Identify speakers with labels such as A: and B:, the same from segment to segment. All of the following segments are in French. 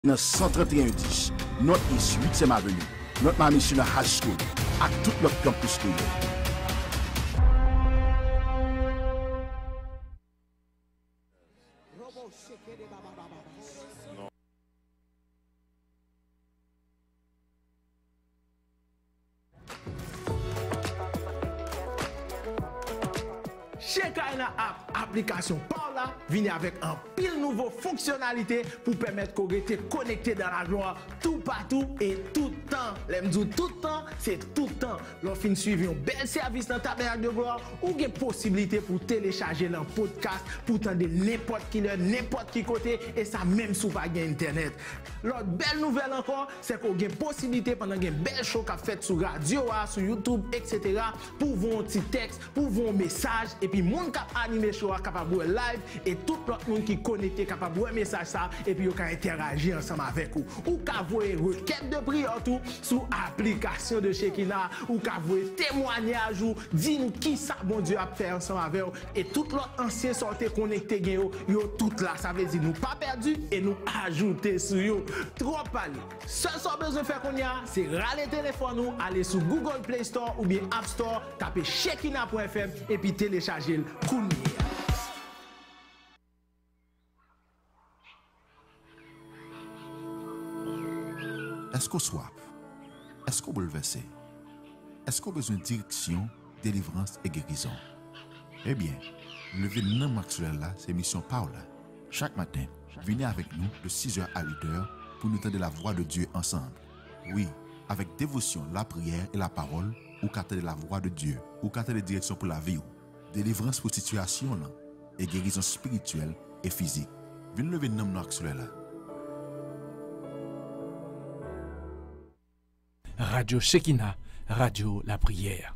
A: dans 13110, notre is 8e avenue, notre mamie sur la high school, à tout notre campus privé.
B: Shekinah App, application par là, vient avec un pile nouveau fonctionnalité pour permettre qu'on reste connecté dans la gloire tout partout et tout le temps. L'aime dit tout le temps, c'est tout le temps. L'on fin suivre un bel service dans Tabernacle de gloire ou une possibilité pour télécharger un podcast pour tendre n'importe qui heure, n'importe qui côté et ça même sous pas internet. L'autre belle nouvelle encore, c'est qu'on a une possibilité pendant une belle show qu'a fait sur radio, sur YouTube, etc. pour voir un petit texte, pour voir un message et puis monde qui animé show capable de live et tout l'autre monde qui connecté capable de voir message ça et puis vous interagir ensemble avec vous. Ou ka voyer requête de prière tout sur application de Shekinah ou ka voyer témoignage ou dis nous qui ça bon Dieu a fait ensemble avec vous et tout l'autre ancien sorti connecté yo tout là ça veut dire nous pas perdu et nous ajouter sur yo. Trop parler. Seul ce besoin faire qu'on y a c'est râler téléphone ou aller sur Google Play Store ou bien App Store taper shekinah.fm et puis télécharger le Kounia.
C: Est-ce qu'on soif? Est-ce qu'on bouleversé? Est-ce qu'on a besoin de direction, délivrance et guérison? Eh bien, lever le nom Maxwell là, c'est mission Paula. Chaque matin, venez avec nous de 6h à 8h pour nous entendre la voix de Dieu ensemble. Oui, avec dévotion, la prière et la parole, ou capter la voix de Dieu, ou capter les directions pour la vie, délivrance pour situation là, et guérison spirituelle et physique. Venez lever le nom Maxwell là.
D: Radio Shekinah, Radio La Prière.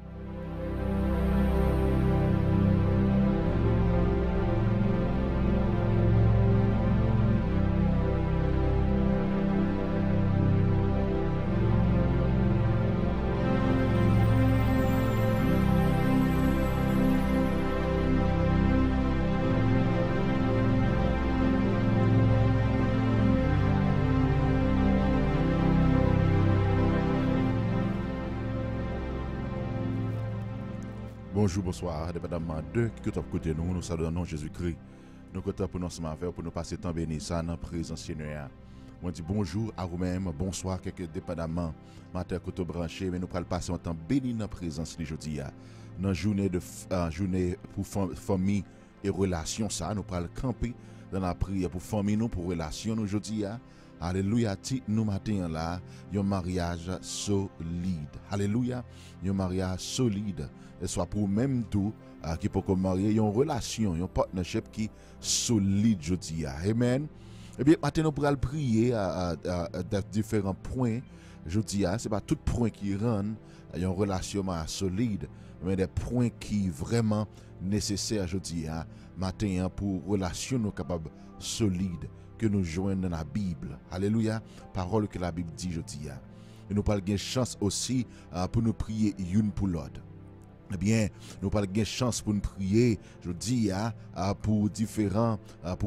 C: Bonjour, bonsoir, dépendamment de qui est à côté de nous, nous saluons Jésus-Christ. Nous comptons pour nous ce matin pour nous passer temps béni ça dans la présence Seigneur. On dit bonjour à vous-même, bonsoir, quelques dépendamment, matin côté branché, mais nous allons passer un temps béni dans la présence aujourd'hui. Dans la journée pour famille et relations, ça, nous allons camper dans la prière pour famille, nous, pour relations aujourd'hui. Alléluia, nous matin là, un mariage solide. Alléluia, un mariage solide. Et soit pour même tout qui peut marier, une relation, un partnership qui solide aujourd'hui. Amen. Eh bien, maintenant nous pourrons prier à différents points. Je dis, ce n'est pas tout point qui rend une relation solide, mais des points qui vraiment nécessaires, je dis, matin pour relation nous capable solide que nous joignons dans la Bible. Alléluia, parole que la Bible dit, je dis. Et nous parlons de chance aussi pour nous prier une pour l'autre. Eh bien, nous parlons de chance pour nous prier, je dis, pour différents,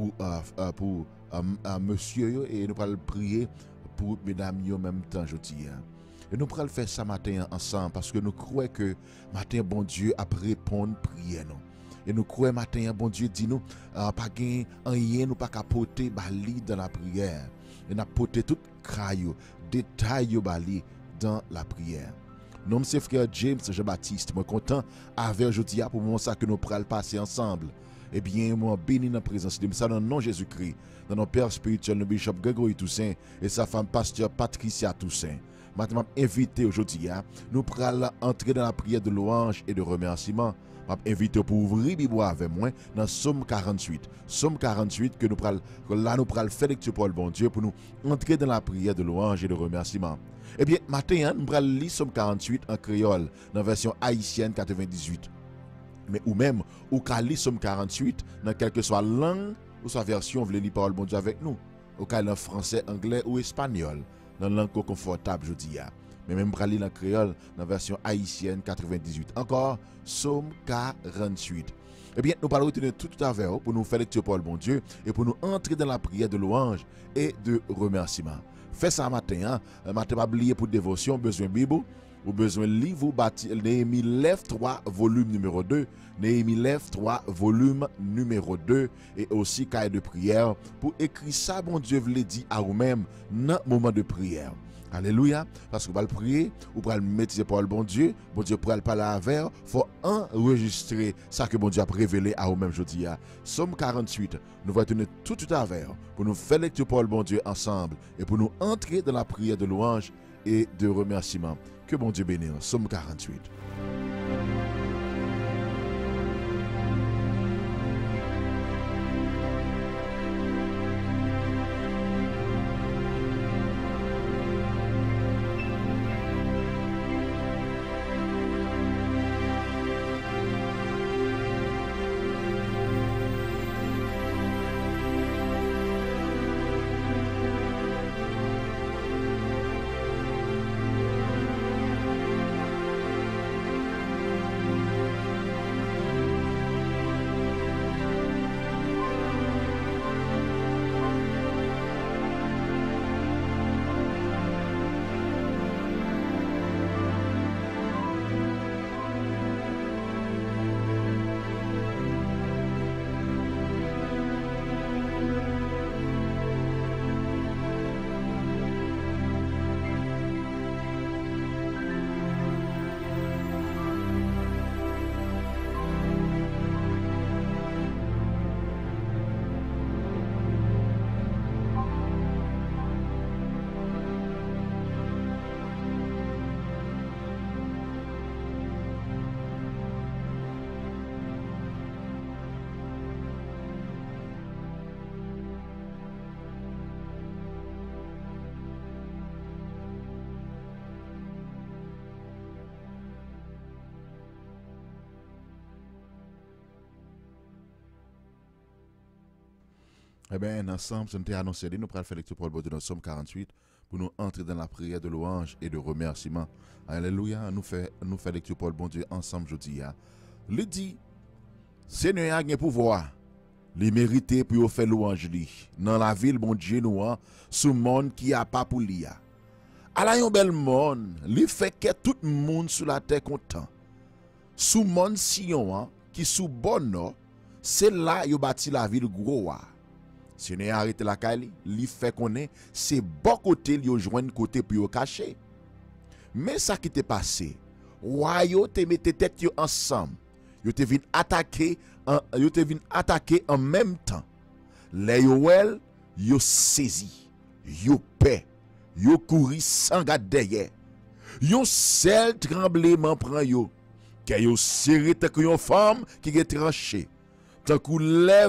C: pour monsieur, et nous parlons prier pour mesdames en même temps, je dis. Et nous pourrons faire ça matin ensemble parce que nous croyons que matin, bon Dieu a répondu prière nous. Et nous croyons matin, bon Dieu dit nous, pas gain rien, nous pas capoter bali dans la prière. Et nous porter tout crayo, détail bali dans la prière. Nom c'est frère James Jean-Baptiste, moi content avec aujourd'hui pour moment ça que nous pourrons passer ensemble. Eh bien, moi béni dans la présence de ça dans le nom de Jésus-Christ, dans nos pères spirituels, le bishop Grégory Toussaint et sa femme pasteur Patricia Toussaint. Maintenant, invité aujourd'hui, nous pourrons entrer dans la prière de louange et de remerciement. Je invité pour ouvrir la Bible avec moi dans Somme 48. Somme 48 que nous pourrons faire lecture pour le bon Dieu pour nous entrer dans la prière de louange et de remerciement. Eh bien, maintenant, nous pourrons lire Somme 48 en créole dans la version haïtienne 98. Mais ou même, ou qu'à lire Somme 48 dans quelle que soit langue ou soit version, vous voulez lire parole bon Dieu avec nous. Ou qu'à lire français, anglais ou espagnol, dans la langue confortable, je dis. mais même pour lire en créole dans la version haïtienne 98. Encore, Psaume 48. Eh bien, nous parlons de tout à l'heure pour nous faire lecture par le bon Dieu et pour nous entrer dans la prière de louange et de remerciement. Fais ça matin, matin pas oublier pour dévotion, besoin de Bible, ou besoin de livre, ou Néhémie Lève 3, volume numéro 2, Néhémie Lève 3, volume numéro 2, et aussi cahier de prière pour écrire ça, bon Dieu, vous l'a dit à vous-même dans le moment de prière. Alléluia, parce que vous allez prier, vous allez mettre par le bon Dieu pour aller parler avec vous, il faut enregistrer ça que bon Dieu a révélé à vous-même aujourd'hui. Somme 48, nous allons tenir tout à l'heure pour nous faire lecture par le bon Dieu ensemble et pour nous entrer dans la prière de louange et de remerciement. Que bon Dieu bénisse. Somme 48. Eh bien, ensemble, nous avons annoncé, nous allons faire lecture pour le bon Dieu dans Somme 48 pour nous entrer dans la prière de louange et de remerciement. Alléluia, nous faisons lecture pour le bon Dieu ensemble aujourd'hui. Le dit, Seigneur a un pouvoir, les mériter pour faire louange dans la ville, bon Dieu, nous, sous le monde qui a pas pour lui. Alors, un bel monde, lui fait que tout le monde sur la terre content. Sous le monde Sion, qui sous bon, c'est là qu'il bâti la ville gros. Si on a arrêté la caille, li fait qu'on est, c'est bon côté, li joindre côté pour yo cacher. Mais ça qui t'est passé, yo te mette tête yo ensemble. Yo te vinn attaquer en même temps. Les yo saisi, yo paix, yo couri sans garde derrière. Yon seul tremblement prend yo, que yo serré tant que yon femme qui est tranchée. Tant que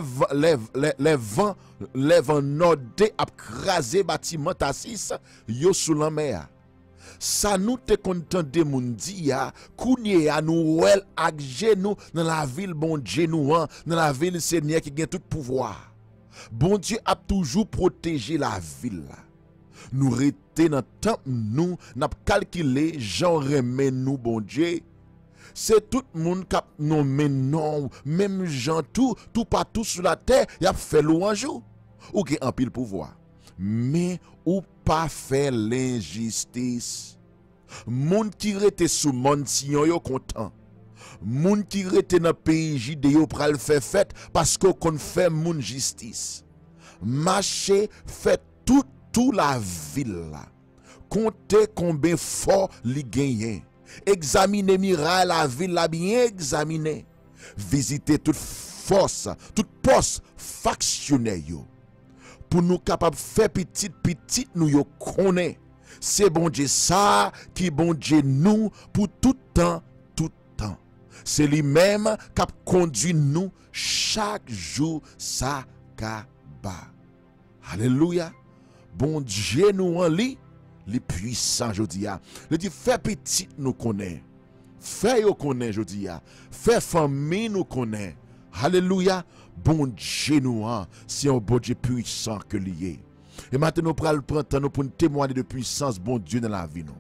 C: les vents nordés a crasé bâtiment tassis yo sous la mer. Ça nous te content de moun di ya, kounye a nous wel ak genou dans la ville bon Dieu nous dans la ville Seigneur qui gagne tout pouvoir. Bon Dieu a toujours protégé la ville. Nous rete dans temps nous n'a calculé j'en remet nous bon Dieu. C'est tout le monde qui a nommé non, même gens tout partout sur la terre, y a fait louange ou qui a pile pouvoir. Mais ou pas faire l'injustice. Moun qui rete sous monde Sion yo content. Moun qui rete dans pays Jide yo pral faire fête parce qu'on fait moun justice. Marcher fait tout la ville là. Comptez combien fort li gagne. Examiner miraille la ville la bien examiner. Visiter toute force, toute poste factionnel yo. Pour nous capable faire petite nous yo connaît. C'est bon Dieu ça qui bon Dieu nous pour tout temps. C'est lui-même qui conduit nous chaque jour ça kaba. Alléluia. Bon Dieu nous en lit. Les puissants, je dis, le dit, fait petit nous connaît, fait yo connaît, je dis, fait famille nous connaît. Alléluia, bon Dieu nous, c'est un bon Dieu puissant que lié. Et maintenant, nous prenons le temps pour nous témoigner de puissance, bon Dieu, dans la vie. Nous.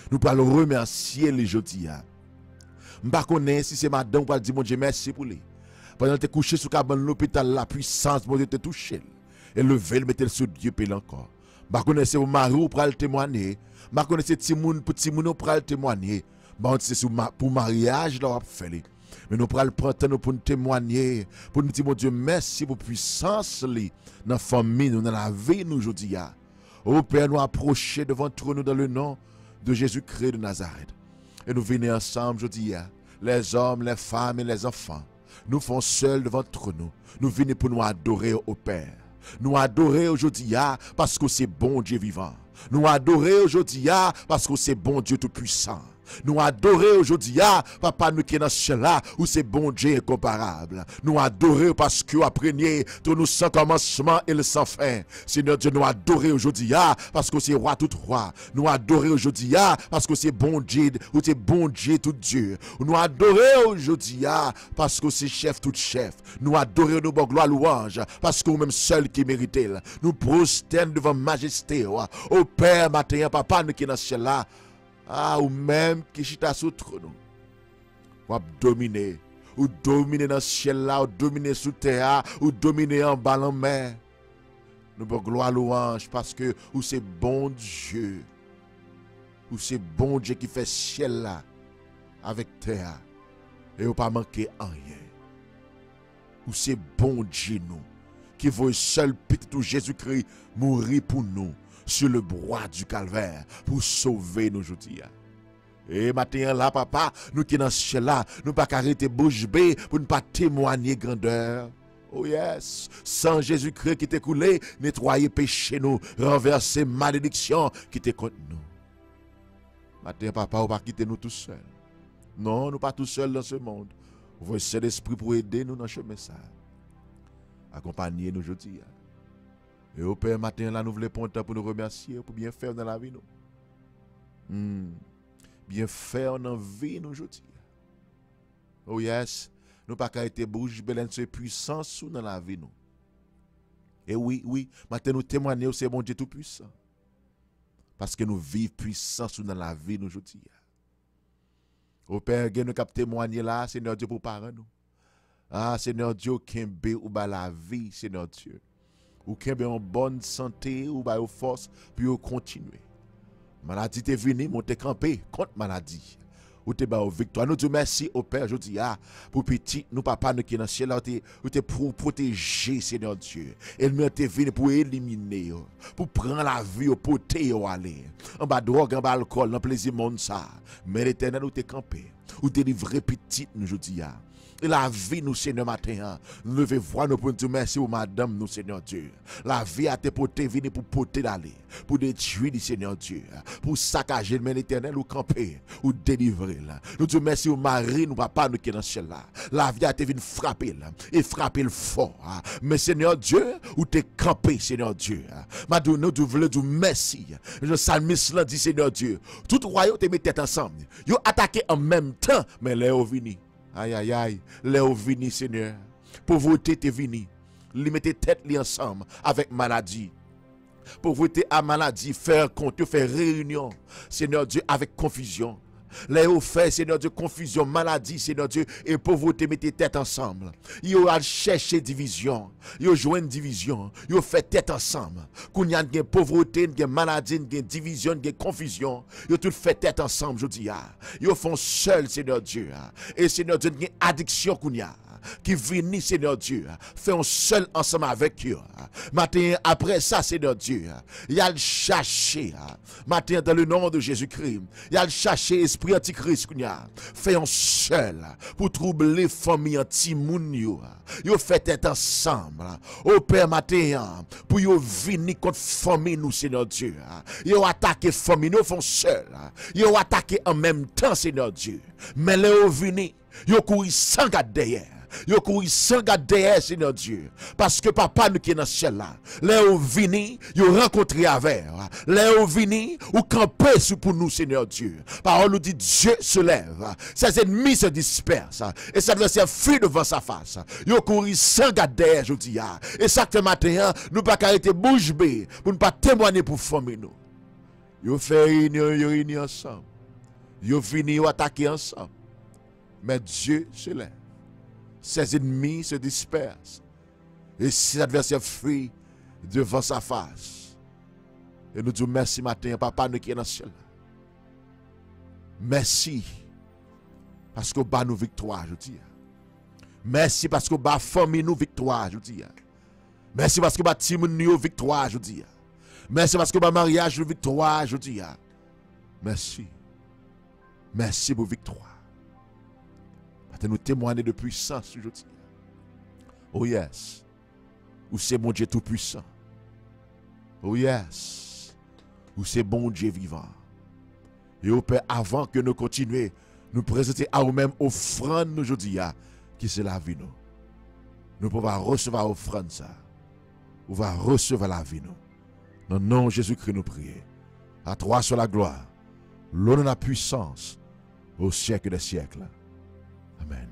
C: Nous allons remercier les jeudi. Je ne sais pas si c'est madame qui dit mon Dieu merci pour lui. Pendant que tu es couché sous l'hôpital, la puissance, mon Dieu, te touché. Et lever le mettre sur Dieu paye encore. Je ne sais pas si c'est mari ou pour le témoigner. Je ne sais pas si c'est petit moun pour le témoigner. C'est pour mariage là on fait. Mais nous prenons le temps pour nous témoigner, pour nous dire mon Dieu merci pour puissance li dans la famille, nous dans la vie nous aujourd'hui. Au Père nous approcher devant nous dans le nom de Jésus-Christ de Nazareth. Et nous venons ensemble aujourd'hui, les hommes, les femmes et les enfants. Nous faisons seuls devant nous. Nous venons pour nous adorer au Père. Nous adorer aujourd'hui parce que c'est bon Dieu vivant. Nous adorer aujourd'hui parce que c'est bon Dieu tout-puissant. Nous adorer aujourd'hui, papa nous qui est dans ce ciel-là, où c'est bon Dieu incomparable. Nous adorer parce que après tout nous sans commencement et le sans fin. Seigneur Dieu, nous adorer aujourd'hui, parce que c'est roi tout roi. Nous adorer aujourd'hui, parce que c'est bon Dieu, où c'est bon Dieu tout Dieu. Nous adorer aujourd'hui, parce que c'est chef tout chef. Nous adorer nos bonnes gloires louanges, parce que nous-mêmes seuls qui méritons. Nous prosternons devant majesté, au Père, matin, papa nous qui est dans ce ciel-là. Ou même qui chita sous nous. Ou dominer. Ou dominer dans le ciel là, ou dominer sous terre, ou dominer en bas en mer. Nous avons gloire louange parce que ou c'est bon Dieu. Ou c'est bon Dieu qui fait ciel là avec terre. Et ou pas manquer en rien. Ou c'est bon Dieu nous. Qui veut seul petit Jésus-Christ mourir pour nous. Sur le bois du calvaire pour sauver nos aujourd'hui. Et maintenant là, papa, nous qui dans ce ciel là, nous pas arrêter bouche bée pour ne pas témoigner grandeur. Oh yes, sans Jésus-Christ qui t'est coulé, nettoyer péché nous, renverser malédiction qui t'est contre nous. Maintenant papa, on va quitter nous tout seuls. Non, nous pas tout seuls dans ce monde. On veut seul esprit pour aider nous dans ce chemin ça. Accompagner nous aujourd'hui. Et au Père, matin, là, nous voulons prendre temps pour nous remercier, pour bien faire dans la vie, nous. Bien faire dans la vie, nous, aujourd'hui. Oh yes, nous pas qu'à être bouche, belen, c'est puissance dans la vie, nous. Et oui, matin, nous témoignons, c'est bon Dieu tout puissant. Parce que nous vivons puissance dans la vie, nous, aujourd'hui. Au Père, nous cap témoigner là, Seigneur Dieu, pour parler, nous. Seigneur Dieu, qui ou ba la vie, Seigneur Dieu. Ou qui est en bonne santé, ou ba force, puis ou continuer. Maladie t'est venue, monter camper contre maladie. Ou t'es ba victoire. Nous disons merci au Père, je dis, pour petit, nous papa, nous qui dans le ciel, ou t'es pour protéger, Seigneur Dieu. Et nous t'es venu pour éliminer, pour prendre la vie, au poté, au aller. En bas drogue, en bas alcool, en plaisir monde ça. Mais l'Éternel, nous t'es campé. Ou délivrer petit, nous je dis, et la vie, nous, Seigneur, matin, nous devons voir nous pour nous dire merci au madame, nous, Seigneur Dieu. La vie a été portée, venue pour porter d'aller, pour détruire, Seigneur Dieu, pour saccager le l'éternel ou camper, ou délivrer. Nous disons merci au mari, nous, papa, nous qui est dans ce ciel là. La vie a été venue frapper, et frapper le fort. Mais, Seigneur Dieu, où t'es campé, Seigneur Dieu. Nous voulons dire merci. Le psalmiste l'a dit, Seigneur Dieu. Tout royaume te met tête ensemble. Ils ont attaqué en même temps, mais là, ils venu. Aïe, Léo vini, Seigneur. Pauvreté t'est vini. Li mettez tête li ensemble avec maladie. Pauvreté à maladie, faire compte, faire réunion, Seigneur Dieu, avec confusion. Léo fait, Seigneur Dieu, confusion, maladie, Seigneur Dieu, et pauvreté, mettez tête ensemble. Yo a cherché division. Yo joint division. Yo fait tête ensemble. Qu'on y a une pauvreté, une maladie, une division, une confusion. Yo tout fait tête ensemble, je dis. Yo font seul, Seigneur Dieu. Et Seigneur Dieu, une addiction qu'on y a. Qui viennent, Seigneur Dieu, fait un seul ensemble avec eux. Matin, après ça, Seigneur Dieu, il y a le chercher. Matin, dans le nom de Jésus-Christ, il y a le chercher esprit antichrist, fait un seul pour troubler les familles anti-moun. Yo fait être ensemble. Au Père, matin, pour yo venir contre famille, nous, Seigneur Dieu. Yo attaquer famille, nous font seul. Yo attaquer en même temps, Seigneur Dieu. Mais là, yo venir, yo courir sans garde derrière. Yo couru sans garde derrière, Seigneur Dieu. Parce que papa nous qui est dans ce ciel là. Là où vini, yo rencontré avec. Là où vini, ou camper sous pour nous, Seigneur Dieu. Parole nous dit Dieu se lève. Ses ennemis se dispersent. Et ça doit se fuir devant sa face. Yo couru sans garde derrière, je dis. Et ça que matin, nous pas arrêter bouche bée pour ne pas témoigner pour famille nous. Yo fait réunion ensemble. Ils viennent attaquer ensemble. Mais Dieu se lève. Ses ennemis se dispersent. Et ses adversaires fuient devant sa face. Et nous disons merci matin, papa, nous qui est dans le ciel. Merci. Parce que bat nous victoire, je dis. Merci parce que bat famille nous victoire, je dis. Merci parce que bat timoun nous victoire, je dis. Merci parce que bat mariage nous victoire, je dis. Merci. Merci pour victoire. Parce nous témoigner de puissance, je dis. Oh yes. Ou c'est mon Dieu tout puissant. Oh yes. Ou c'est bon Dieu vivant. Et au Père, avant que nous continuions, nous présenter à nous-mêmes offrande aujourd'hui, qui c'est la vie nous. Nous pouvons recevoir offrande ça. Nous va recevoir la vie nous. Dans le nom de Jésus-Christ nous prions. À toi sur la gloire, l'honneur et la puissance au siècle des siècles. Amen.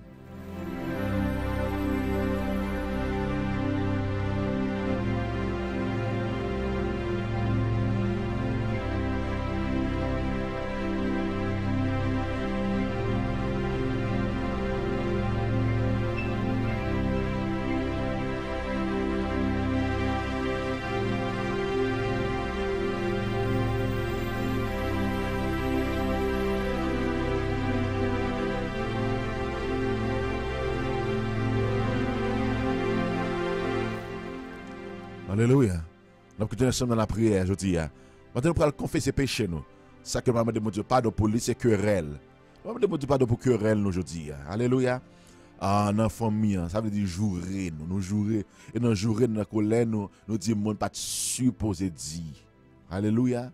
C: Alléluia. Nous continuons dans la prière, je dis. Maintenant, nous allons confesser péché nous. Ça que nous allons demander pardon pour lui, c'est querelle. Nous allons demander pardon pour querelle nous, je dis. Alléluia. Dans la famille, ça veut dire jouer nous. Nous jouer. Et nous jouer dans la colère, nous disons, mon pas supposé dire. Alléluia.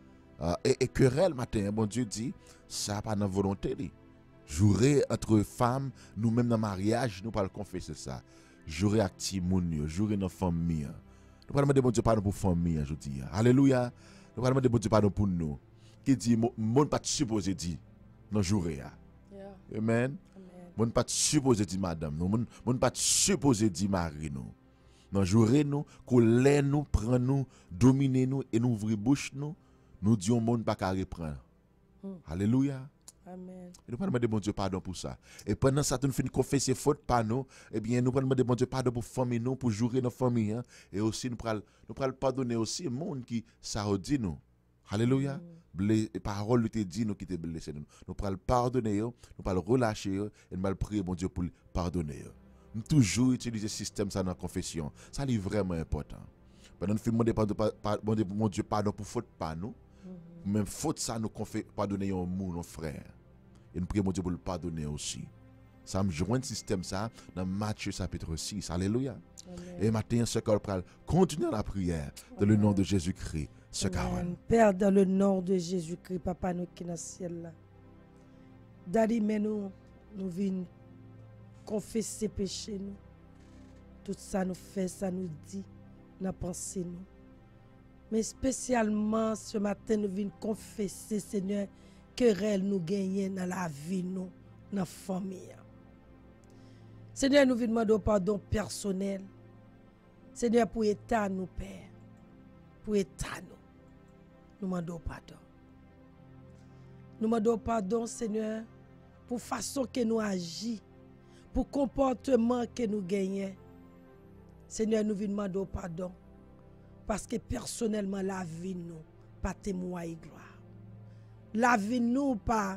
C: Et querelle, matin, bon Dieu dit, ça n'a pas de volonté. Jouer entre femmes, nous-mêmes dans le mariage, nous allons confesser ça. Jouer avec Timoun, jouer dans la famille. Nous allons demander pardon pour la famille, je dis. Alléluia. Nous allons demander pardon pour nous. Qui dit, mon pas supposé dire, dans le jour. Amen. Mon pas supposé dire, madame. Mon pas supposé dire, mari. Dans le jour, nous, colère nous, prend nous, dominer nous, et nous ouvrir bouche nous, nous disons, mon pas qu'à reprendre. Alléluia.
E: Amen.
C: Et nous allons demander bon Dieu pardon pour ça. Et pendant ça, nous finissons confesser faute par nous. Eh bien, nous allons demander bon Dieu pardon pour famille nous, pour jouer nos familles. Hein? Et aussi, nous allons pardonner aussi le monde qui ça dit nous. Alléluia. Les paroles te dit nous qui te blessé nous. Nous allons pardonner, nous allons relâcher et nous allons prier bon Dieu pour pardonner. Nous toujours utiliser ce système ça dans la confession. Ça est vraiment important. Pendant nous finissons demander bon Dieu pardon pour faute par nous. Même faute ça nous pardonner un mot nos frères. Et nous prions mon Dieu pour le pardonner aussi. Ça me joint le système ça dans Matthieu chapitre 6. Alléluia. Amen. Et maintenant ce qu'on va continuer la prière dans le nom de Jésus-Christ.
E: Père, dans le nom de Jésus-Christ, papa nous qui est dans le ciel là. Daddy, mais nous venons confesser péché nous. Tout ça nous fait, ça nous dit, nous pensons nous. Mais spécialement ce matin, nous venons confesser, Seigneur, querelle nous gagne dans la vie, nous, dans la famille. Seigneur, nous venons demander pardon personnel. Seigneur, pour l'état, nous, Père. Pour l'état, nous demandons pardon. Nous demandons pardon, Seigneur, pour la façon que nous agissons, pour le comportement que nous gagnons. Seigneur, nous venons demander pardon. Parce que personnellement, la vie nous, pas témoin et gloire. La vie nous, pas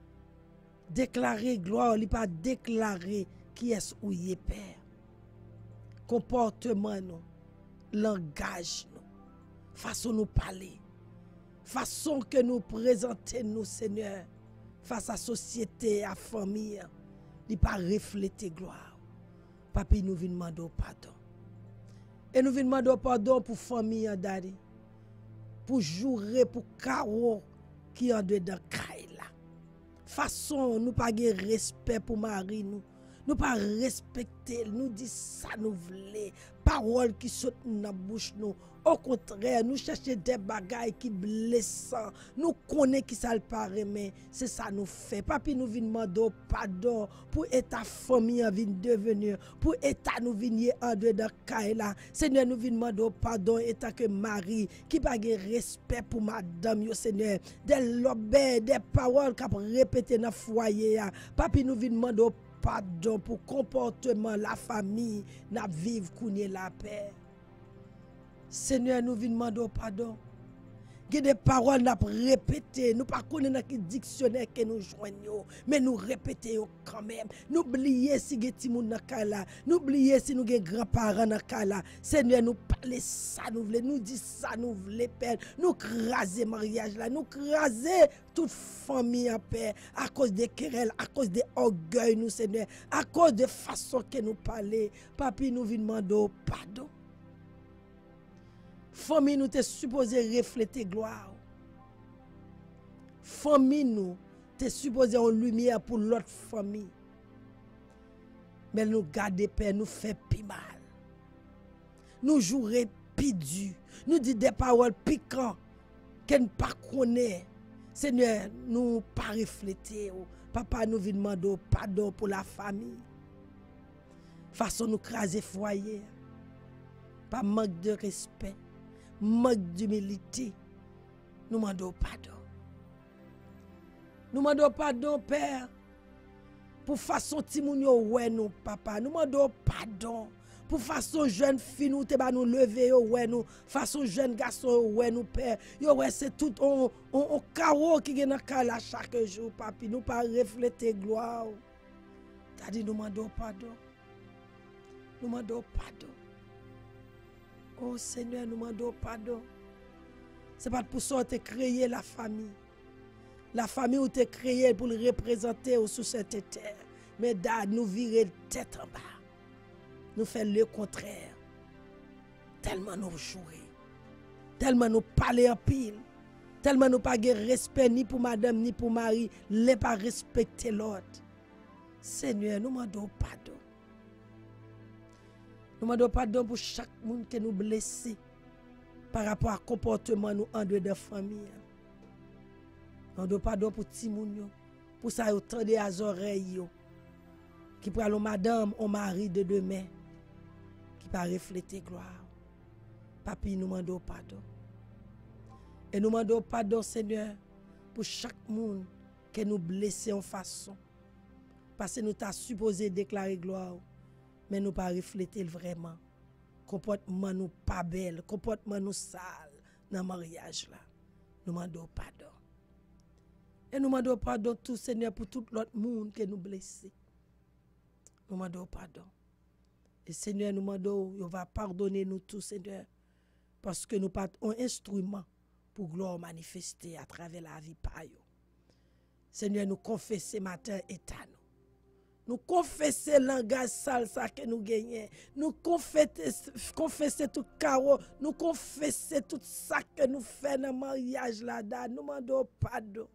E: déclarer gloire, pas déclarer qui est ou y est Père. Comportement nous, langage nous, façon nous parler, façon que nous présenter nous, Seigneur, face à la société, à la famille, il pas refléter gloire. Papi, nous venons demander pardon. Et nous venons demander pardon pour la famille, Daddy. Pour jouer, pour Caro qui est en dedans Kaila. Façon, nous pas de respect pour Marie, nous pas respecter, nous dit ça nous voulons, paroles qui sautent dans la bouche nous. Au contraire, nous cherchons des bagailles qui blessent. Nous connaissons qui ça le paraît, mais c'est ça nous fait. Papi nous vient demander pardon pour état famille vient devenir, pour état nous venir en dehors de Kaila. Seigneur nous vient demander pardon état que Marie qui pas de respect pour madame yo Seigneur, des lobes, des paroles qu'a répété dans foyer. Papi nous vient demander pardon pour comportement la famille n'a vivre kounye la paix. Seigneur, nous venons demander pardon. Il y a des paroles n'a répétées, nous pas connaissons quel dictionnaire que nous joignons, mais nous répétons quand même. N'oubliez si nous avons des gens, n'oubliez si nous avons des grands-parents dans le Seigneur, nous parlons ça, nous voulons, nous disons ça, nous voulons père, nous craser mariage là, nous craser toute famille en paix à cause des querelles, à cause des orgueils, nous Seigneur, à cause de façon que nous parlons. Papi, nous venons demander pardon. Famille nous t'es supposé refléter gloire. Famille nous t'es supposé en lumière pour l'autre famille. Mais nous garder père nous fait plus mal. Nous jouer plus dur. Nous dit des paroles piquantes qu'on ne pas connaît. Seigneur, nous pas refléter. Papa nous vient demander pardon pour la famille. Façon nous craser foyer. Pas manque de respect. Manque d'humilité, nous demandons pardon. Nous demandons pardon, Père, pour façon timoun yo ouais nous, papa. Nous demandons pardon pour façon jeune fille nous te ba nous lever yo ouais nous, façon jeune garçon ouais nous, Père. Yo ouais c'est tout on carreau qui est dans la chaque jour, papi. Nous pas refléter gloire. T'as dit nous demandons pardon. Nous demandons pardon. Oh Seigneur, nous demandons pardon. Ce n'est pas pour ça que tu as créé la famille. La famille où tu as créé pour le représenter sous cette terre. Mais nous virer tête en bas. Nous faisons le contraire. Tellement nous jouer. Tellement nous parler en pile. Tellement nous pas de respect ni pour madame ni pour mari. Ne pas respecter l'autre. Seigneur, nous demandons pardon. Nous demandons pardon pour chaque monde qui nous blessé par rapport à comportement nous en dehors de la famille. Nous demandons pardon pour tout le monde, pour ça autant des oreilles qui prennent madame ou mari de demain qui pas refléter gloire. Papi, nous demandons pardon. Et nous demandons pardon, Seigneur, pour chaque monde qui nous blessé en façon. Parce que nous t'as supposé déclarer gloire. Mais nous pas refléter vraiment. Comportement nous pas belle, comportement nous sale dans le mariage là. Nous demandons pardon. Et nous demandons pardon tout Seigneur pour tout l'autre monde que nous blessé. Nous demandons pardon. Et Seigneur nous demandons, il va pardonner nous tous Seigneur parce que nous pas un instrument pour gloire manifester à travers la vie par yo. Seigneur nous confesser matin état nous. Nous confesser langage sale ça que nous gagnons. Nous confesser tout carreau. Nous confesser tout ça que nous faisons dans le mariage là-dedans. Nous demandons pardon.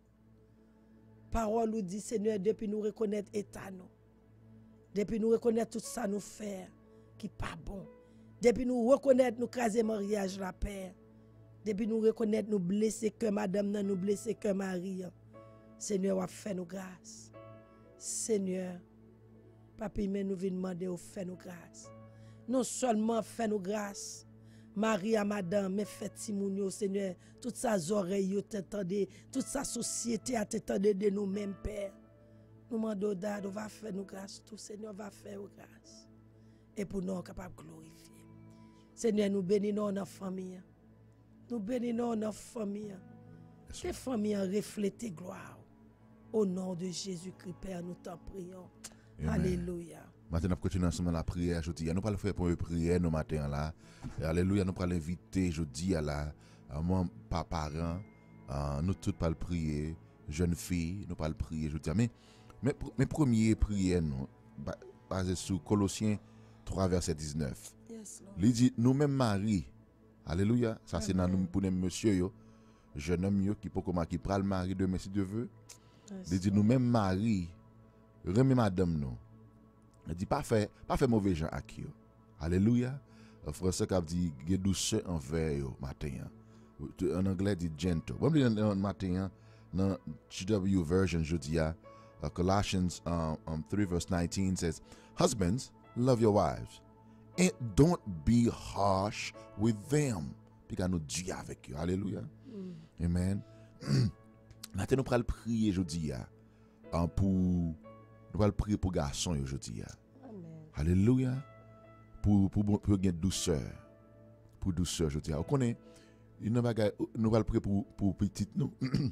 E: Parole nous dit, Seigneur, depuis nous reconnaître état nous. Depuis nous reconnaître tout ça nous faire qui pas bon. Depuis nous reconnaître nous craser mariage la Père. Depuis nous reconnaître nous blesser que madame nous blesser que Marie. Seigneur, va faire nous grâce. Seigneur, papi, mais nous venons demander au fait nous grâce. Non seulement fait nous grâce, Marie à madame, mais fait Timounio, Seigneur, toutes ces oreilles t'entendez, toute sa société à t'entendre de nous-mêmes, Père. Nous demandons d'ad, on va faire nous grâce, tout Seigneur va faire nous grâce. Et pour nous, capables de glorifier. Seigneur, nous bénissons notre famille. Nous bénissons notre famille. Que famille reflète gloire. Au nom de Jésus-Christ, Père, nous t'en prions. Amen. Alléluia.
C: Maintenant, nous continuons ensemble la prière. Je dis, nous allons faire pour une prière nous matin là. Alléluia, nous allons inviter, je dis à la moi, parents, nous tous pas le prier, jeunes filles, nous pas le prier. Je dis, mais première prière nous basé sur Colossiens 3 verset 19.
E: Yes,
C: Il dit nous-mêmes Marie. Alléluia, ça c'est dans nous pour les monsieur yo, jeune homme yo qui peut comment qui pral mari de si Dieu veut. Il dit nous-mêmes Marie, remet madame nous. Il dit pas fait mauvais gens à qui. Alléluia. français qui dit douceur envers yo matin. En anglais dit gentle. Bon en matin dans GW version je dis Colossians 3 verse 19 says, husbands, love your wives and don't be harsh with them. Puis qu'on nous dit avec eux. Alléluia. Amen. Maintenant nous allons prier aujourd'hui pour nous allons prier pour garçon aujourd'hui. Alléluia. Pour gagner douceur. Pour douceur aujourd'hui. On connaît nous allons prier pour petit nous.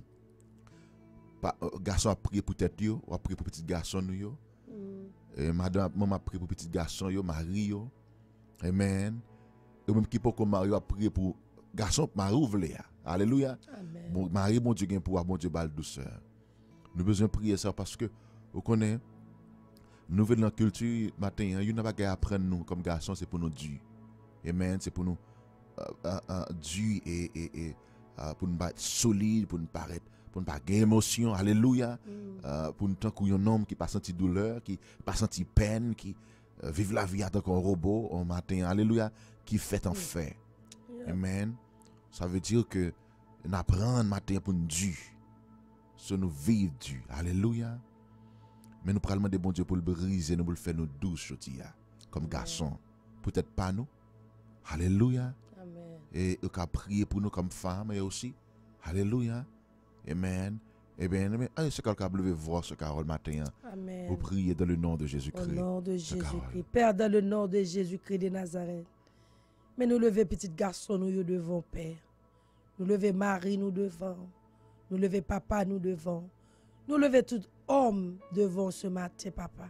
C: Garçon a prié pour tête yo, a prié pour petit garçon nous yo. Et madame maman a prié pour petit garçon yo, mari yo. Amen. Et même qui pour comme mari a prié pour garçon mari ouvlé. Alléluia.
E: Amen.
C: Bon mari bon Dieu gain pouvoir, bon Dieu bal douceur. Nous besoin prier ça parce que vous connaissez nous venons dans la culture matin, il n'y a pas qu'à apprendre nous comme garçon, c'est pour nous Dieu. Amen, c'est pour nous Dieu et pour nous être solide, pour nous paraître pour ne pas gagner émotion, alléluia, pour ne tant qu'un homme qui pas senti douleur, qui pas senti peine, qui vive la vie en tant qu'un robot au matin, alléluia, qui fait en fait. Amen. Ça veut dire que nous apprenons matin pour nous Dieu, sur nous vivre Dieu, alléluia. Mais nous prenons des bons Dieu pour le briser, nous pour le faire nous douce, comme garçon. Peut-être pas nous, alléluia.
E: Amen.
C: Et nous avons prié pour nous comme femmes et aussi, alléluia. Amen. Eh bien, c'est quelqu'un qui veut voir ce carole matin.
E: Amen.
C: Vous priez dans le nom de Jésus-Christ.
E: Au nom de Jésus-Christ. Père, dans le nom de Jésus-Christ de Nazareth. Mais nous lever petit garçon, nous devant, Père. Nous lever Marie, nous devant. Nous lever papa, nous devant. Nous lever tout homme devant ce matin, papa.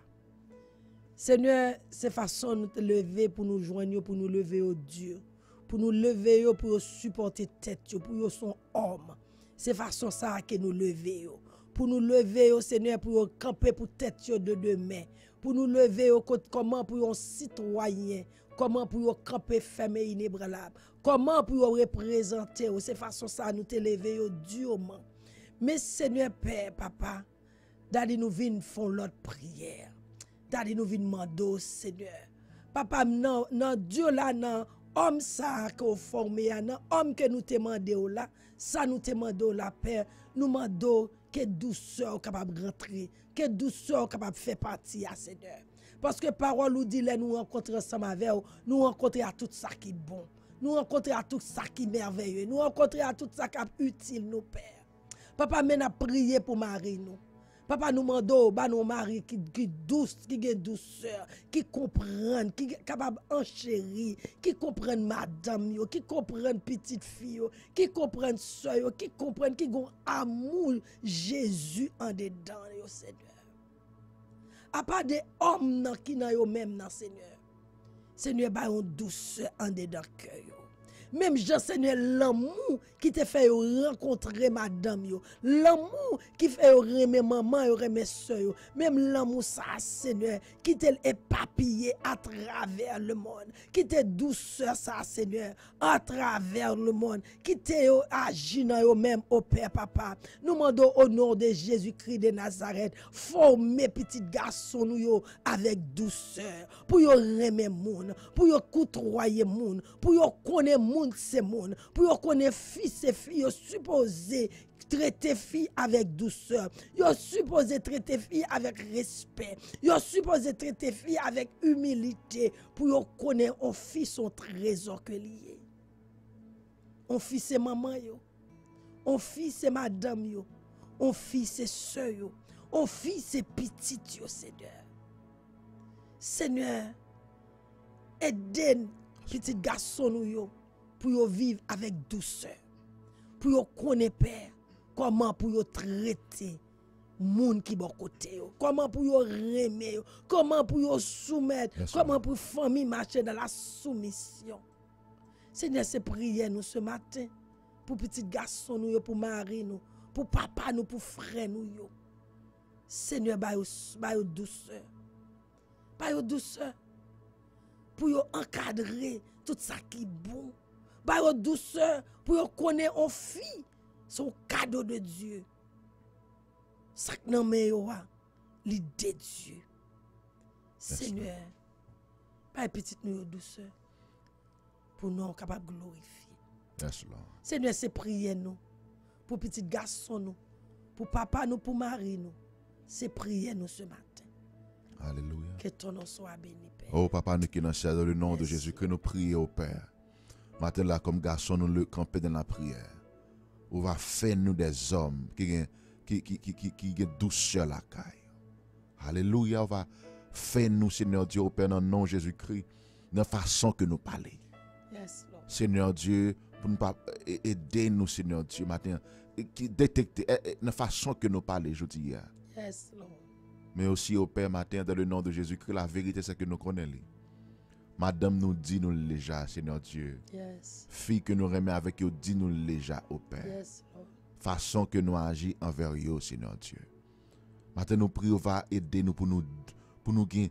E: Seigneur, c'est façon de nous te lever pour nous joindre, pour nous lever au Dieu. Pour nous lever, pour supporter tête, pour son homme. C'est façon ça que nous lever. Pour nous lever, Seigneur, pour camper pour tête de demain. Pour nous lever, comment pour un citoyen. Comment pour camper ferme et inébranlable. Comment pour représenter. C'est façon ça nous te lever durement. Mais Seigneur Père, Papa, d'aller nous venir font l'autre prière. D'aller nous venir demander, Seigneur. Papa, non, Dieu là, non, homme ça qu'on formé, non, homme que nous te demandons là, ça nous te demandons là, Père, nous demandons que douceur capable de rentrer, que douceur capable de faire partie, Seigneur. Parce que parole nous dit, là, nous rencontrons ensemble avec vous, nous rencontrons à tout ça qui est bon, nous rencontrons à tout ça qui est merveilleux, nous rencontrons à tout ça qui est utile, nous, Père. Papa, mais n'a prié pour Marie nous. Papa nous demandons bah nos mari qui douce, qui a douceur, qui comprennent, qui capable enchérir, qui comprennent madame yo, qui comprennent petite fille yo, qui comprennent sœur yo, qui comprennent qui ont amour Jésus en dedans yo Seigneur. A pas de hommes qui nan yo même nan Seigneur. Seigneur ba yon douceur en dedans cœur yo. Même Jean Seigneur l'amour qui te fait rencontrer madame yo, l'amour qui fait aimer maman yo, aimer soeur yo, même l'amour ça Seigneur qui te éparpillé à travers le monde, qui te douceur ça Seigneur à travers le monde, qui te agi dans yo même au Père Papa. Nous demandons au nom de Jésus-Christ de Nazareth, former petit garçon nous yo avec douceur pour yo aimer moun, pour yo côtoyer moun, pour yo connaître moun c'est moun, pour yo connaître fils et filles, yo supposé traiter fille avec douceur, yo supposé traiter fille avec respect, yo supposé traiter fille avec humilité, pour yo connaître on fils son trésor que lié. On fils c'est maman yo, on fils c'est madame yo, on fils c'est sœur yo, on fils c'est petite yo Seigneur. Seigneur, aide petit garçon nous yo pour yo vivre avec douceur, pour yo connaître Père comment pour yo traiter moun qui bon côté yo, comment pour yo remer yo, comment pour yo soumettre, comment pour famille marcher dans la soumission. Seigneur, c'est prière nous ce matin pour petit garçon nous yo, pour mari nous, pour papa nous, pour frère nous yo. Seigneur, ba yo douceur. Ba yo douceur pour yo encadrer tout ça qui est bon. Ba yo douceur pour yo connaître en fille son cadeau de Dieu. Ça nan men yo l'idée de Dieu. Seigneur, ba petite nous douceur. pour nous capables de glorifier.
C: Yes, Lord.
E: Seigneur, c'est prier nous pour petit garçon nous, pour papa nous, pour mari nous. C'est prier nous ce matin.
C: Alléluia.
E: Que ton nom soit béni, Père.
C: Oh, Papa, nous qui dans le nom de Jésus, que nous prions au Père. Matin là, comme garçon, nous le camper dans la prière. On va faire nous des hommes qui ont douceur la caille. Alléluia. On va faire nous, Seigneur Dieu, au Père, dans le nom de Jésus-Christ, de la façon que nous parlons.
E: Yes, Lord.
C: Seigneur Dieu, pour nous pas aider nous, Seigneur Dieu, matin, qui détecter la façon que nous parlons, je dis.
E: Yes, Lord.
C: Mais aussi au Père, matin, dans le nom de Jésus-Christ, la vérité, c'est que nous connaissons. Madame nous dit nous déjà, Seigneur Dieu.
E: Yes.
C: Fille que nous remet avec eux, dis nous déjà au Père.
E: Yes, Lord.
C: Façon que nous agissons envers eux, Seigneur Dieu. Maintenant, nous prions, va aider nous pour nous gagner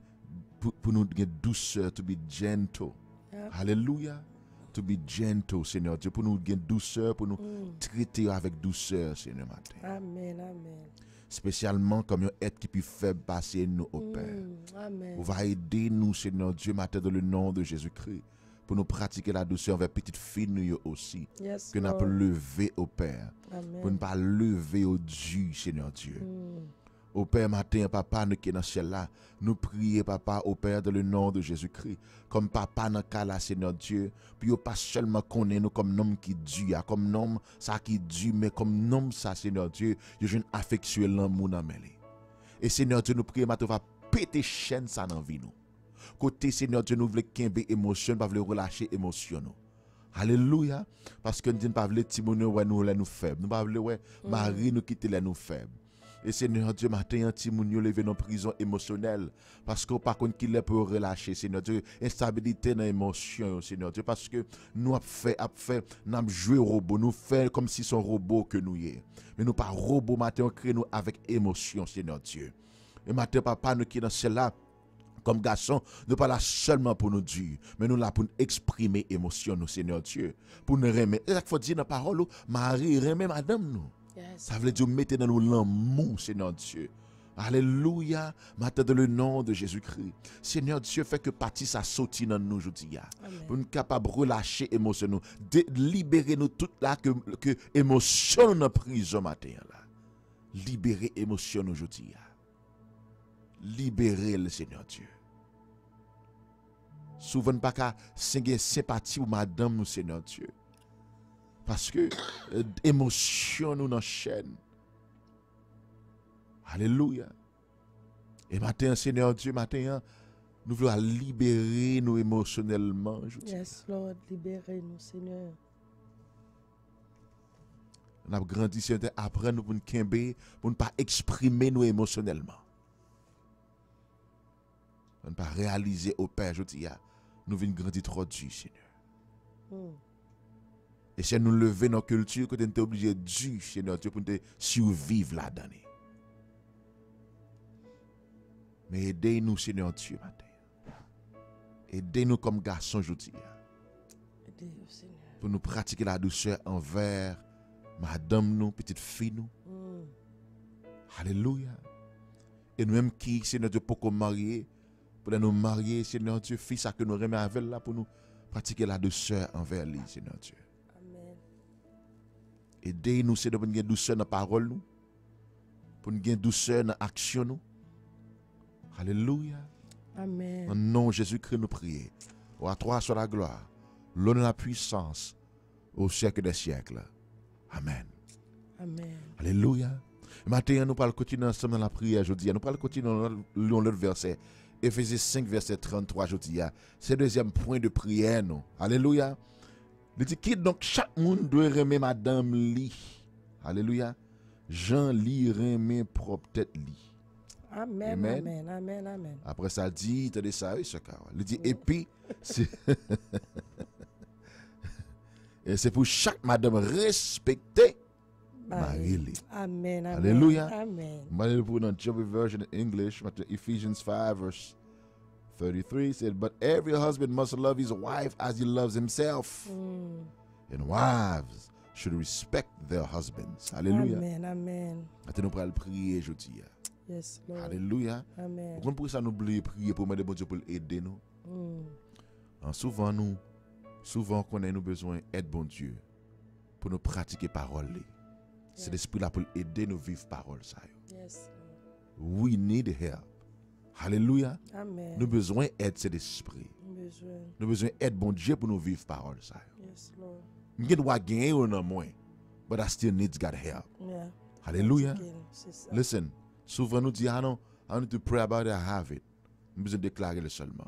C: douceur, to be gentle.
E: Yep.
C: Alléluia. To be gentle, Seigneur Dieu. Pour nous gagner douceur, pour nous traiter avec douceur, Seigneur matin.
E: Amen, amen.
C: Spécialement comme un être qui peut faire passer nous au Père.
E: Amen.
C: Vous va aider nous, Seigneur Dieu, matin, dans le nom de Jésus-Christ, pour nous pratiquer la douceur envers petite fille nous aussi.
E: Yes,
C: Que nous
E: Lord.
C: pouvons lever au Père.
E: Amen.
C: Pour ne pas lever au Dieu, Seigneur Dieu. Au Père matin, Papa, nous qui est dans le ciel là, nous prions, Papa, au Père, dans le nom de Jésus-Christ. Comme Papa, dans le cas là, Seigneur Dieu, puis pas seulement connaître nous comme nom qui Dieu, comme nom ça qui Dieu, mais comme nom ça, Seigneur Dieu, il y a une affection l'amour dans mêlé. Et Seigneur Dieu, nous prions, maintenant, va péter chaîne ça dans la vie nous. Côté, Seigneur Dieu, nous voulons qu'aimer émotion, pas voulons relâcher émotion nous. Alléluia. Parce que nous ne pas voulons Timothée ouais nous faibles. Nous pas voulons ouais Marie nous quitter les nous faibles. Et Seigneur Dieu, matin, Timothée lever dans prison émotionnelle. Parce que par contre, qu'il peut relâcher, Seigneur Dieu, instabilité dans l'émotion, Seigneur Dieu. Parce que nous avons joué robot, nous faisons comme si son robot que nous y est. Mais nous pas robot, matin, on crée nous avec émotion, Seigneur Dieu. Et matin, Papa, nous qui dans celle-là, comme garçon, nous pas là seulement pour nous dire, mais nous là pour exprimer émotion, nous, Seigneur Dieu. Pour nous remettre. Et ça qu'il faut dire dans la parole, Marie remet madame nous.
E: Yes.
C: Ça veut dire mettre dans nous l'amour, Seigneur Dieu. Alléluia. Maintenant, dans le nom de Jésus-Christ. Seigneur Dieu, fait que partie ça sortit dans nous aujourd'hui. Pour nous capables de relâcher l'émotion, nous, de libérer nous tout là que émotion dans prison matin là. Libérer l'émotion aujourd'hui. Libérer le Seigneur Dieu. Souvent pas qu'à sympathie pour madame nous, Seigneur Dieu. Parce que émotion nous dans chaîne. Alléluia. Et matin, Seigneur Dieu, matin, nous voulons libérer nous émotionnellement.
E: Yes, Lord, libérez-nous, Seigneur.
C: On a grandi, Seigneur, après nous pour ne pas exprimer nous émotionnellement. On ne pas réaliser au Père, je dis, nous venons grandir trop dur, Seigneur. Et si nous lever nos cultures, que nous sommes obligés de Dieu, Seigneur Dieu, pour nous survivre là-dedans. Mais aidez-nous, Seigneur Dieu, matin. Aidez-nous comme garçons, je dis.
E: Aidez-nous, Seigneur.
C: Pour nous pratiquer la douceur envers madame nous, petite fille nous. Alléluia. Et nous-mêmes qui, Seigneur Dieu, pour nous marier, pour nous marier, Seigneur Dieu, fils ça que nous remet avec là, pour nous pratiquer la douceur envers lui, Seigneur Dieu.
E: Amen.
C: Aidez-nous, Seigneur, pour nous gagner douceur dans la parole, nous. Pour nous gagner douceur dans l'action, nous. Alléluia.
E: Amen.
C: En nom de Jésus-Christ, nous prions. À toi soit la gloire, l'honneur et la puissance au siècle des siècles. Amen.
E: Amen.
C: Alléluia. Maintenant, nous allons continuer ensemble dans la prière aujourd'hui. Nous allons continuer dans le verset. Éphésiens 5, verset 33, aujourd'hui. C'est le deuxième point de prière, nous. Alléluia. Il dit qui donc chaque monde doit remettre madame li. Alléluia. Jean li remet propre tête li.
E: Amen.
C: Amen.
E: Amen. Amen. Amen.
C: Après ça dit, t'as dit ça, oui, ce cas. Il dit et puis c'est pour chaque madame respecter Marie.
E: Amen. Amen.
C: Alléluia.
E: Amen.
C: Marie pour dans Job version in English, Ephesians 5 verse 33 said, but every husband must love his wife as he loves himself. And wives should respect their husbands. Alléluia.
E: Amen. Amen.
C: Maintenant, nous allons prier aujourd'hui.
E: Yes, Lord.
C: Alléluia.
E: Amen.
C: Pourquoi ça nous oublier prier pour demander bon Dieu pour aider nous? Souvent nous Souvent, on a nous besoin d'aide, bon Dieu, pour nous pratiquer parole. C'est l'esprit là pour aider nous vivre parole.
E: Yes.
C: We need help. Hallelujah.
E: Amen.
C: Nous besoin d'aide, c'est l'esprit. Nous besoin d'aide, bon Dieu, pour nous vivre parole.
E: Yes, Lord.
C: Je dois gagner ou non moins, but I still need God help.
E: Yeah.
C: Hallelujah.
E: C'est ça.
C: Listen, souvent nous disons, I need to pray about it, I have it. Nous besoin déclarer le seulement.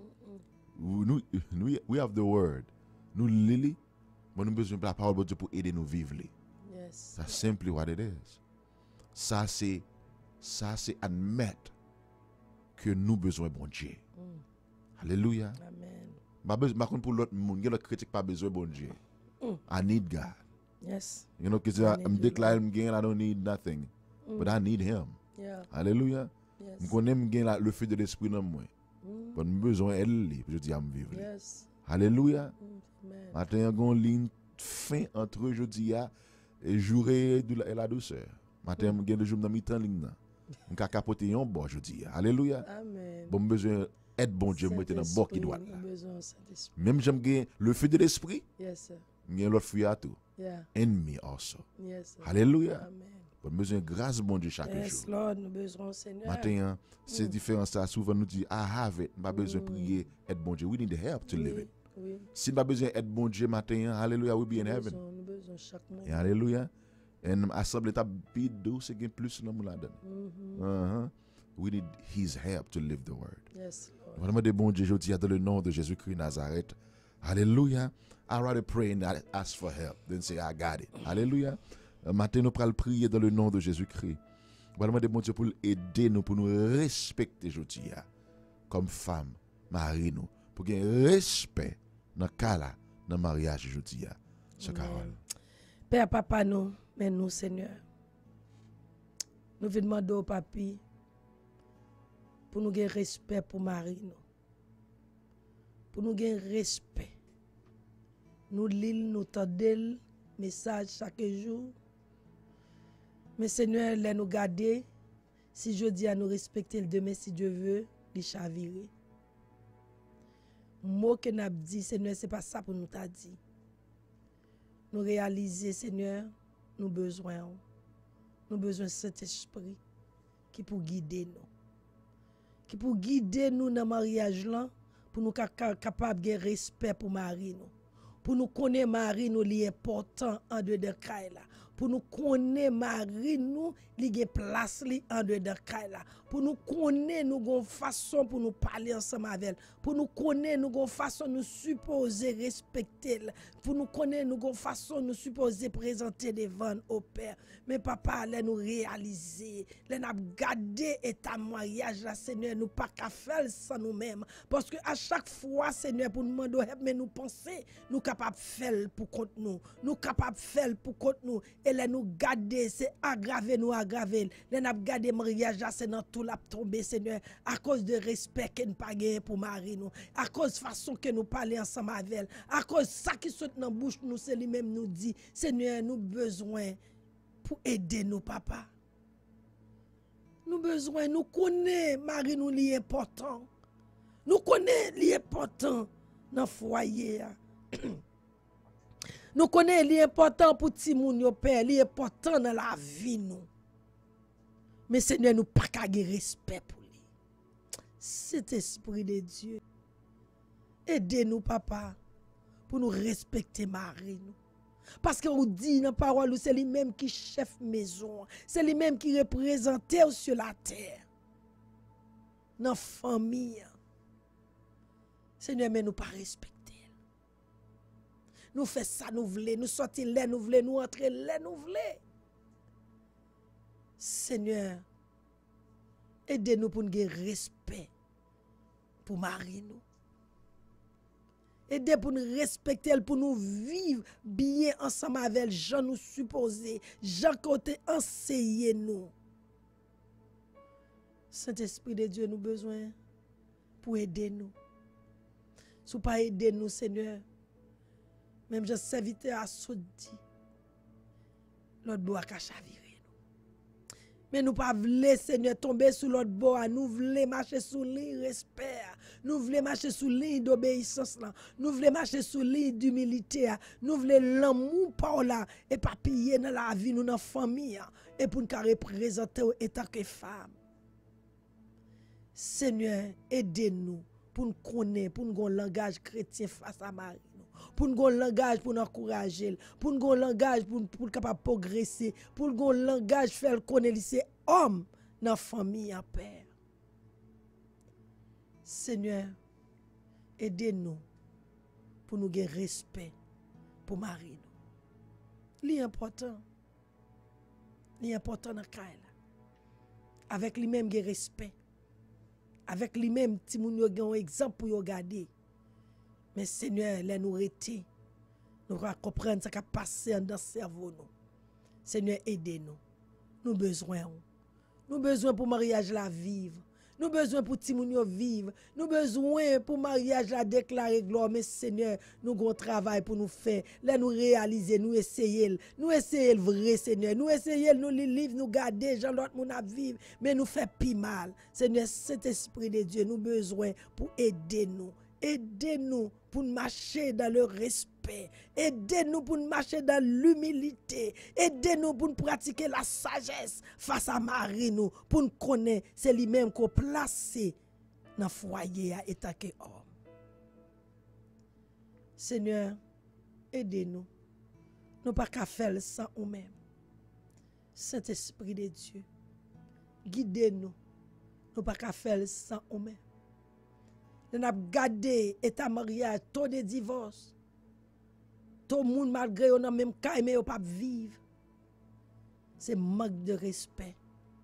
C: We have the word. Nous lisons, mais nous besoin de la parole de Dieu pour aider nous vivre.
E: Yes.
C: That's simply what it is. Ça c'est admettre que nous besoin de bon Dieu. Alléluia.
E: Amen.
C: Par contre, pour l'autre monde, il y a l'autre critique pas besoin de bon Dieu. I need God.
E: Yes.
C: You know, because I'm declaring I don't need nothing, but I need Him.
E: Yeah.
C: Alléluia.
E: Yes.
C: Je connais le feu de l'esprit dans moi. Mais j'ai besoin d'elle, je dis à me vivre.
E: Yes.
C: Alléluia.
E: Amen.
C: Maintenant, il y a une ligne fin entre jeudi et jour et la douceur. Maintenant, il y a des jours dans mi-temps ligne. Je vais capoter un bon jeudi. Alléluia.
E: Amen.
C: Bon, besoin d'aide, bon Dieu, moi, dans le bon qui doit.
E: Saint-Esprit.
C: Même j'aime le feu de l'esprit,
E: Yes, sir.
C: il y a l'autre feu à tout.
E: Yeah.
C: In me also.
E: Yes, sir.
C: Alléluia.
E: Amen.
C: Bon, besoin de grâce, bon Dieu, chaque
E: Yes,
C: jour.
E: Lord, nous besoin, Seigneur.
C: Maintenant, c'est différent. Ça, souvent, nous dit, I have it. Pas besoin de prier, aide bon Dieu. We need the help to live it.
E: Oui.
C: Si nous pas besoin d'aide bon Dieu, matin, hallelujah, we be in heaven.
E: Nous besoin chaque moment.
C: Et hallelujah. Et assemblée ta bide douce et plus dans la donne. We need his help to live the word.
E: Yes, Lord.
C: Vraiment de bon Dieu, je dis dans le nom de Jésus-Christ Nazareth. Hallelujah. I rather pray and ask for help than say I got it. Hallelujah. Matin, nous allons prier dans le nom de Jésus-Christ. Vraiment de bon Dieu pour aider nous, pour nous respecter, je dis, comme femme, mari nous, pour qu'il y ait respect dans le cas là, dans le mariage, je dis, ce Carole.
E: Père, papa, nous, mais nous, Seigneur, nous voulons demander au papi pour nous gagner respect pour Marie, nous. Pour nous gagner respect. Nous lisons, nous tendons message chaque jour. Mais Seigneur, laisse nous garder. Si je dis à nous respecter le demain, si Dieu veut, les chavirer. Mot que nous avons dit, Seigneur, ce n'est pas ça pour nous t'a dit. Nous réaliser, Seigneur, nous besoin. Nous besoin de cet esprit qui pour guider nous. Qui pour guider nous dans le mariage là, pour nous capables de respect pour Marie nous. Pour nous connaître Marie nous li important en dehors de caille là. Pour nous connaître Marie nous li place li en dehors de caille là. Pour nous connaître nous gon façon pour nous parler ensemble avec elle. Pour nous connaître nous gon façon nous supposer respecter elle. Pour nous connaître nous gon façon nous supposer présenter devant au Père. Mais papa là nous réaliser, là n'a garder état mariage là Seigneur nous pas qu'à faire sans nous-mêmes parce que à chaque fois Seigneur pour nous demander mais nous penser nous capable faire pour contre nous. Nous capable faire pour contre nous et là nous garder c'est aggraver nous aggraver. Là n'a garder mariage là c'est dans tout la tomber Seigneur à cause de respect que nous pas gagné pour Marie nous. À cause façon que nous parler ensemble avec elle. À cause ça qui saute dans bouche nous c'est lui-même nous dit Seigneur nous besoin pour aider nous papa. Nous besoin nous connaît Marie nous li important. Nous connaît li important dans foyer. Nous connaît li important pour ti moun yo père, li important dans la vie nous. Mais Seigneur nous pas ka gen respect pour lui. Cet esprit de Dieu aidez-nous papa pour nous respecter Marie nous. Parce que on dit dans la parole, c'est lui-même qui chef maison, c'est lui-même qui représente sur la terre, dans la famille. Seigneur, mais nous pas respecter. Nous faisons ça, nous voulons, nous sortir là, nous voulons, nous entrer là, nous voulons. Seigneur, aidez-nous pour nous avoir respect pour Marie nous. Aidez pour nous respecter, pour nous vivre bien ensemble avec elle, Jean nous supposer, Jean côté enseigner nous. Saint-Esprit de Dieu nous besoin pour aider nous. Si pas aider nous Seigneur, même je serviteur à Saudi, l'autre doit chavirer nous. Mais nous pas voulons, Seigneur, tomber sous l'autre bord. Nous voulons marcher sous ligne respect. Nous voulons marcher sous ligne d'obéissance. Nous voulons marcher sous ligne d'humilité. Nous voulons l'amour par là. Et pas piller dans la vie, nous dans la famille. Et pour nous représenter en tant que femme. Seigneur, aidez-nous pour nous connaître, pour nous avoir un langage chrétien face à Marie. Pour nous avoir un langage pour nous encourager, pour nous avoir un langage pour capable progresser, pour nous avoir un langage faire connaître c'est homme dans la famille en père. Seigneur, aidez-nous pour nous avoir respect pour Marie. L'important dans le cas avec lui-même avoir respect. Avec lui-même, si nous avons un exemple pour regarder. Mais Seigneur, là nous arrêter. Nous allons comprendre ce qui a passé dans le cerveau. Seigneur, aidez-nous. Nous avons besoin. Nous avons besoin pour mariage la vivre. Nous avons besoin pour Timounio vivre. Nous avons besoin pour mariage la déclarer gloire. Mais Seigneur, nous avons un travail pour nous faire. Là, nous réaliser, nous essayer. Nous essayer le vrai, Seigneur. Nous essayer nous les livres, nous garder, gens l'autre monde à vivre. Mais nous fait plus mal. Seigneur, cet esprit de Dieu, nous avons besoin pour aider nous. Aidez-nous pour marcher dans le respect. Aidez-nous pour marcher dans l'humilité. Aidez-nous pour pratiquer la sagesse face à Marie, nous, pour nous connaître. C'est lui-même qu'on placé dans le foyer à état que homme. Seigneur, aidez-nous. Nous pas qu'à faire sans nous-mêmes. Saint-Esprit de Dieu, guidez-nous. Nous pas qu'à faire sans nous-mêmes. Nous avons gardé état mariage, taux de divorce. Tout le monde, malgré on a même cas, mais on pas vivre. C'est manque de respect.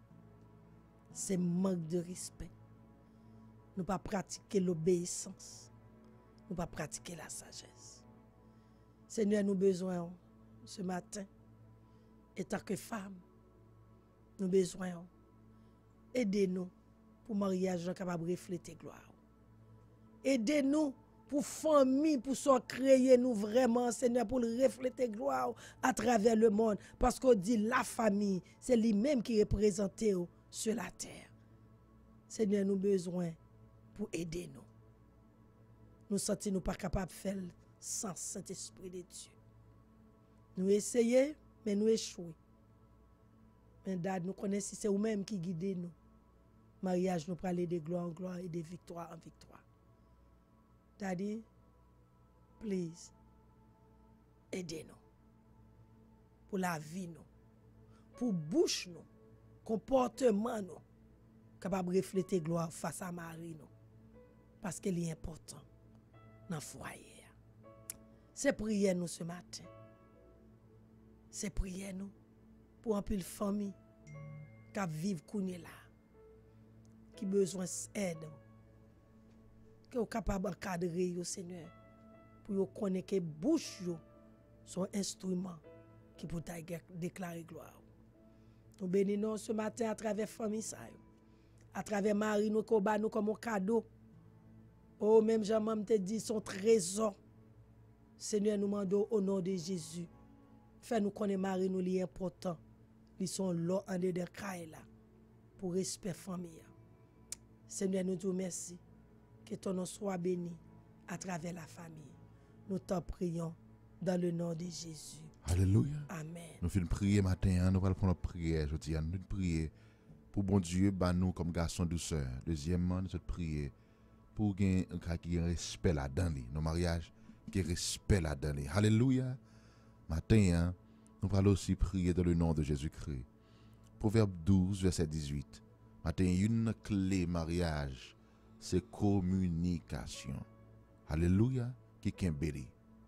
E: C'est manque de respect. Nous pas pratiquer l'obéissance. Nous pas pratiquer la sagesse. Seigneur, nous besoin ce matin, étant que femme, nous besoin aidez-nous pour mariage capable de refléter gloire. Aidez-nous pour famille, pour soit créer nous vraiment, Seigneur, pour refléter gloire à travers le monde. Parce qu'on dit la famille, c'est lui-même qui représente sur la terre. Seigneur, nous besoin pour aider nous. Nous sentons nous pas capables de faire sans Saint-Esprit de Dieu. Nous essayons, mais nous échouons. Mais Dad, nous connaissons c'est vous-même qui guidez nous. Mariage, nous parlons de gloire en gloire et de victoire en victoire. Daddy, please, aidez-nous pour la vie, nous, pour bouche, nous, comportement, nous, capable de refléter gloire face à Marie, nous, parce qu'elle est important dans le foyer. C'est prier nous ce matin. C'est prier nous pour un peu de famille qui vivent là, qui besoin d'aide. Que vous capable d'encadrer au Seigneur pour vous connaître que bouche son instrument qui peut déclarer gloire. Nous bénissons ce matin à travers famille à travers Marie nous comme un cadeau. Oh même Jean-Mam te dit son trésor. Seigneur nous demandons au nom de Jésus. Fais nous connaître Marie nous li important. Ils sont là en dedans là pour respect famille. Seigneur nous te merci. Que ton nom soit béni à travers la famille. Nous t'en prions dans le nom de Jésus.
C: Alléluia.
E: Amen.
C: Nous faisons prier matin, nous allons prendre la prière. Je dis, nous prier pour bon Dieu, bah nous comme garçon douceur. Deuxièmement, nous prier pour qu'il y ait un respect là-dedans, nos mariages, qu'il y ait respect là-dedans. Alléluia. Matin, nous allons aussi prier dans le nom de Jésus-Christ. Proverbe 12, verset 18. Matin, une clé mariage. C'est communication. Alléluia. Qui est béni.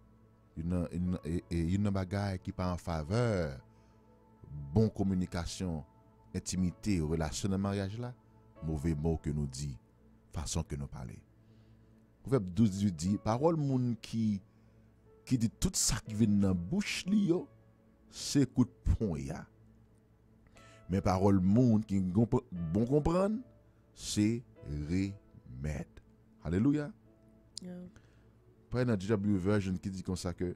C: Une bagaille qui pas en faveur. Bonne communication, intimité, relation de mariage là. Mauvais mot que nous dit. Façon que nous parlons. Proverbe 12, 18 dit. Parole moun qui dit tout ça qui vient dans la bouche li c'est coup de poing ya. Mais parole moun qui bon comprendre c'est remède. Alléluia. Yeah. Prenez la JW version qui dit comme ça que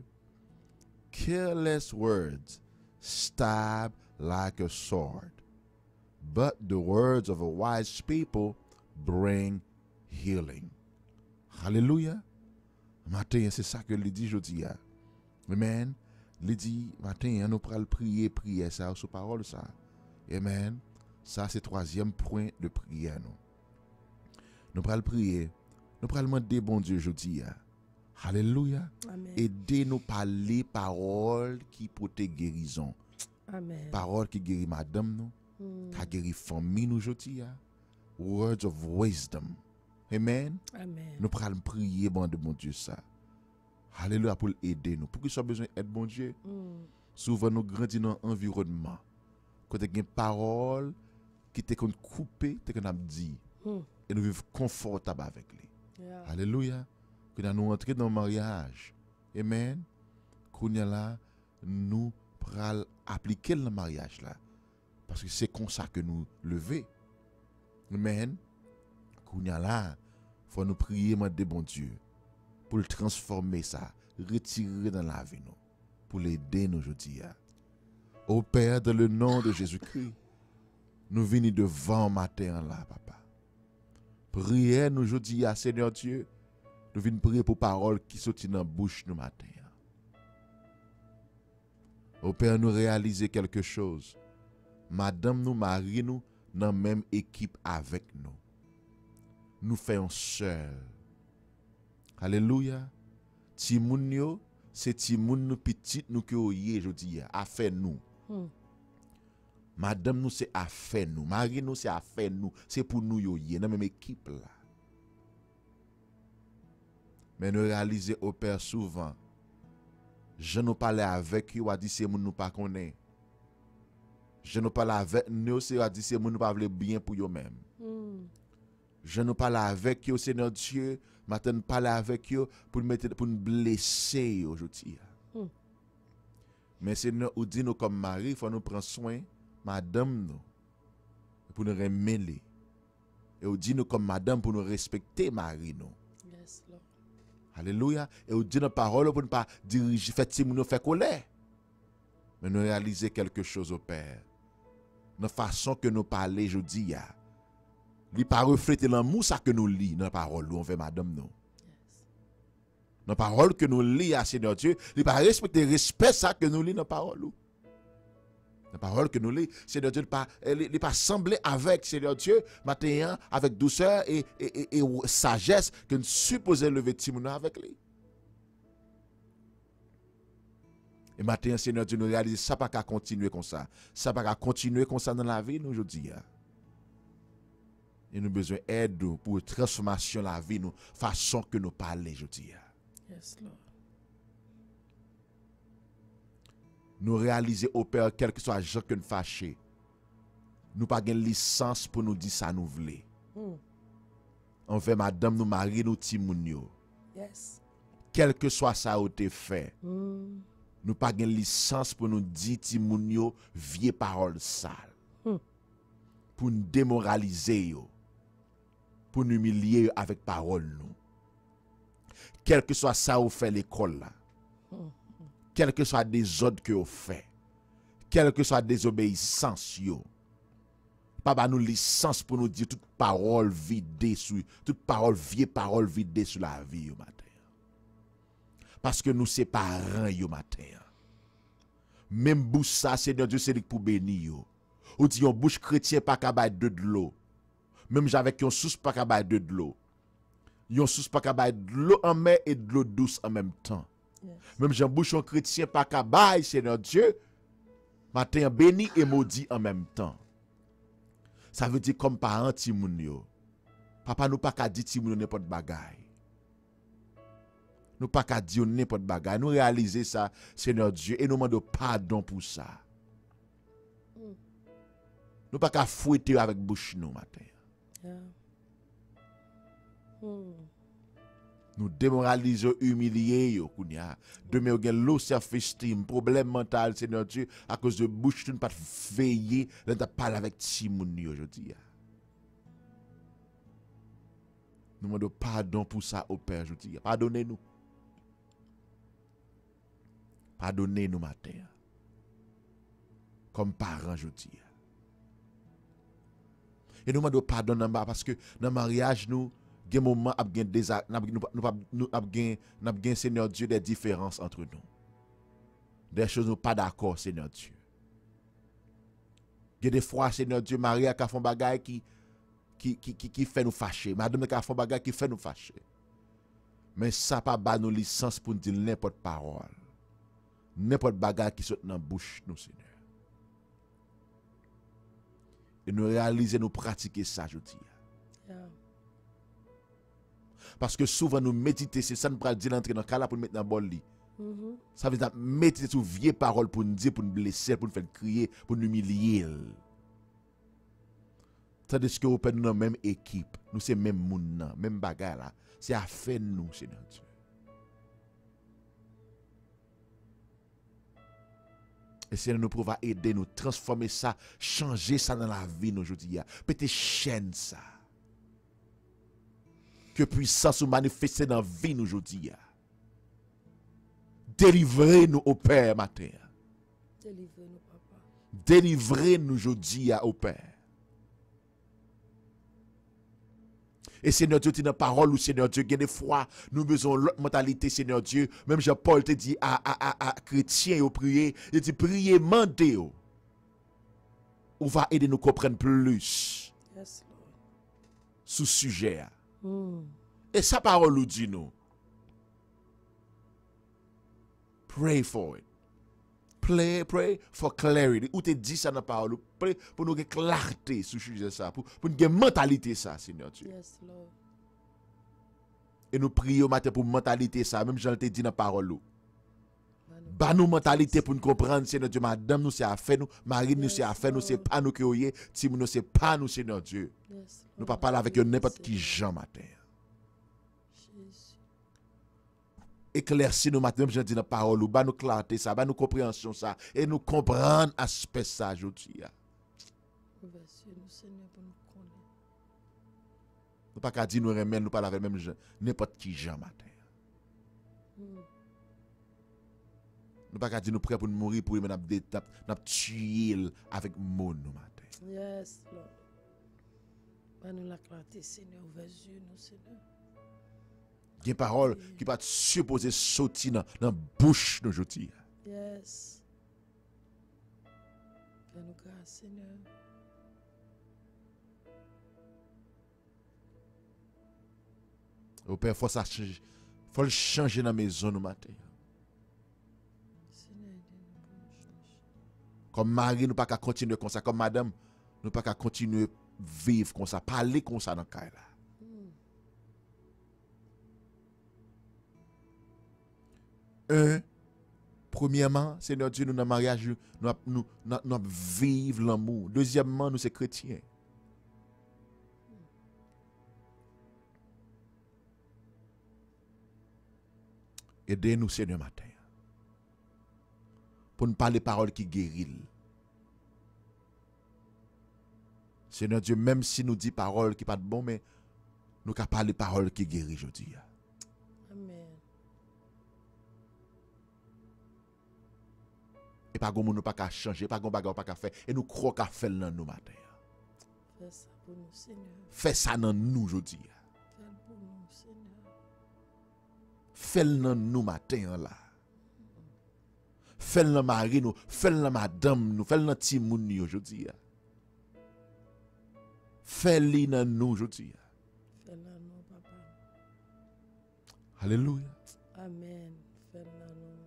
C: careless words stab like a sword, but the words of a wise people bring healing. Hallelujah. Matin, c'est ça que il dit aujourd'hui. Amen. Il dit, matin, nous pourrons prier ça, sous parole ça. Amen. Ça, c'est troisième point de prière. Nous pourrons prier. Nous pourrons demander, bon Dieu, aujourd'hui. Alléluia. Aidez-nous parler paroles qui portent guérison.
E: Amen.
C: Paroles qui guérit madame nous, qui guérit famille nous aujourd'hui. Words of wisdom. Amen.
E: Amen.
C: Nous pourrons prier, bon Dieu, ça. Alléluia, pour aider nous. Pour qu'il soit besoin d'aide, bon Dieu. Souvent, nous grandissons dans un environnement. Quand il y a des paroles qui te coupées, te qu'on a dit. Et nous vivons confortable avec lui.
E: Yeah.
C: Alléluia. Quand nous entrons dans le mariage. Amen. Quand là, nous pourrons appliquer le mariage là. Parce que c'est comme ça que nous levons. Amen. Quand là, il faut nous prier, demander bon Dieu, pour le transformer ça, retirer dans la vie nous, pour l'aider nous aujourd'hui. Au Père, dans le nom de Jésus-Christ, nous venons devant matin là, papa. Priez nous aujourd'hui, Seigneur Dieu, nous venons prier pour paroles qui sortent dans la bouche nous matin. Au Père, nous réaliser quelque chose. Madame nous, Marie nous, dans la même équipe avec nous. Nous faisons seul. Alléluia. Timoun yo, c'est timoun nous petit nous que oyé jodi a fait nous. Madame nous c'est à faire nous, Marie nous c'est à faire nous, c'est pour nous yo yé dans même équipe là. Mais nous réaliser au Père souvent. Je nous parle avec eux, a dit c'est moun nous pas connaît. Je nous parle avec nous, c'est a dit c'est moun nous pas vle bien pour eux même. Je nous parle avec eux, Seigneur Dieu, maintenant nous parle avec eux pour nous blesser aujourd'hui. Mais Seigneur, ou dit nous comme mari, il faut nous prendre soin, madame nous, pour nous reméler. Et ou dit nous comme madame pour nous respecter mari nous.
E: Yes, Lord.
C: Alléluia. Et ou dit nos paroles pour ne pas diriger, faire si nous faire colère. Mais nous réaliser quelque chose au Père. La façon que nous parlons aujourd'hui, il pas refléter l'amour ça que nous lit dans la parole on fait madame nous. Dans la parole que nous lit à Seigneur Dieu, il pas respecter respect ça que nous lit dans la parole. Dans la parole que nous lit, Seigneur Dieu il pas semblé avec Seigneur Dieu matin avec douceur et sagesse que nous supposons lever Timoun avec lui. Et maintenant Seigneur Dieu nous réalise ça pas qu'à continuer comme ça. Ça pas qu'à continuer comme ça dans la vie nous aujourd'hui. Et nous avons besoin d'aide pour transformation de la vie, nous, façon que nous parlons aujourd'hui.
E: Yes, Lord.
C: Nous réaliser au Père, quel que soit le gens que nous fâchés, nous pas de licence pour nous dire ça nous voulons. On fait madame, nous mari, nous timoun yo.
E: Yes.
C: Quel que soit ça ou te fait, nous pas de licence pour nous dire timoun yo, vieille parole sale. Pour nous démoraliser yo. Pour nous humilier avec parole nous. Quel que soit ça ou fait l'école là. Quel que soit des ordres que vous fait. Quelle que soit désobéissance yo. Pas nous licence pour nous dire toute parole vidée sur toute parole vieille parole vidée sur la vie yo matin. Parce que nous c'est parents yo matin. Même bouche ça Seigneur Dieu c'est pour bénir yo. Ou dit yon bouche chrétien pas capable de l'eau. Même avec yon source pas capable de l'eau. Yon source pas capable de l'eau en mer et de l'eau douce en même temps. Yes. Même Jean bouche yon chrétien pas capable Seigneur Dieu matin béni et maudit en même temps. Ça veut dire comme parent timoun yo. Papa nous pas ka di timoun n'importe bagaille. Nous pas ka di n'importe bagaille. Nous réaliser ça Seigneur Dieu et nous demandons pardon pour ça. Nous pas qu'à fouetter avec bouche nous matin.
E: Yeah.
C: Nous démoralisons, humilier yo kounya. Demain ou gen low self-esteem, problème mental Seigneur Dieu à cause de bouche tu ne pas veiller, là tu parler avec Timoun aujourd'hui. Nous demandons pardon pour ça au Père aujourd'hui. Pardonnez-nous. Pardonnez-nous matin. Comme parents aujourd'hui. Et nous demandons pardon parce que dans le mariage, nous, il y a des moments nous avons Seigneur Dieu, des différences entre nous. Des choses nous pas d'accord, Seigneur Dieu. Il y a des fois, Seigneur Dieu, Marie a fait un bagage qui fait nous fâcher. Madame a fait un bagage qui fait nous fâcher. Mais ça pas ba nous licence pour nous dire n'importe parole. N'importe bagage qui saute dans la bouche, nous, Seigneur. Et nous réaliser, nous pratiquer ça, je dis.
E: Yeah.
C: Parce que souvent, nous méditer, c'est ça, nous prenons dire l'entrée dans le cas là pour nous mettre dans le bol. Ça veut dire méditer sur vieilles paroles pour nous dire, pour nous blesser, pour nous faire crier, pour nous humilier. Tandis que nous sommes dans la même équipe, nous sommes même monde, même bagage là. C'est à faire nous, Seigneur Dieu. Et Seigneur nous pourra aider, nous transformer ça, changer ça dans la vie nous aujourd'hui. Péter chaîne ça. Que puissance nous manifester dans la vie nous aujourd'hui. Délivrez-nous au Père matin.
E: Délivrez-nous, papa.
C: Délivrez-nous aujourd'hui au Père. Et Seigneur Dieu, tu dans la parole ou Seigneur Dieu, il y a des fois, nous besoin de l'autre mentalité, Seigneur Dieu. Même Jean-Paul te dit à chrétiens, au prier, il dit priez, mandez. On va aider nous comprendre plus.
E: Yes, Lord.
C: Sous sujet. Et sa parole nous dit nous. Pray for it. Pray for clarity. Ou te dit ça dans la parole. Pray pour nous avoir clarté sur sujet ça. Pour nous avoir mentalité ça, Seigneur Dieu.
E: Yes, Lord.
C: Et nous prions matin pour mentalité ça. Même Jean te dit dans la parole. Bah nous mentalité pour nous comprendre, Seigneur Dieu. Madame nous c'est à faire nous. Marie nous c'est à faire nous. C'est pas nous qui oyez. Tim nous c'est pas nous, Seigneur Dieu.
E: Yes,
C: Nous ne pas parler avec n'importe qui Jean matin. Éclaircis nous matin, même je dis dans la parole, ou bah nous clarté ça, bah nous compréhension ça, et nous comprendre aspect ça aujourd'hui. Nous pas qu'à dire nous remettre, nous parler avec même n'importe qui Jean matin. Nous pas qu'à dire nous prêts pour nous mourir pour nous tuer avec mots nous matin.
E: Yes, Lord. Bah nous la clarté, Seigneur, ouvre les yeux, nous, Seigneur.
C: Il y a une parole qui va supposer sortir dans la bouche d'aujourd'hui.
E: Yes. Fais-nous grâce, Seigneur.
C: Au Père, il faut le changer dans la maison nous matin.
E: Seigneur,
C: Comme Marie, nous pas qu'à continuer comme ça. Comme Madame, nous pas qu'à continuer vivre comme ça, parler comme ça dans le cas là. Premièrement, Seigneur Dieu, nous dans le mariage, nous vivons l'amour. Deuxièmement, nous sommes chrétiens. Aidez-nous, Seigneur, matin. Pour nous parler paroles qui guérissent. Seigneur Dieu, même si nous dit paroles qui ne sont pas bonnes, mais nous pouvons parler paroles qui guérissent aujourd'hui.
E: Amen.
C: Et pas nous pas qu'à changer, pas qu'on pas qu'à faire. Et nous croyons qu'à faire dans nous matin.
E: Fais ça pour nous, Seigneur.
C: Fais ça dans nous aujourd'hui.
E: Fais pour nous, Seigneur.
C: Fais dans nous matin là. Fais dans Marie nous, fais dans madame nous, fais dans Timoun aujourd'hui. Fais-le dans nous aujourd'hui.
E: Fais dans nous, papa.
C: Alléluia.
E: Amen. Fais dans nous.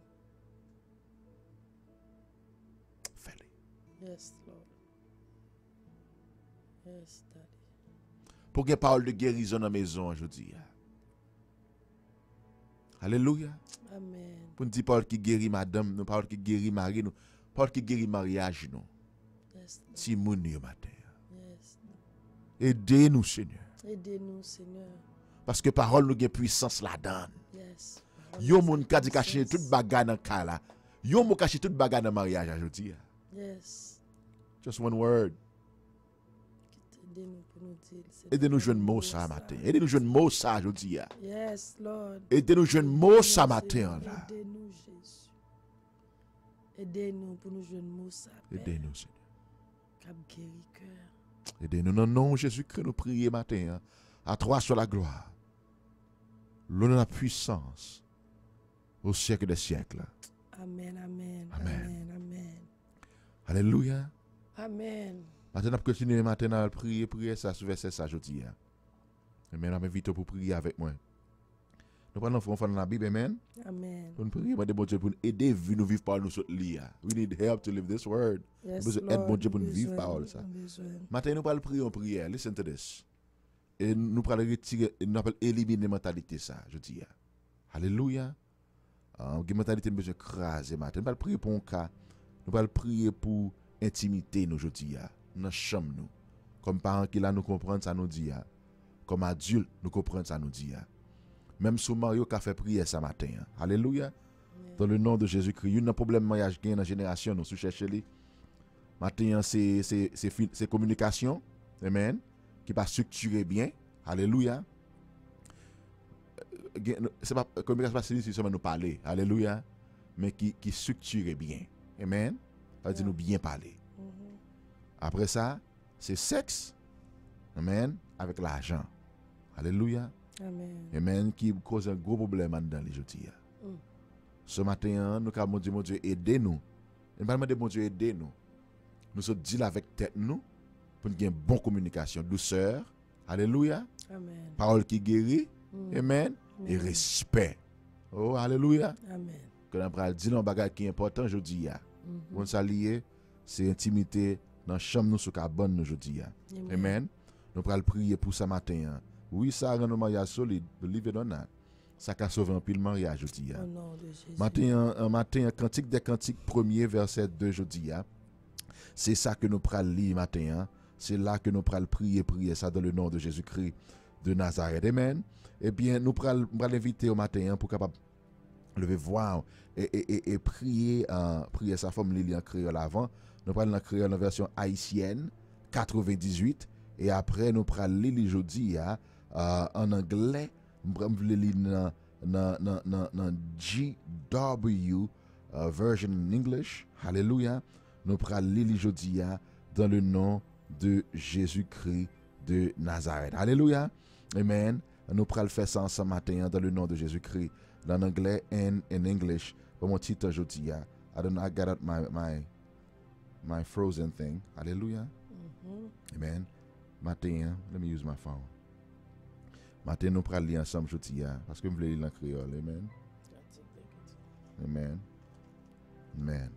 C: Fais-le.
E: Yes, Lord. Yes, Daddy.
C: Pour qu'il y ait parole de guérison dans la maison aujourd'hui. Alléluia.
E: Amen.
C: Pour nous dire parole qui guérit madame, nous parole qui guérit Marie, nous parole qui guérit mariage nous.
E: Yes, Lord.
C: Timoun yo matin.
E: Yes, Lord.
C: Aidez-nous, Seigneur.
E: Aidez-nous, Seigneur.
C: Parce que parole nous a puissance là-dedans.
E: Yes.
C: Yo moun ka di cacher toute bagarre dans cas là. Yo moun cacher toute bagarre dans mariage aujourd'hui.
E: Yes.
C: Just one word.
E: Aidez-nous pour nous dire.
C: Aidez-nous joindre mot ça matin. Aidez-nous joindre mot ça aujourd'hui.
E: Yes, Lord.
C: Aidez-nous joindre mot ça matin là.
E: Aidez-nous, Jésus. Aidez-nous pour nous joindre mot ça.
C: Aidez-nous, Seigneur.
E: Cap guéri cœur.
C: Aidez-nous dans le nom de Jésus-Christ, nous prions matin. Hein. À toi soit la gloire, l'honneur, la puissance, au siècle des siècles.
E: Amen, amen,
C: Amen.
E: amen, amen.
C: Alléluia.
E: Amen.
C: Maintenant, on continue maintenant à prier ça sur verset ça, je dis. Amen, on m'invite pour prier avec moi. Nous prenons dans la Bible, amen.
E: Amen.
C: Pour nous prier, bon Dieu, pour nous aider, nous vivre par nous autres lia. We need help to live this word.
E: Yes,
C: Nous besoin aide, bon Dieu, pour nous
E: nous
C: vivre
E: besoin,
C: par ça.
E: nous besoin.
C: Maintenant, nous allons prier en prière. Listen to this. Et nous allons retirer, nous allons éliminer la mentalité ça, je dis. Alléluia. La mentalité nous besoin craser maintenant. Nous allons prier pour un cas. Nous allons prier pour intimité, nous, je dis. Dans la chambre, nous. Comme parents qui là nous comprennent ça, nous dit. Comme adultes, nous comprenons ça, nous dit. Même sous Mario qui a fait prière ce matin. Alléluia. Dans le nom de Jésus-Christ. Il y a un problème de mariage dans la génération, nous, si vous cherchez les. Matin, c'est communication. Amen. Qui va structurer bien. Alléluia. C'est pas communication, c'est seulement nous parler. Alléluia. Mais qui structure bien. Amen. Ça veut dire nous bien parler. Après ça, c'est sexe. Amen. Avec l'argent. Alléluia.
E: Amen.
C: Amen. Qui cause un gros problème dans les jours. Ce matin, nous avons dit, mon Dieu, aidez-nous. Et pas demander, mon Dieu, aidez-nous. Nous sommes dit avec tête nous pour qu'il y ait une bonne communication, douceur. Alléluia.
E: Amen.
C: Parole qui guérit. Amen. Et respect. Oh, alléluia.
E: Amen.
C: Quand on parle de un bagage qui est important, je dis, on s'allie, c'est intimité dans la chambre nous sous cabane nous aujourd'hui. Amen. Nous allons prier pour ce matin. Oui, ça rend nos mariages solides. Believe it or not. Ça a sauvé un pile mariage aujourd'hui.
E: Au nom de Jésus.
C: Matin, Cantique des Cantiques, 1er verset 2 aujourd'hui. C'est ça que nous allons lire matin. C'est là que nous allons prier ça dans le nom de Jésus-Christ de Nazareth. Amen. Eh bien, nous allons l'inviter au matin pour capable lever voir et prier sa forme Lily en créole avant. Nous allons en créole en version haïtienne 98 et après nous allons lire jeudi en anglais. Nous allons lire dans GW version in English. Hallelujah. Nous allons lire jeudi dans le nom de Jésus-Christ de Nazareth. Alléluia. Amen. Nous allons faire ça ce matin dans le nom de Jésus-Christ. En anglais and in English. Pour mon titre aujourd'hui. I don't know, I got out my frozen thing. Hallelujah. Amen. Matin, let me use my phone. Matin, nous allons lire ensemble aujourd'hui. Parce que nous voulons lire en créole. Amen. Amen. Amen.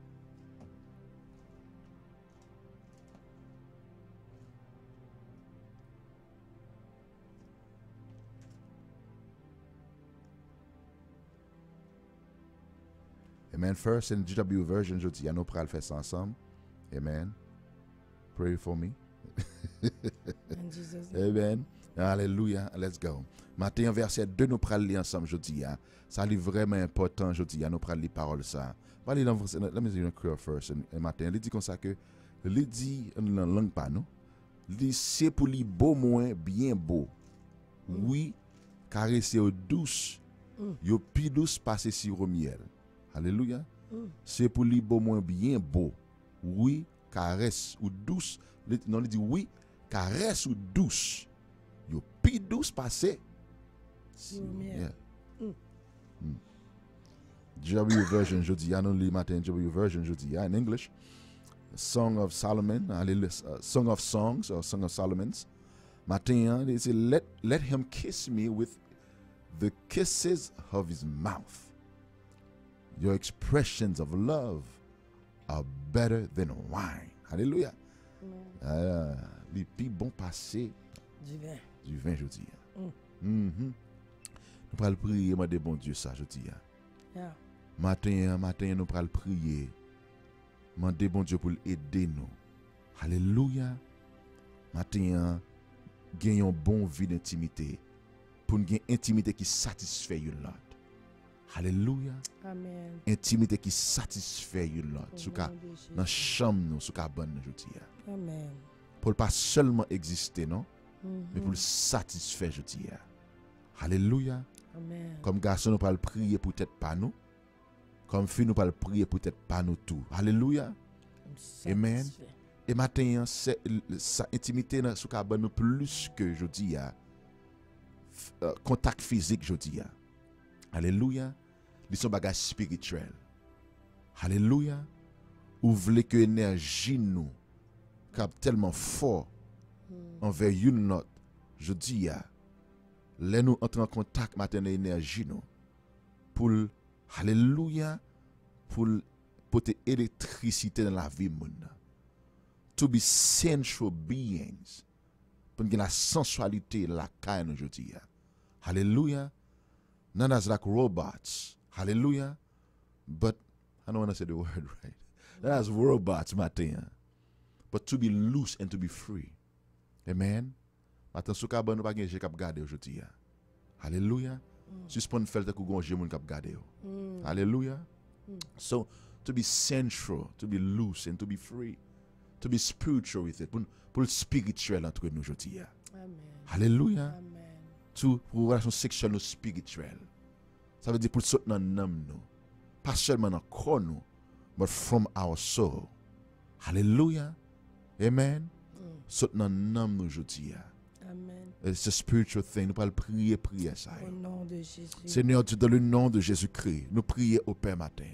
C: Amen. First in GW version, je dis, nous allons faire ça ensemble. Amen. Pray for me.
E: In Jesus' name.
C: Amen. Alléluia. Let's go. Matin, verset 2, nous allons lire ensemble, je dis. Ça est vraiment important, je dis. Nous allons lire parole ça. Let me say in Creole first. Matin, il dit comme ça que, il dit en langue pas, non? Il dit, c'est pour lui beau moins, bien beau. Oui, caresser au douce. Yo plus douce passer sur au miel. Alléluia. C'est pour lui beau moins bien beau. Oui, caresse ou douce. Non, il dit oui, caresse ou douce. Yo plus douce passer. Yeah. GW version, je dis, non, le matin, GW version, je dis, in English. Song of Solomon, Song of Songs or Song of Solomon's. Matin, they say, let him kiss me with the kisses of his mouth. Your expressions of love are better than wine. Hallelujah. Les plus bons passés du vin, je dis. Nous allons prier, demander bon Dieu ça, je dis. Matin, nous allons prier. Demander bon Dieu pour aider nous. Alléluia. Matin, gagnons bon vie d'intimité. Pour une intimité qui satisfait l'autre. Alléluia.
E: Amen.
C: Intimité qui satisfait l'autre. Dans la chambre, nous, sous la bonne, je dis.
E: Amen.
C: Pour pas seulement exister, non? Mais pour le satisfaire, je dis. Alléluia.
E: Amen.
C: Comme garçon, nous allons prier peut-être pas nous. Comme fille, nous allons prier peut-être pas nous tout. Alléluia. Amen. Et matin, sa intimité sous cabane plus que je dis contact physique je dis. Alléluia. Ils sont bagages spirituels. Alléluia. Ou voulez que l'énergie nous cap tellement fort envers une autre. Je dis là nous entrons en contact matin l'énergie nous pour alléluia pour porter électricité dans la vie monde. To be sensual beings. Pour la sensualité la caille nous je dis. Hallelujah. None as like robots. Hallelujah. But I don't want to say the word right. Not as robots matin. But to be loose and to be free. Amen. Matin sou ka ban nou pa gen kap gade aujourd'hui. Hallelujah. Suspend felte kou gon moun kap gade yo. Hallelujah. So to be sensual, to be loose and to be free. To be spiritual with it. Pour le spirituel entre nous aujourd'hui.
E: Amen.
C: Hallelujah.
E: Amen.
C: Pour relation sexuelle ou spirituelle. Ça veut dire pour sortir dans l'âme nous. Pas seulement dans le corps nous, but from our soul. Hallelujah. Amen. Sortir dans l'âme nous aujourd'hui.
E: Amen.
C: It's a spiritual thing. Nous allons prier ça.
E: Au nom de Jésus.
C: Seigneur Dieu, dans le nom de Jésus-Christ, nous prions au Père matin.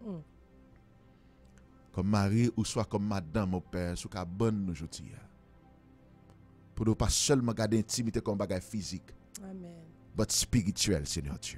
C: Comme Marie ou soit comme Madame au Père, sous ka bonne nous aujourd'hui. Pour ne pas seulement garder intimité comme bagage physique,
E: Amen.
C: but spirituel, Seigneur Dieu.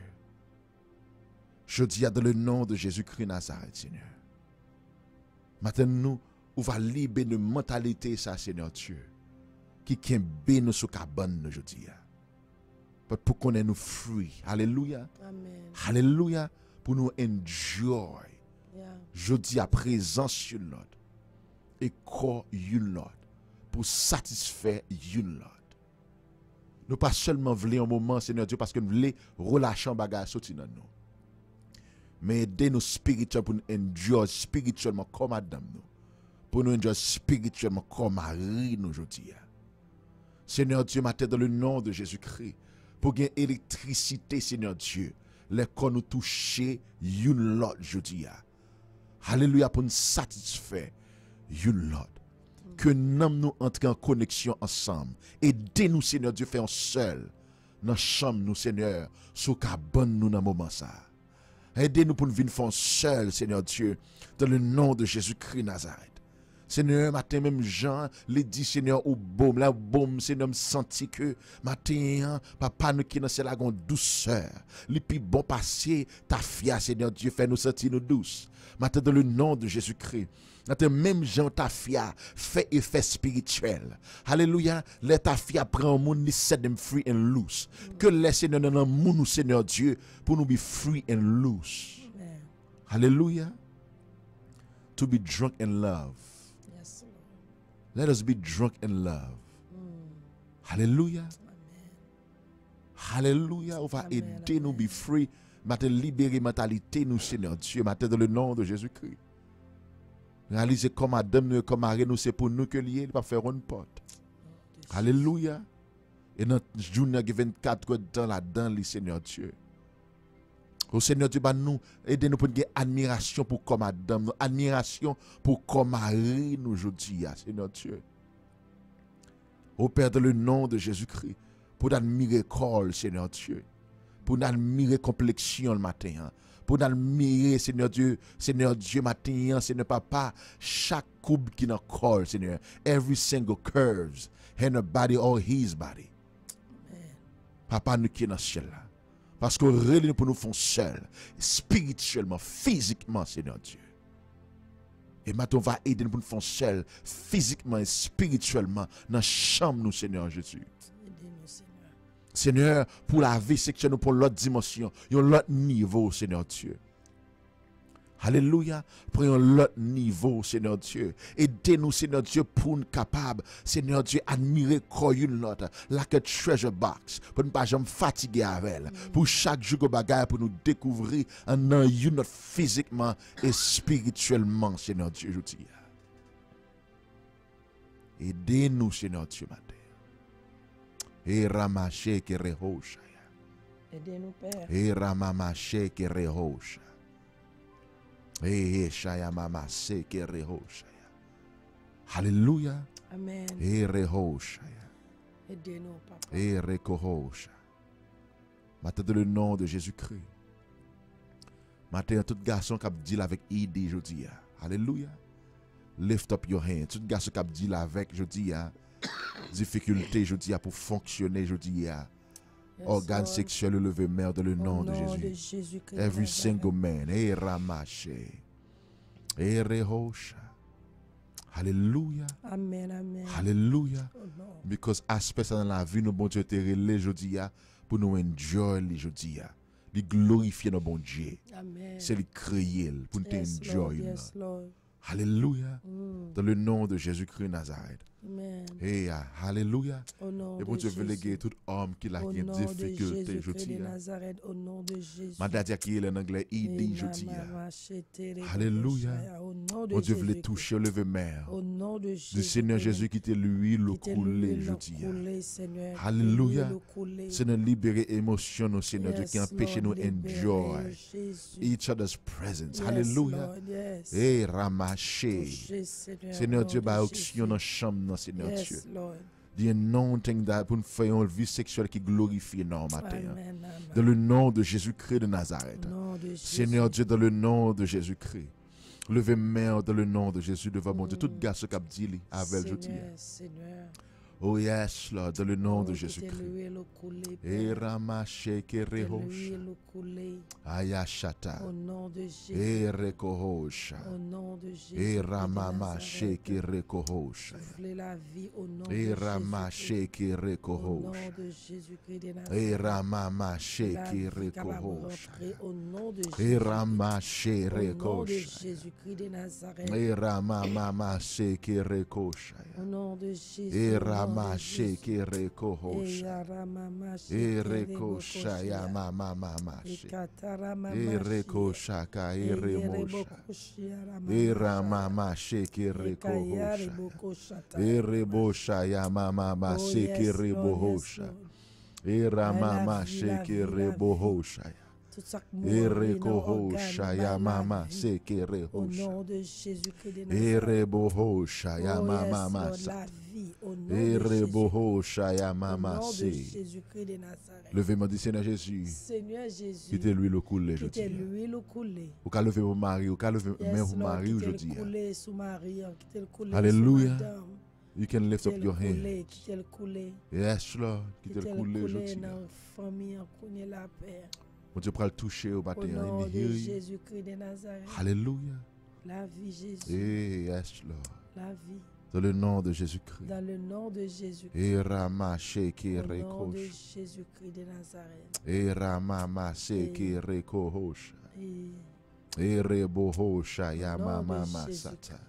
C: Je dis dans le nom de Jésus-Christ Nazareth, Seigneur. Maintenant, nous, on va libérer de mentalité, ça, Seigneur Dieu, qui kembe nous sous cabane nous aujourd'hui. Pour qu'on ait nous free. Alléluia.
E: Amen.
C: Alléluia. Pour nous enjoy.
E: Yeah.
C: Je dis à présence sur l'autre. Et corps une l'autre. Pour satisfaire une l'autre. Nous pas seulement voulons un moment, Seigneur Dieu, parce que nous voulons relâcher un bagage sorti dans nous. Mais aider nous spirituellement pour nous enjoy spirituellement comme Adam nous. Pour nous enjoy spirituellement comme Marie nous aujourd'hui. Seigneur Dieu, ma tête dans le nom de Jésus-Christ. Pour gagner électricité, Seigneur Dieu. Les corps nous toucher une l'autre aujourd'hui. Alléluia, pour nous satisfaire une l'autre. Que nous entrons en connexion ensemble. Aidez-nous, Seigneur Dieu, faire un seul. Dans la chambre, nous, Seigneur, sous cabane nous dans le moment ça. Aidez-nous pour nous venir faire un seul, Seigneur Dieu, dans le nom de Jésus-Christ Nazareth. Seigneur, matin même Jean, les dit Seigneur au baume, la baume, Seigneur, me senti que matin, papa nous qui dans c'est la grande douceur. Les plus bon passé, ta fia, Seigneur Dieu, fait nous sentir nous douces. Matin dans le nom de Jésus-Christ. Matin même Jean, ta fia, fait effet spirituel. Alléluia, let ta fia prend un monde, set them free and loose. Que les Seigneur dans le monde, Seigneur Dieu, pour nous be free and loose.
E: Amen.
C: Hallelujah. To be drunk in love.
E: Yes, Lord.
C: Let us be drunk in love. Hallelujah. Hallelujah. On va
E: Amen,
C: aider nous
E: amen.
C: be free. Matin libérer mentalité nous Seigneur Dieu. Matin dans le nom de Jésus-Christ. Réaliser comme Adam nous et comme Marie nous c'est pour nous que lié. Il va faire une porte. Alléluia. Et notre journée 24 dans là-dedans, le Seigneur Dieu. Au Seigneur Dieu, nous aidez-nous pour gagner admiration pour comme Adam, admiration pour comme Marie nous aujourd'hui, Seigneur Dieu. Au Père, dans le nom de Jésus-Christ, pour admirer corps, Seigneur Dieu, pour admirer complexion le matin, pour admirer, Seigneur Dieu, matin, Seigneur Papa, chaque coupe qui dans corps, Seigneur, every single curves, in her body or his body. Papa, nous qui dans le ciel là. Parce que nous pour nous faire seul, spirituellement, physiquement, Seigneur Dieu. Et maintenant, on va aider nous pour nous faire seul, physiquement et spirituellement, dans la chambre, nous, Seigneur Jésus.
E: Aidez-nous, Seigneur.
C: Seigneur, pour la vie sexuelle, pour l'autre dimension, l'autre niveau, Seigneur Dieu. Alléluia. Prenons l'autre niveau, Seigneur Dieu. Aidez-nous, Seigneur Dieu, pour nous capables, Seigneur Dieu, admirer quoi une autre, like a treasure box, pour ne pas jamais fatiguer avec elle. Pour chaque jour que bagaille, pour nous découvrir en une autre physiquement et spirituellement, Seigneur Dieu, je dis. Aidez-nous, Seigneur Dieu, matin. Et ramacher que rehosha.
E: Aidez-nous, Père.
C: Et ramacher que rehosha. Eh shaya mama se ke reho shaya. Alléluia.
E: Amen.
C: Erehoshaya.
E: Aidez-nous, papa.
C: Erekohosha. Matin dans le nom de Jésus-Christ. Matin, tout garçon qui a dit avec idée, je dis. Alléluia. Lift up your hand. Tout garçon qui a dit avec, je dis, difficulté, je dis, pour fonctionner, je dis, organe sexuel levé, mère, dans le nom de Jésus. Every single man. Ramache. Erehosha. Hallelujah.
E: Amen, amen.
C: Hallelujah.
E: Oh, non.
C: Because aspect ça dans la vie, nous bon Dieu te relé, je dis, pour nous enjoy, je dis, de glorifier nos bon Dieu.
E: Amen.
C: C'est le créer, pour nous
E: Yes, Lord,
C: enjoy.
E: yes, Lord.
C: Hallelujah. Dans le nom de Jésus-Christ Nazareth.
E: Amen.
C: Hey, hallelujah.
E: Au nom
C: Et bon
E: de
C: Dieu veut
E: Jésus.
C: léguer tout homme qui a
E: Au
C: une
E: nom de
C: difficulté, je
E: Jésus-Christ
C: dis.
E: de Nazareth, au nom de Jésus.
C: Madame qui est en anglais, il je dis.
E: Alléluia.
C: Alléluia.
E: Au nom de
C: Bon Dieu veut les
E: Jésus.
C: toucher, lever mère.
E: Au nom de Jésus.
C: Du Seigneur Jésus qui t'est l'huile coulée, je dis. Alléluia. Seigneur, libérer émotion, au Seigneur Dieu, qui empêche nous enjoy each other's presence. Alléluia. Et ramacher. Seigneur Dieu, bah, auction dans la chambre, Seigneur Dieu. The anointing that pour nous faire une vie sexuelle qui glorifie nos matin. Dans le nom de Jésus-Christ de Nazareth. Seigneur Dieu, dans le nom de Jésus-Christ. Levez main dans le nom de Jésus devant mon Dieu. Tout gars ce qu'a dit avec je dis. Oh yes, Lord, dans le nom de Jésus-Christ. Et ramaché kerehosh. Ayashata.
E: Au nom de Jésus.
C: Et rekohosh.
E: Au nom de Jésus.
C: Et ramaché kerekohosh.
E: Soufflez la vie au nom de
C: Et
E: Jésus.
C: ramaché
E: Au nom
C: kerekohosh.
E: de Jésus-Christ de Nazareth.
C: Et ramaché
E: La vie capable de
C: kerekohosh.
E: rentrer au nom de
C: Et
E: Jésus.
C: ramaché
E: Au nom de
C: rekosh.
E: Jésus-Christ de Nazareth.
C: Et ramaché kerekosh.
E: Au nom de Jésus.
C: Et ramaché kerekohosh. Et rekosha ya mama mamashe. Et rekoshaka et remosha. Et ramamashe kerekohosha. Et rebosha ya mama mashe kerebohosha. Et ramamashe kerebohosha. Et rekohosha ya mama se
E: Au
C: kerehosha.
E: nom de Jésus-Christ de
C: Et
E: Nazareth.
C: rebohosha ya
E: Oh,
C: mama
E: yes, Lord,
C: masa.
E: la vie au nom
C: Et
E: de Jésus.
C: rebohosha ya
E: Au
C: mama
E: nom de
C: se.
E: Jésus-Christ de Nazareth.
C: Levez-moi du Seigneur Jésus.
E: Seigneur Jésus.
C: Quittez l'huile au couler, je
E: Quittez
C: dis.
E: l'huile au couler.
C: Ou qu'à lever vos maris, ou qu'à lever
E: Yes,
C: même vos
E: Lord,
C: maris
E: quittez le
C: aujourd'hui.
E: couler sous Marie, quittez le couler
C: Hallelujah.
E: sous madame.
C: You can lift
E: Quittez
C: up
E: le
C: your hand.
E: couler, quittez le couler.
C: Yes, Lord. Quittez
E: Quittez
C: le
E: le
C: couler
E: couler
C: aujourd'hui.
E: dans la famille, connaît la paix.
C: Mon Dieu, pour le toucher au
E: Au
C: matin.
E: nom
C: In
E: de
C: here.
E: Jésus-Christ de Nazareth.
C: Hallelujah.
E: La vie, Jésus.
C: Et yes, Lord.
E: La vie.
C: Dans le nom de Jésus-Christ.
E: Dans le nom de Jésus-Christ.
C: Et ramaché qui
E: Au nom de
C: recoche.
E: Jésus-Christ de Nazareth.
C: Et ramamassé qui recoche.
E: Et
C: Et rebohosha ya
E: Au nom
C: mama
E: de
C: masata.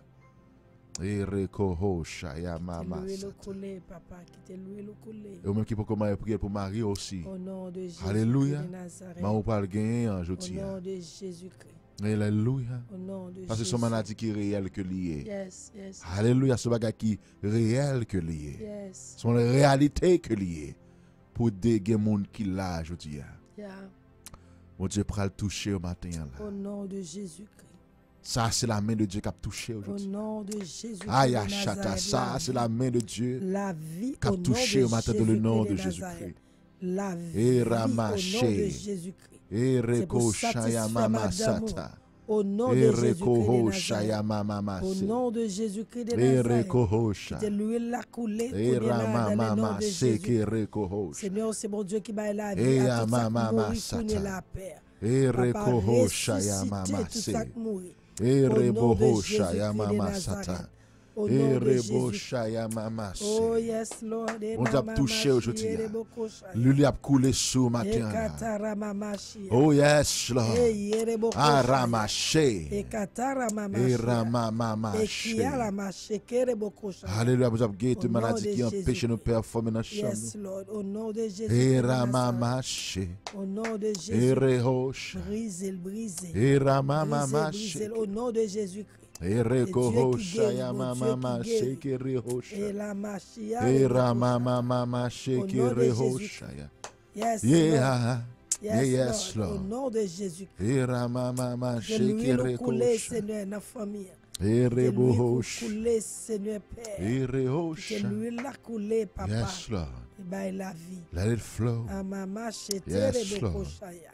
C: Et recohosha ya mama
E: quittez l'huile au
C: sata.
E: couler, papa. Quittez l'huile au couler.
C: Et au même qui peut commencer à prier pour Marie aussi.
E: Au nom de Jésus-Christ
C: Alléluia.
E: de Nazareth.
C: Mais on parle gagner
E: Au
C: aujourd'hui.
E: nom de Jésus-Christ.
C: Alléluia.
E: Au nom de
C: Parce que
E: Jésus.
C: son maladie qui est réelle que lié.
E: Yes, yes.
C: Alléluia. Ce bagage qui est réel que lié.
E: Yes.
C: Son réalité que lié. Pour déguer monde qui l'a aujourd'hui.
E: Yeah.
C: Mon Dieu, pour le toucher au matin là.
E: Au nom de Jésus-Christ.
C: Ça, c'est la main de Dieu qui a touché
E: Au
C: aujourd'hui.
E: nom de Jésus-Christ.
C: Aïe,
E: de
C: chata,
E: Nazareth,
C: ça, c'est la main de Dieu
E: la vie
C: qui a
E: au nom
C: touché
E: de
C: au matin dans le nom de
E: Jésus-Christ
C: Jésus-Christ.
E: La vie
C: Et
E: au nom de
C: ramaché.
E: Jésus-Christ.
C: Et
E: C'est pour
C: recocha ya
E: satisfaire
C: mama
E: ma d'amour.
C: sata.
E: Au nom
C: Et
E: de Jésus-Christ de
C: recocha ya
E: Nazareth.
C: mama
E: Au
C: mase.
E: nom de Jésus-Christ de
C: Et
E: Nazareth.
C: recocha.
E: De l'huile la couler.
C: Et
E: dans le
C: ramama
E: nom de
C: mase
E: Jésus.
C: qui recocha.
E: Seigneur, c'est mon Dieu qui m'a la vie.
C: Et
E: à tout ça
C: mama
E: qui mourit,
C: masata.
E: connaît la paix.
C: Et
E: Papa,
C: recocha ya
E: ressusciter
C: mama
E: tout
C: se.
E: ça qui mourit.
C: Et
E: Au nom de
C: rebohocha ya
E: Jésus-Christ de
C: mama
E: Nazareth.
C: sata.
E: Au
C: Et
E: nom de Jésus.
C: rebocha ya mama
E: Oh
C: se.
E: yes, Lord.
C: On t'a touché aujourd'hui. Lui a coulé sous matin là. Oh yes, Lord. Ah, ramaché. Et ramamaché. Alléluia, vous avez guéri toute
E: Au nom
C: maladie
E: de
C: qui empêche de nous performer dans la
E: Yes,
C: chambre.
E: Lord. Au nom de Jésus.
C: Et ramamaché.
E: Au nom de
C: Et
E: Jésus.
C: rehocha.
E: Brisez, brisez.
C: Et
E: Brisez,
C: ramamaché.
E: brisez. Au nom de Jésus-Christ.
C: Et rekohocha
E: guérit,
C: ya
E: mon Dieu qui
C: mamamaché
E: guérit.
C: qui rehocha.
E: Et la machia.
C: Et ramamamaché
E: Au
C: qui
E: nom de
C: rehocha.
E: Yes,
C: Yeah.
E: Lord.
C: Yes,
E: Lord. Au
C: Lord.
E: nom de Jésus-Christ.
C: Et
E: Que
C: ramamamaché qui
E: l'huile coulée,
C: rehocha.
E: Seigneur, dans la famille.
C: Erebohosh.
E: Couler, Seigneur Père.
C: Erehosh.
E: Que l'huile la couler, papa.
C: Yes, Lord.
E: Et by la vie.
C: Let it flow.
E: Amama chete
C: Yes,
E: reboko
C: Lord.
E: shaya.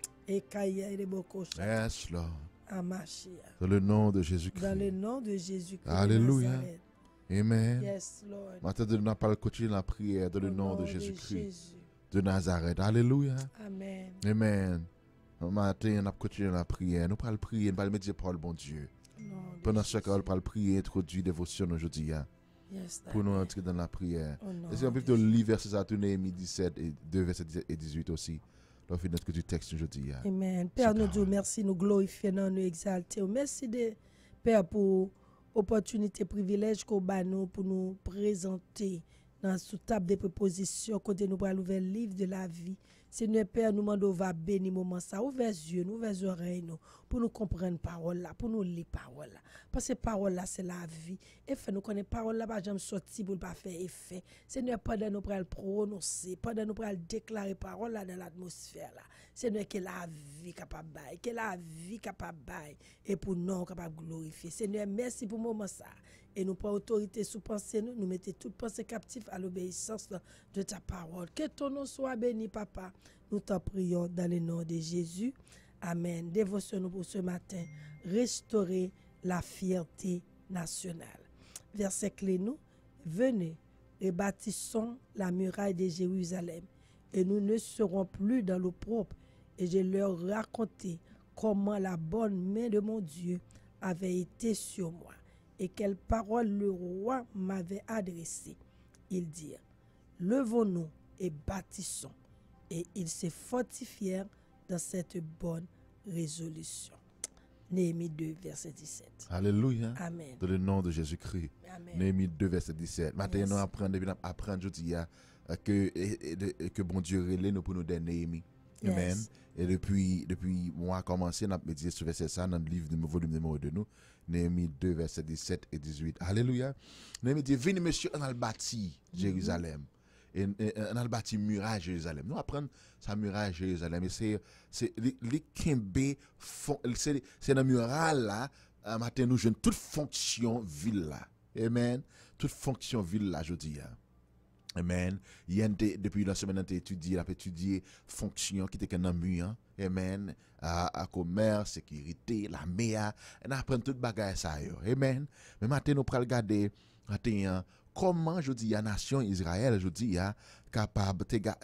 E: Ekaya reboko shaya.
C: Yes, Lord.
E: Amashia.
C: Dans le nom de
E: Dans
C: Jésus-Christ.
E: le nom de Jésus-Christ.
C: Alléluia.
E: de Nazareth.
C: Amen.
E: Yes, Lord.
C: Maintenant, nous allons continuer la prière dans le
E: Au
C: nom de
E: Jésus.
C: Jésus-Christ de Nazareth. Alléluia.
E: Amen.
C: Amen. Matin, on a continué la prière. Nous allons prier, nous allons mettre parole, bon Dieu.
E: Au nom de
C: Pendant ce
E: Jésus.
C: temps, on va prier, introduire dévotion aujourd'hui.
E: Yes,
C: Pour nous
E: Amen.
C: entrer dans la prière.
E: Au nom
C: Et si on peut
E: de
C: lire verset ça, Néhémie 17 et 2, verset 17 et 18 aussi. On fait notre du texte aujourd'hui.
E: Amen. Père, nous
C: parole.
E: disons merci, nous glorifions, nous exaltons. Merci, Père, pour l'opportunité, privilège qu'on a nous pour nous présenter dans sous table des propositions, côté nous pour l'ouvrir le livre de la vie. Seigneur Père, nous demandons va bénir moment ça, ouvrir les yeux, ouvrir les oreilles, nous, pour nous comprendre parole là, pour nous lire parole là. Parce que parole là, c'est la vie. Et fait nous connaître parole là, pas jamais sorti pour pas faire effet. Seigneur, pendant nous pour le prononcer, pendant nous pour le déclarer parole là dans l'atmosphère là. Seigneur, que la vie capable bail, que la vie capable bail, et pour nous capable glorifier. Seigneur, merci pour moment ça. Et nous prenons autorité sous pensée, nous mettons toute pensée captive à l'obéissance de ta parole. Que ton nom soit béni, papa. Nous t'en prions dans le nom de Jésus. Amen. Dévotion pour ce matin. Restaurer la fierté nationale. Verset clé nous. Venez et bâtissons la muraille de Jérusalem. Et nous ne serons plus dans l'opprobre. Et je leur racontais comment la bonne main de mon Dieu avait été sur moi. Et quelles paroles le roi m'avait adressées. Ils dirent, levons-nous et bâtissons. Et ils se fortifièrent dans cette bonne résolution. Néhémie 2, verset 17.
C: Alléluia.
E: Amen.
C: Dans le nom de Jésus-Christ.
E: Amen.
C: Néhémie 2, verset 17. Maintenant,
E: Yes.
C: nous apprenons aujourd'hui que bon Dieu relève nous pour nous donner Néhémie. Amen.
E: Yes.
C: Et depuis moi commencé, on a médité sur verset ça dans le livre de volume numéro 2 nous. Néhémie 2, verset 17 et 18. Alléluia. Néhémie dit, venez monsieur, on a bâti Jérusalem. Et on a bâti muraille Jérusalem. Nous apprenons sa muraille Jérusalem. Et c'est les Kimbe, c'est la muraille là, matin nous jouons toute fonction ville là. Amen. Toute fonction ville là, je dis. Amen. Depuis la semaine, on a étudié fonction qui était dans le mur. Amen. À commerce, sécurité, la mer. On apprend tout bagage ça. Amen. Mais maintenant, nous allons regarder comment, je dis, la nation Israël, je dis, capable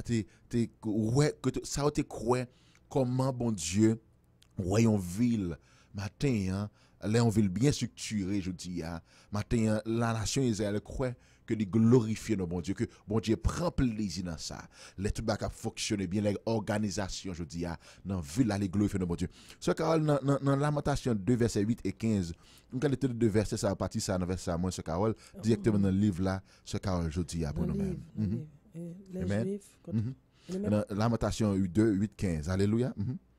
C: ça a été quoi, comment, bon Dieu, voyons ville, matin, là, on ville bien structurée, je dis, matin, la nation Israël croit que de glorifier nos bon Dieu, que bon Dieu prend plaisir dans ça. Les tout bas fonctionner bien, les organisations, je dis, dans la ville, les glorifier nos bon Dieu. Ce Carole, dans Lamentation 2, versets 8 et 15, nous allons les deux versets, ça va partir ça, dans verset moi, ce Carole, directement dans le livre là, ce Carole, je dis, pour nous-mêmes.
E: Les
C: Amen.
E: Juifs.
C: Dans Lamentation 2, 8, 15, alléluia.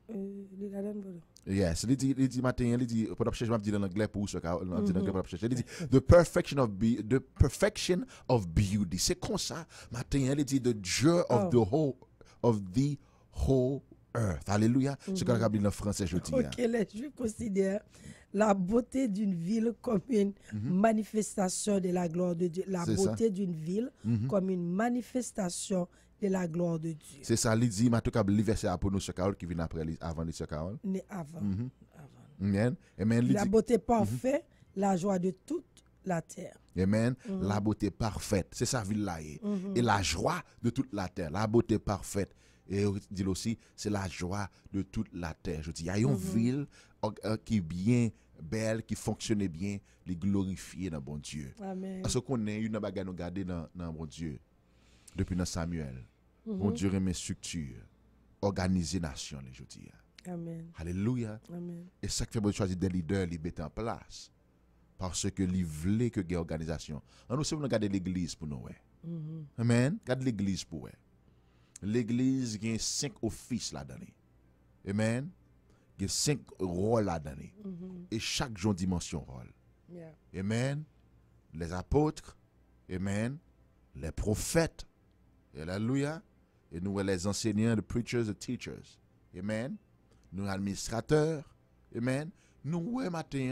C: Yes, il dit matin, il dit, pour chercher, je vais dire en anglais pour ce cas, il dit, the perfection of beauty. C'est comme ça, matin, il dit, the joy of the whole earth. Alléluia. C'est comme ça qu'il dit en français, je dis.
E: Ok, les Juifs considèrent la beauté d'une ville comme une manifestation de la gloire de Dieu. La
C: C'est
E: beauté d'une ville comme une manifestation de la gloire de Dieu.
C: C'est ça, il dit, en tout cas, le verset pour nous, ce Carole, qui vient après, avant ce Carole.
E: Avant.
C: Amen. Amen.
E: La beauté parfaite, la joie de toute la terre.
C: Amen. La beauté parfaite. C'est ça, ville là. Et la joie de toute la terre. La beauté parfaite. Et dit aussi, c'est la joie de toute la terre. Je dis, il y a une ville qui est bien belle, qui fonctionne bien, les glorifier dans bon Dieu.
E: Amen.
C: Parce qu'on est une bagarre nous garder dans bon Dieu. Depuis dans Samuel. Bon Dieu remet structure, organiser nation, les je dis.
E: Amen.
C: Alléluia.
E: Amen.
C: Et ça fait bon choisir des leaders, les mettre en place. Parce que les voulaient que des organisations. On nous regarder l'église pour nous. Amen. Regarde l'église pour nous. L'église a 5 offices là-dedans. Amen. Il y a 5 rôles là-dedans. Et chaque jour dimension rôle.
E: Yeah.
C: Amen. Les apôtres. Amen. Les prophètes. Alléluia. Et nous, les enseignants, les preachers, les teachers. Amen. Nous, administrateurs. Amen. Nous, matin,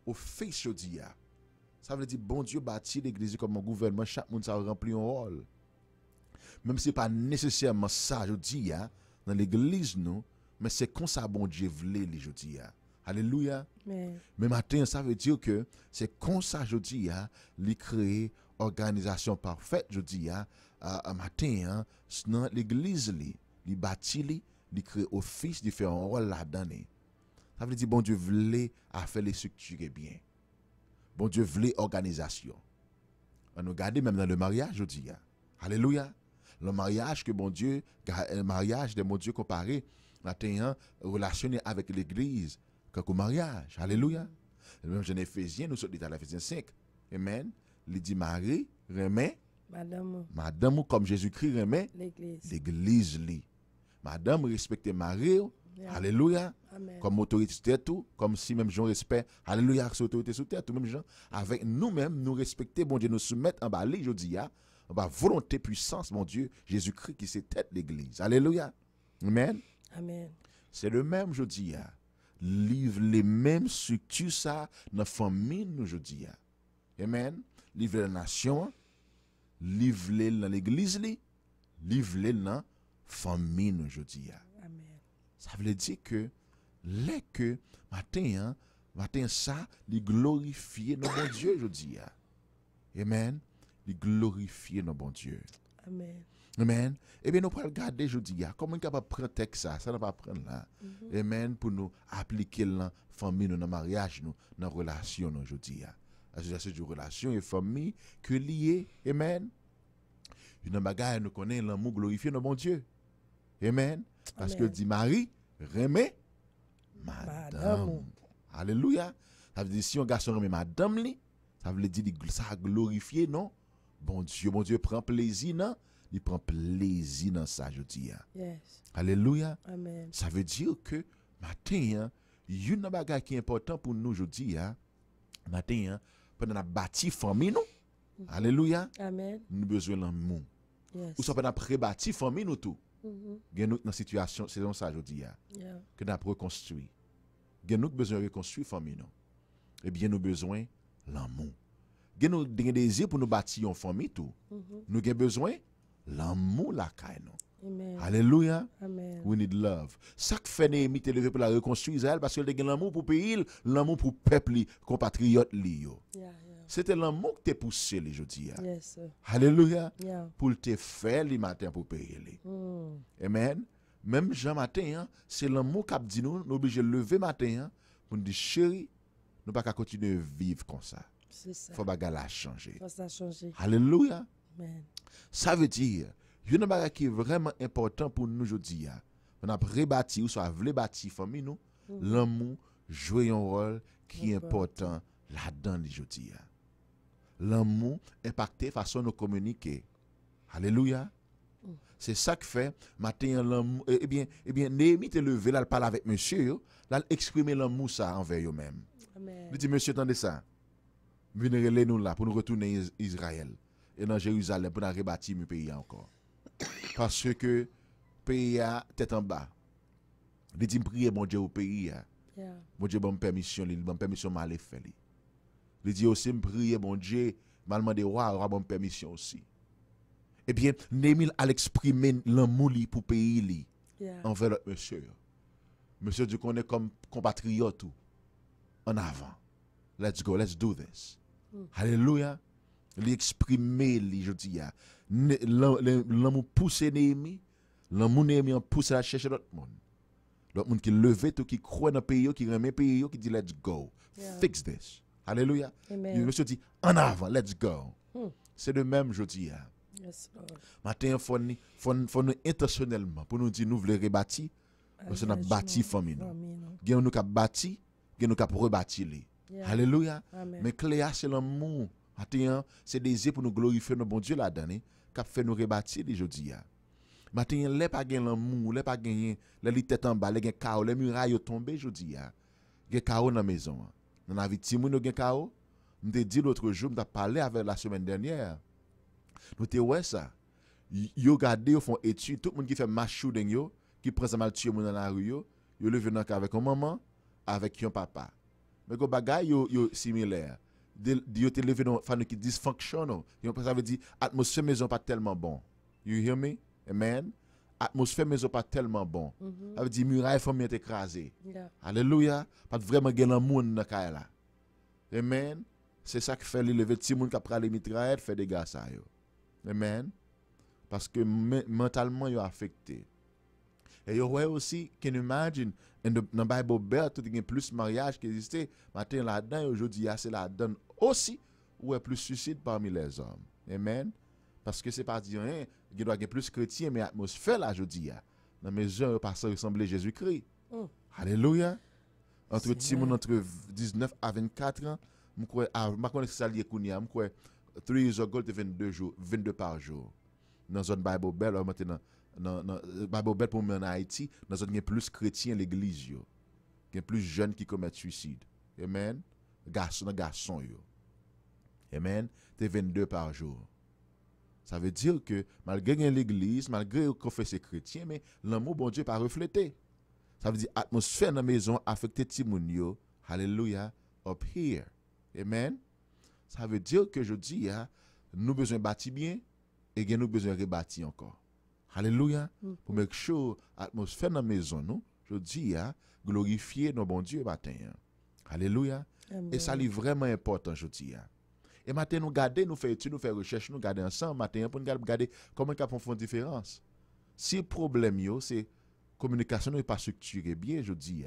C: office jodi a. Ça veut dire bon Dieu bâti l'église comme un gouvernement, chaque monde ça remplit un rôle. Même si c'est pas nécessairement ça jodi a dans l'église nous, mais c'est comme ça bon Dieu voulait les jodi a. Alléluia. Mais matin ça veut dire que c'est comme ça jodi a, li créer organisation parfaite jodi a matin dans l'église li bâti li créer office, li fait un rôle là-dedans. Ça veut dire bon Dieu voulait à faire les structurer bien. Bon Dieu voulait organisation. On nous regarde même dans le mariage aujourd'hui. Alléluia. Le mariage que bon Dieu, le mariage de mon Dieu comparé, matin relationné avec l'église qu'au mariage. Alléluia. Même dans Éphésiens, nous sommes dans Éphésiens 5. Amen. Il dit Marie remet Madame comme Jésus-Christ remet l'église li. Madame respecte Marie. Yeah. Alléluia. Amen. Comme autorité sur terre tout, comme si même Jean respect. Alléluia, avec autorité sur terre tout même Jean avec nous-mêmes nous respecter bon Dieu nous soumettre en bas li jodi a, en bas volonté puissance mon Dieu, Jésus-Christ qui c'est tête l'église. Alléluia. Amen.
E: Amen.
C: C'est le même jodi a. Livre les mêmes structures ça dans famille nous jodi a. Amen. Livre la nation, livre les dans l'église li, livre les dans famille nous jodi a. Ça veut dire que les que matin ça, il glorifie nos bon Dieu, je dis. Amen. Il glorifie nos bon Dieu.
E: Amen.
C: Amen. Eh bien, nous pouvons regarder, je dis, comment on est capable de prendre texte ça, ça ne va pas prendre là. Amen. Pour nous appliquer dans la famille, dans le mariage, dans la relation, je dis. C'est une relation et famille que lié. Amen. Une bagaille, nous connaissons l'amour glorifié nos bon Dieu. Amen. Parce que dit Marie, remet madame. Alléluia. Ça veut dire si un garçon remet madame li, ça veut dire ça a glorifié non. Bon Dieu prend plaisir non, il prend plaisir dans ça je dis.
E: Yes.
C: Alléluia.
E: Amen.
C: Ça veut dire que matin une bagaille qui est important pour nous aujourd'hui matin pendant la bâti famille nous. Alléluia.
E: Amen.
C: Nous besoin l'amour.
E: Yes.
C: Ou ça pendant pré-bâti famille nous tout. Gen nous dans situation c'est comme ça jodi a que n'a reconstruire gen nous besoin reconstruire famille non et bien nous besoin l'amour gen nous désir pour nous bâtir une famille tout nous avons besoin l'amour la caille non. Alléluia.
E: Amen.
C: We need love. Ça que fait Néhémie te lever pour la reconstruire Israël parce que il a l'amour pour pays, l'amour pour peuple compatriote li yo. C'était l'amour qui t'a poussé les jodi.
E: Yes, sir.
C: Alléluia.
E: Yeah.
C: Pour te faire les matin pour payer les. Amen. Même Jean matin, c'est l'amour qui a dit nous obligé de lever matin pour nous dire chérie, nous pas continuer à vivre comme ça.
E: C'est ça.
C: Faut bagala changer.
E: Faut ça changer.
C: Alléluia.
E: Amen.
C: Ça veut dire il y a un bagage qui est vraiment important pour nous aujourd'hui. On a rebâti ou soit voulu bâtir famille nous, l'amour joue un rôle qui est important là-dedans aujourd'hui. L'amour impacte façon de communiquer. Alléluia. C'est ça que fait matin l'amour eh bien Néhémie te levé là il parle avec monsieur là exprimer l'amour ça envers eux-mêmes.
E: Amen.
C: Il dit monsieur attendez ça. Venez nous là pour nous retourner Israël et dans Jérusalem pour nous rebâtir le pays encore. Parce que pays a tête en bas. Il dit prier mon Dieu au pays. Mon Dieu bonne permission, il bonne permission mal fait. Il dit aussi prier mon Dieu mal demander roi bonne permission aussi. Eh bien Néhémie a exprimé l'amour pour pays li envers le monsieur. Monsieur Dieu connaît comme compatriote en avant. Let's go, let's do this. Alléluia. Il exprimer li je dis l'amour pousse Néhémie, l'amour Néhémie pousse à chercher l'autre monde. L'autre monde qui levé tout qui croit dans le pays qui remet pays qui dit let's go. Fix this. Alléluia. Le monsieur dit en avant, let's go. C'est le même je dis.
E: Yes, Lord.
C: Matin faut nous intentionnellement pour nous dire nous voulons rebâtir parce que nous bâti famille nous. Nous cap bâti, nous cap rebâtir les. Alléluia. Mais clé c'est l'amour. Matin c'est désir pour nous glorifier notre bon Dieu là-dedans cap fait nous rebâtir aujourd'hui. Matin les pas gain l'amour, les pas gagner les tête en bas, les gain chaos, les murailles tombées aujourd'hui. Gain chaos dans la maison. Dans la vie de Timon gain chaos. Me dit l'autre jour, me parlé avec la semaine dernière. Nous te ouais ça. Yo regardé au font étude tout le monde qui fait mass shooting yo, qui prend ça mal tuer dans la rue yo levé dans avec un maman avec un papa. Mais go bagay yo similaire. Yo te levé dans famille qui dysfonctionnel. Ça veut dire atmosphère maison pas tellement bon. You hear me? Amen. Atmosphère maison pas tellement bon. Ça veut dire muraille famille est écrasée. Alléluia. Pas vraiment gen l'amour dans kay là. Amen. C'est ça qui fait lever petit monde qui a les mitraillettes fait des gars ça yo. Amen. Parce que mentalement yo affecté. Et yo ouais aussi, can you imagine dans the Bible Belt tout gen plus mariage qui existait, matin là-dedans aujourd'hui c'est là-dedans aussi où est plus suicide parmi les hommes. Amen. Parce que c'est pas dire hein, il doit y avoir plus chrétien mais atmosphère là aujourd'hui dans maison pas ça ressembler Jésus-Christ. Alléluia. Entre Timon entre 19 à 24 ans, je crois que ça lié kounia, je crois 3 years ago 22 par jour. Dans zone Bible Belt maintenant dans Bible Belt pour en Haïti, dans zone plus chrétien l'église yo. Il y a plus jeunes qui commettent suicide. Amen. Garçon yo. Amen. C'est 22 par jour. Ça veut dire que malgré l'église, malgré qu'on fait ces chrétiens, mais l'amour bon Dieu pas reflété. Ça veut dire atmosphère dans la maison affecté Timoun yo. Hallelujah. Up here. Amen. Ça veut dire que je dis, nous besoin bâtir bien et nous besoin rebâtir encore. Alléluia. Pour make sure l'atmosphère dans la maison, nous, je dis, glorifier nos bon Dieu matin. Alléluia. Et ça est vraiment important, je dis. Et matin, nous garder, nous faire études, nous faire recherche, nous garder ensemble matin pour nous garder comment nous font différence. Si le problème, c'est communication n'est pas structurée bien, je dis.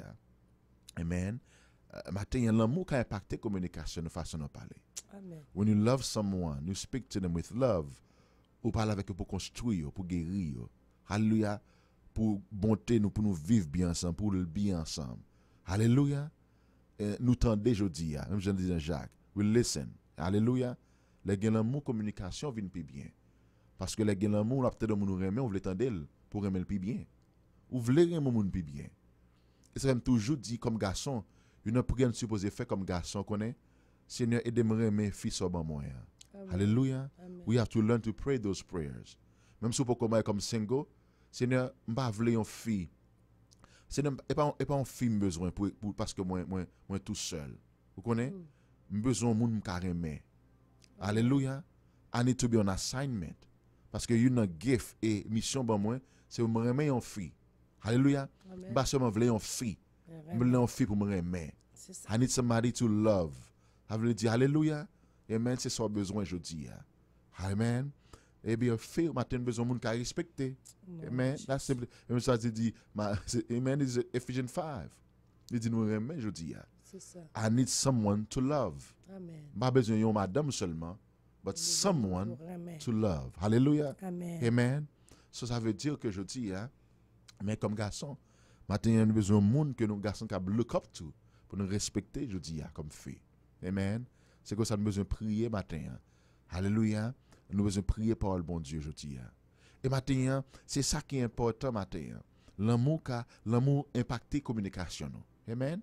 C: Amen. Matin, l'amour qui a impacté la communication de façon de parler.
E: Amen.
C: When you love someone, you speak to them with love. Ou parler avec eux pour construire, pour guérir. Alléluia. Pour bonté, nous, pour nous vivre bien ensemble, pour le bien ensemble. Alléluia. Nous tendez aujourd'hui, même je dis Jacques. We listen. Alléluia. Les gens l'amour, communication viennent plus bien. Parce que les gens l'amour, on a peut-être nous remet, on veut tendre pour aimer le plus bien. Ou voulez aimer le plus bien. Et ça même toujours dit comme garçon, une prière supposée faire comme garçon, connaît. Seigneur, aide-moi aimer fils au bon moyen. Hallelujah. We have to learn to pray those prayers. Même si vous pouvez comme single, Seigneur, m'pa vle une fille. Seigneur, et pas une fille besoin pour parce que moi tout seul. Vous connaissez? Besoin moun m'kareme. Hallelujah. I need to be on assignment. Parce que une gift et mission bon moi, c'est me remettre une fille. Hallelujah. Pas seulement vle une fille. Me une fille pour me remettre. I need somebody to love. I veut dire hallelujah. Amen, c'est ça besoin aujourd'hui. Amen. Et bien, fait, matin, besoin de monde qui respecter. Amen. That's simple. Même ça, dit, amen, is Ephesians 5. Il dit, nous remet, je dis.
E: C'est ça.
C: I need someone to love.
E: Amen.
C: Pas besoin de madame seulement, but someone to love. Hallelujah.
E: Amen.
C: Amen. So, ça veut dire que je dis, mais comme garçon, matin, nous avons besoin de monde que nous garçons qui look up to, pour nous respecter, je dis, comme fille. Amen. C'est que ça nous besoin de prier matin. Alléluia. Nous besoin de prier par le bon Dieu, je dis. Et matin, c'est ça qui est important matin. L'amour impacte la communication. Amen.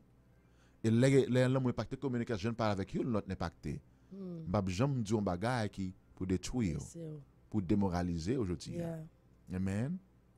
C: Et l'amour impacte la communication, je ne parle avec eux, l'autre impacté. J'aime dire un bagage qui pour détruire, pour démoraliser aujourd'hui. Amen.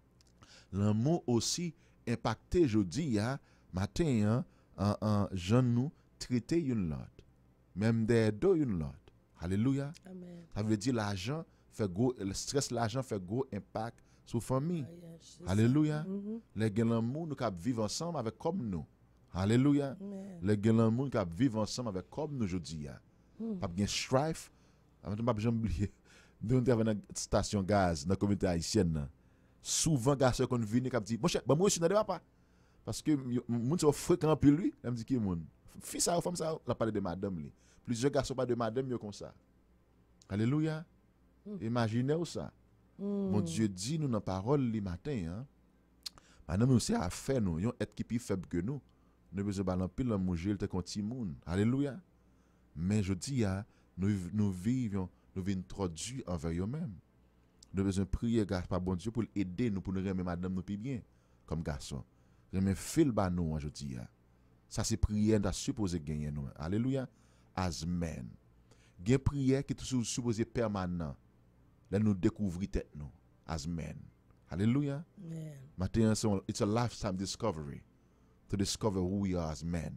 C: L'amour aussi impacté, je dis, matin, en jeune nous, traiter une l'autre. Même des deux une l'autre. Alléluia.
E: Amen.
C: Ça veut dire l'argent fait gros, le stress l'argent fait gros impact sur la famille. Alléluia. Les gens l'amour nous cap vivre ensemble avec comme nous. Alléluia. Les gens l'amour cap vivre ensemble avec comme nous aujourd'hui. Pas bien strife. Pas jamais oublier. Nous avons une station gaz dans la communauté haïtienne. Souvent gars qu'on vient cap dit, "Mon cher, moi je ne pas." Parce que moun se fréquent plus lui, elle me dit qui moun. Fils ça femme ça, la parler de madame li. Plusieurs garçons pas de madame yo comme ça. Alléluia. Imaginez ça. Mon Dieu dit nous dans parole li matin madame nous c'est à faire nous, yon être qui plus faible que nous. Nous besoin balan pile la manger te konti moun. Alléluia. Mais je dis nous vivons trop dur envers eux-mêmes. Nous besoin prier grâce par bon Dieu pour aider nous pour nous remettre madame nous plus bien comme garçon. Remettre fil ba nous je dis ça c'est prière d'à supposé gagner nous. Alléluia. As men. Gen prière qui est supposé permanent. Là nous découvrir tête nous as men. Hallelujah. Matin it's a lifetime discovery to discover who we are as men.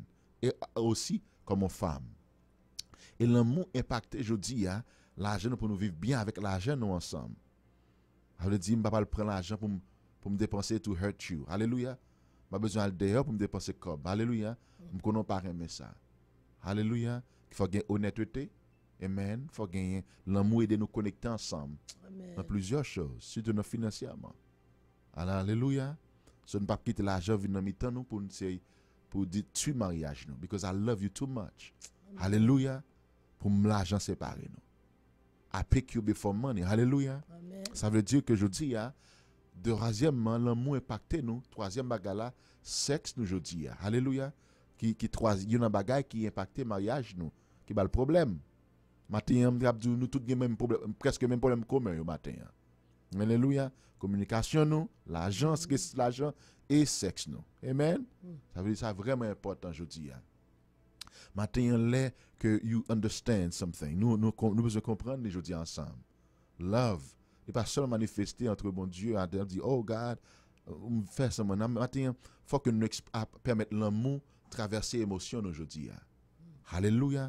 C: et aussi comme une femme. Et l'amour impacté, je dis, l'argent pour nous vivre bien avec l'argent nous ensemble. Ça veut dire, je ne vais pas prendre l'argent pour me dépenser to hurt you. Alléluia. Je n'ai pas besoin d'aller dehors pour me dépenser comme. Alléluia. Je ne connais pas aimer ça. Alléluia. Il faut gagner honnêteté. Amen. Il faut gagner l'amour et de nous connecter ensemble.
E: Amen.
C: Dans plusieurs choses, surtout dans financièrement. Alléluia. Ce n'est pas quitter l'argent venir dans nous pour dire tu mariage nous. Because I love you too much. Alléluia. Pour l'argent séparer nous. I pick you before money. Alléluia.
E: Amen.
C: Ça veut dire que je dis, deuxièmement, l'amour impacté nous. Troisième bagage, sexe nous, je dis. Alléluia. Il y a un bagage qui impacte le mariage nous. Qui a le problème. Matin, nous tous même problème, presque même problème commun matin. Alléluia. Communication nous, l'argent et sexe nous. Amen. Ça veut dire ça vraiment important, je dis. Matin, là que you understand something. Nous besoin comprendre, je dis ensemble. Love. Et pas seulement manifester entre bon Dieu, à dire, oh God, on fait ça maintenant. Matin, faut que nous permettre l'amour traverser l'émotion aujourd'hui. Alléluia.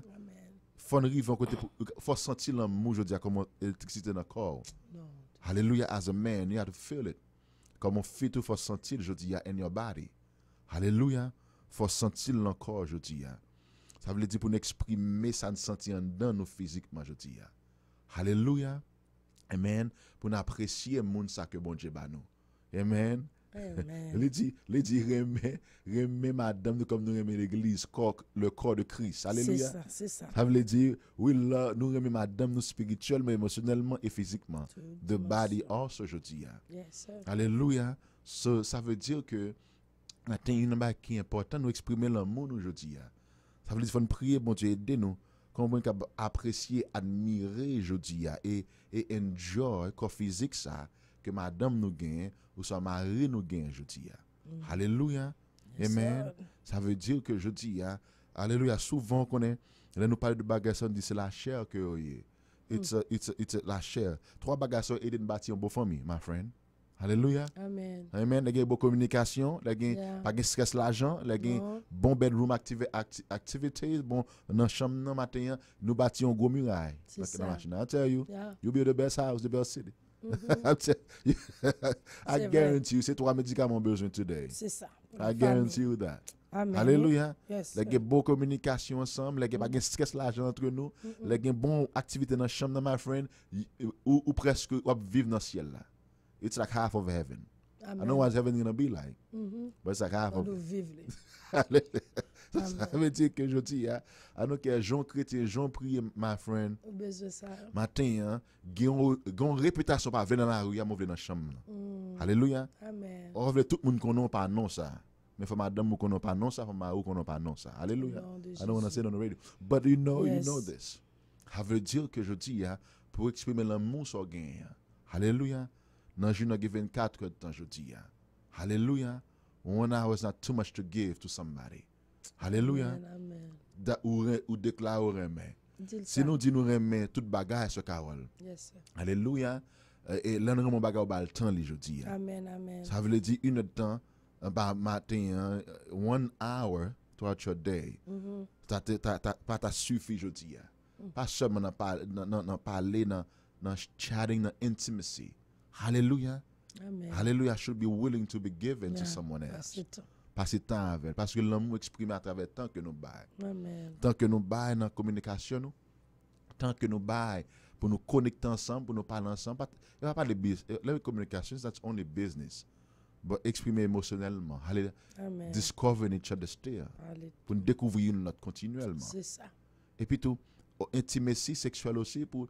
C: Faut sentir l'amour aujourd'hui comme électricité dans le corps. Alléluia. As a man, you have to feel it. Comme on fait tout, faut sentir aujourd'hui in your body. Alléluia. Faut sentir le corps aujourd'hui. Ça veut dire pour nous exprimer ça nous sentir dans nous physiquement aujourd'hui. Alléluia. Amen. Pour nous apprécier le monde ça que bon Dieu ba nous. Amen. Il dit remet madame comme nous remet l'église, le corps de Christ. Alléluia.
E: C'est ça.
C: Ça veut dire oui là nous remet madame nous spirituellement, émotionnellement et physiquement. The body also je dis.
E: Yes,
C: Alléluia. So, ça veut dire que maintenant une chose qui est important nous exprimer l'amour nous aujourd'hui. Ça veut dire qu'il faut prier bon Dieu aider nous comment apprécier, admirer aujourd'hui et enjoy corps physique ça que madame nous gagne ou son mari nous gagne aujourd'hui. Alléluia. Amen. Ça veut dire que je dis alléluia souvent qu'on est là nous parle de bagages on dit c'est la chair que it's la chair. Trois bagages aider bâtir une bonne famille, my friend. Alléluia.
E: Amen.
C: Amen. Les bonne communication, les pas de stress l'argent, les bon bedroom activities, bon dans chambre matin, nous bâtir un gros muraille. I tell you, you build the best house, the best city. I guarantee you, c'est trois médicaments besoin today.
E: C'est ça.
C: I guarantee you that.
E: Amen.
C: Alléluia.
E: Yes,
C: les bonne communication ensemble, les pas de stress l'argent entre nous, les bonne activité dans chambre my friend, ou presque vivre dans le ciel là. It's like half of heaven.
E: Amen.
C: I know what heaven is going to be like, but it's like half of
E: it.
C: Ça veut dire que je dis, alors que Jean chrétien, Jean prie, my friend, matin, une réputation pas venir dans la rue, dans la chambre. Alléluia.
E: Amen.
C: On veut tout le monde connaît pas non ça. Mais faut madame nous connaît pas non ça, faut mari connaît pas non ça. Alléluia. I don't want to say it on the radio, but you know this. Ça veut dire que je dis, pour exprimer l'amour sur gain. Alléluia. Dans une heure 24 heures de temps, je dis. Alléluia. 1 hour is not too much to give to somebody. Alléluia. Ou déclare au remet. Si nous disons nous remet toute bagage sur Carole.
E: Yes, sir.
C: Alléluia. Et là, nous avons bagage au temps, je dis.
E: Amen, amen.
C: Ça veut dire une heure de temps, matin, 1 hour throughout your day. Pas ta suffit, je dis. Pas seulement dans parler, dans chatting, dans intimacy. Hallelujah.
E: Amen.
C: Hallelujah should be willing to be given to someone else. Passer temps avec. Parce que l'amour exprimé à travers tant que nous baillons.
E: Amen.
C: Tant que nous baillons dans la communication, nous. Tant que nous baillons pour nous connecter ensemble, pour nous parler ensemble. Il n'y a pas de business. La communication, that's only business. But exprimer émotionnellement. Hallelujah.
E: Amen.
C: Discovering each other still. Pour nous découvrir notre continuellement.
E: C'est ça.
C: Et puis tout, intimacy sexuelle aussi pour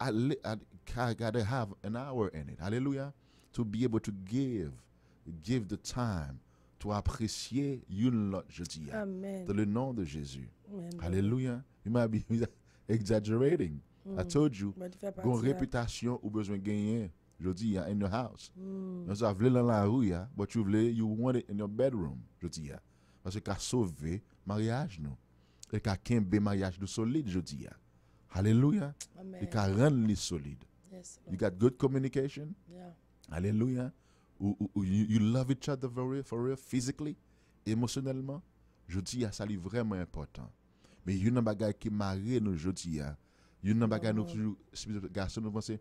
C: gotta have an hour in it. Hallelujah. To be able to give the time to apprécier une l'autre, je dis.
E: Amen.
C: Dans le nom de Jésus.
E: Amen.
C: Hallelujah. You might be exaggerating. I told you. Gon réputation ou besoin gagner, je dis, in your house. Vous avez dans la rue, but you want it in your bedroom, je dis. Parce que qu'a sauvé mariage nous. Et qu'a kembe mariage de solide, je dis. Hallelujah.
E: Amen.
C: You can run this solid.
E: Yes,
C: you got good communication.
E: Yeah.
C: Hallelujah. You love each other for real, physically, émotionnellement. Je dis, ça est vraiment important. Mais il y a une bagage qui marre nous, je dis, il y a une bagage nous toujours, garçon, nous pensons,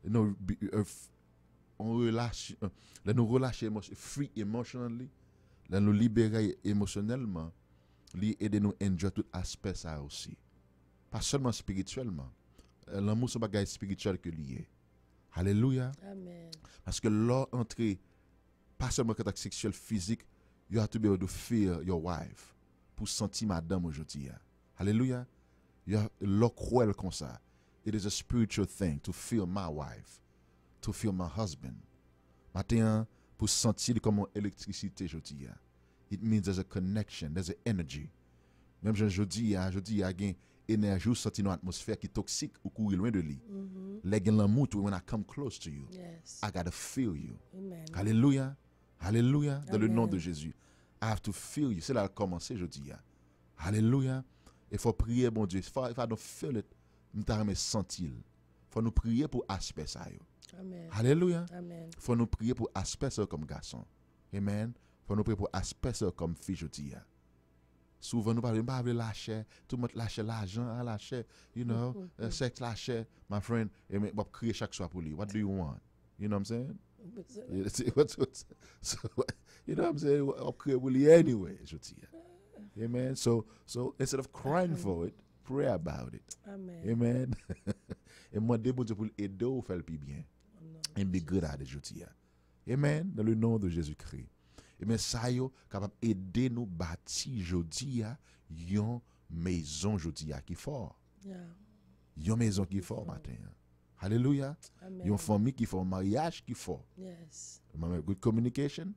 C: on relâche, là nous relâcher free emotionally, là nous libérer émotionnellement, lui aider nous enjoy tout aspect ça aussi. Pas seulement spirituellement. L'amour c'est bagage spirituel que lié. Alléluia.
E: Amen.
C: Parce que l'entrée pas seulement contact sexuel physique, you have to be able to feel your wife pour sentir madame aujourd'hui. Alléluia. You have l'eau cruel comme ça. It is a spiritual thing to feel my wife, to feel my husband. Matin pour sentir comme une électricité aujourd'hui. It means there's a connection, there's an energy. Même je dis il y a une énergie ou sentir une atmosphère qui est toxique ou courir loin de lui. Les gens l'amour when I come close to you.
E: Yes.
C: I gotta feel you.
E: Amen.
C: Alléluia. Alléluia. Dans le
E: Amen.
C: nom de Jésus. I have to feel you. C'est là que commencer, je dis. Alléluia. Il faut prier, bon Dieu. If I don't feel it, nous t'arrêter sentir. Il faut nous prier pour aspect ça.
E: Amen.
C: Alléluia.
E: Amen.
C: Il faut nous prier pour aspect ça comme garçon. Amen. Il faut nous prier pour aspect ça comme fille, je dis. Souvent, nous parlons de lâcher, tout le monde lâche l'argent, lâcher, you know, sexe lâcher, my friend, et mais crier chaque soir pour lui. What do you want? You know what I'm saying? So, you know what I'm saying? I'll crier pour lui anyway, je dis. Amen. So instead of crying for it, pray about it.
E: Amen.
C: Amen. Et moi, bon Dieu pour aider ou faire le plus bien. And be good at it, je dis. Amen. Dans le nom de Jésus-Christ. Et bien ça yo capable aider nous bâtir jodi a yon maison jodi a qui fort.
E: Yeah.
C: Yon maison qui fort matin. Alléluia.
E: Amen.
C: Yon famille qui fort, mariage qui fort.
E: Yes.
C: Good communication.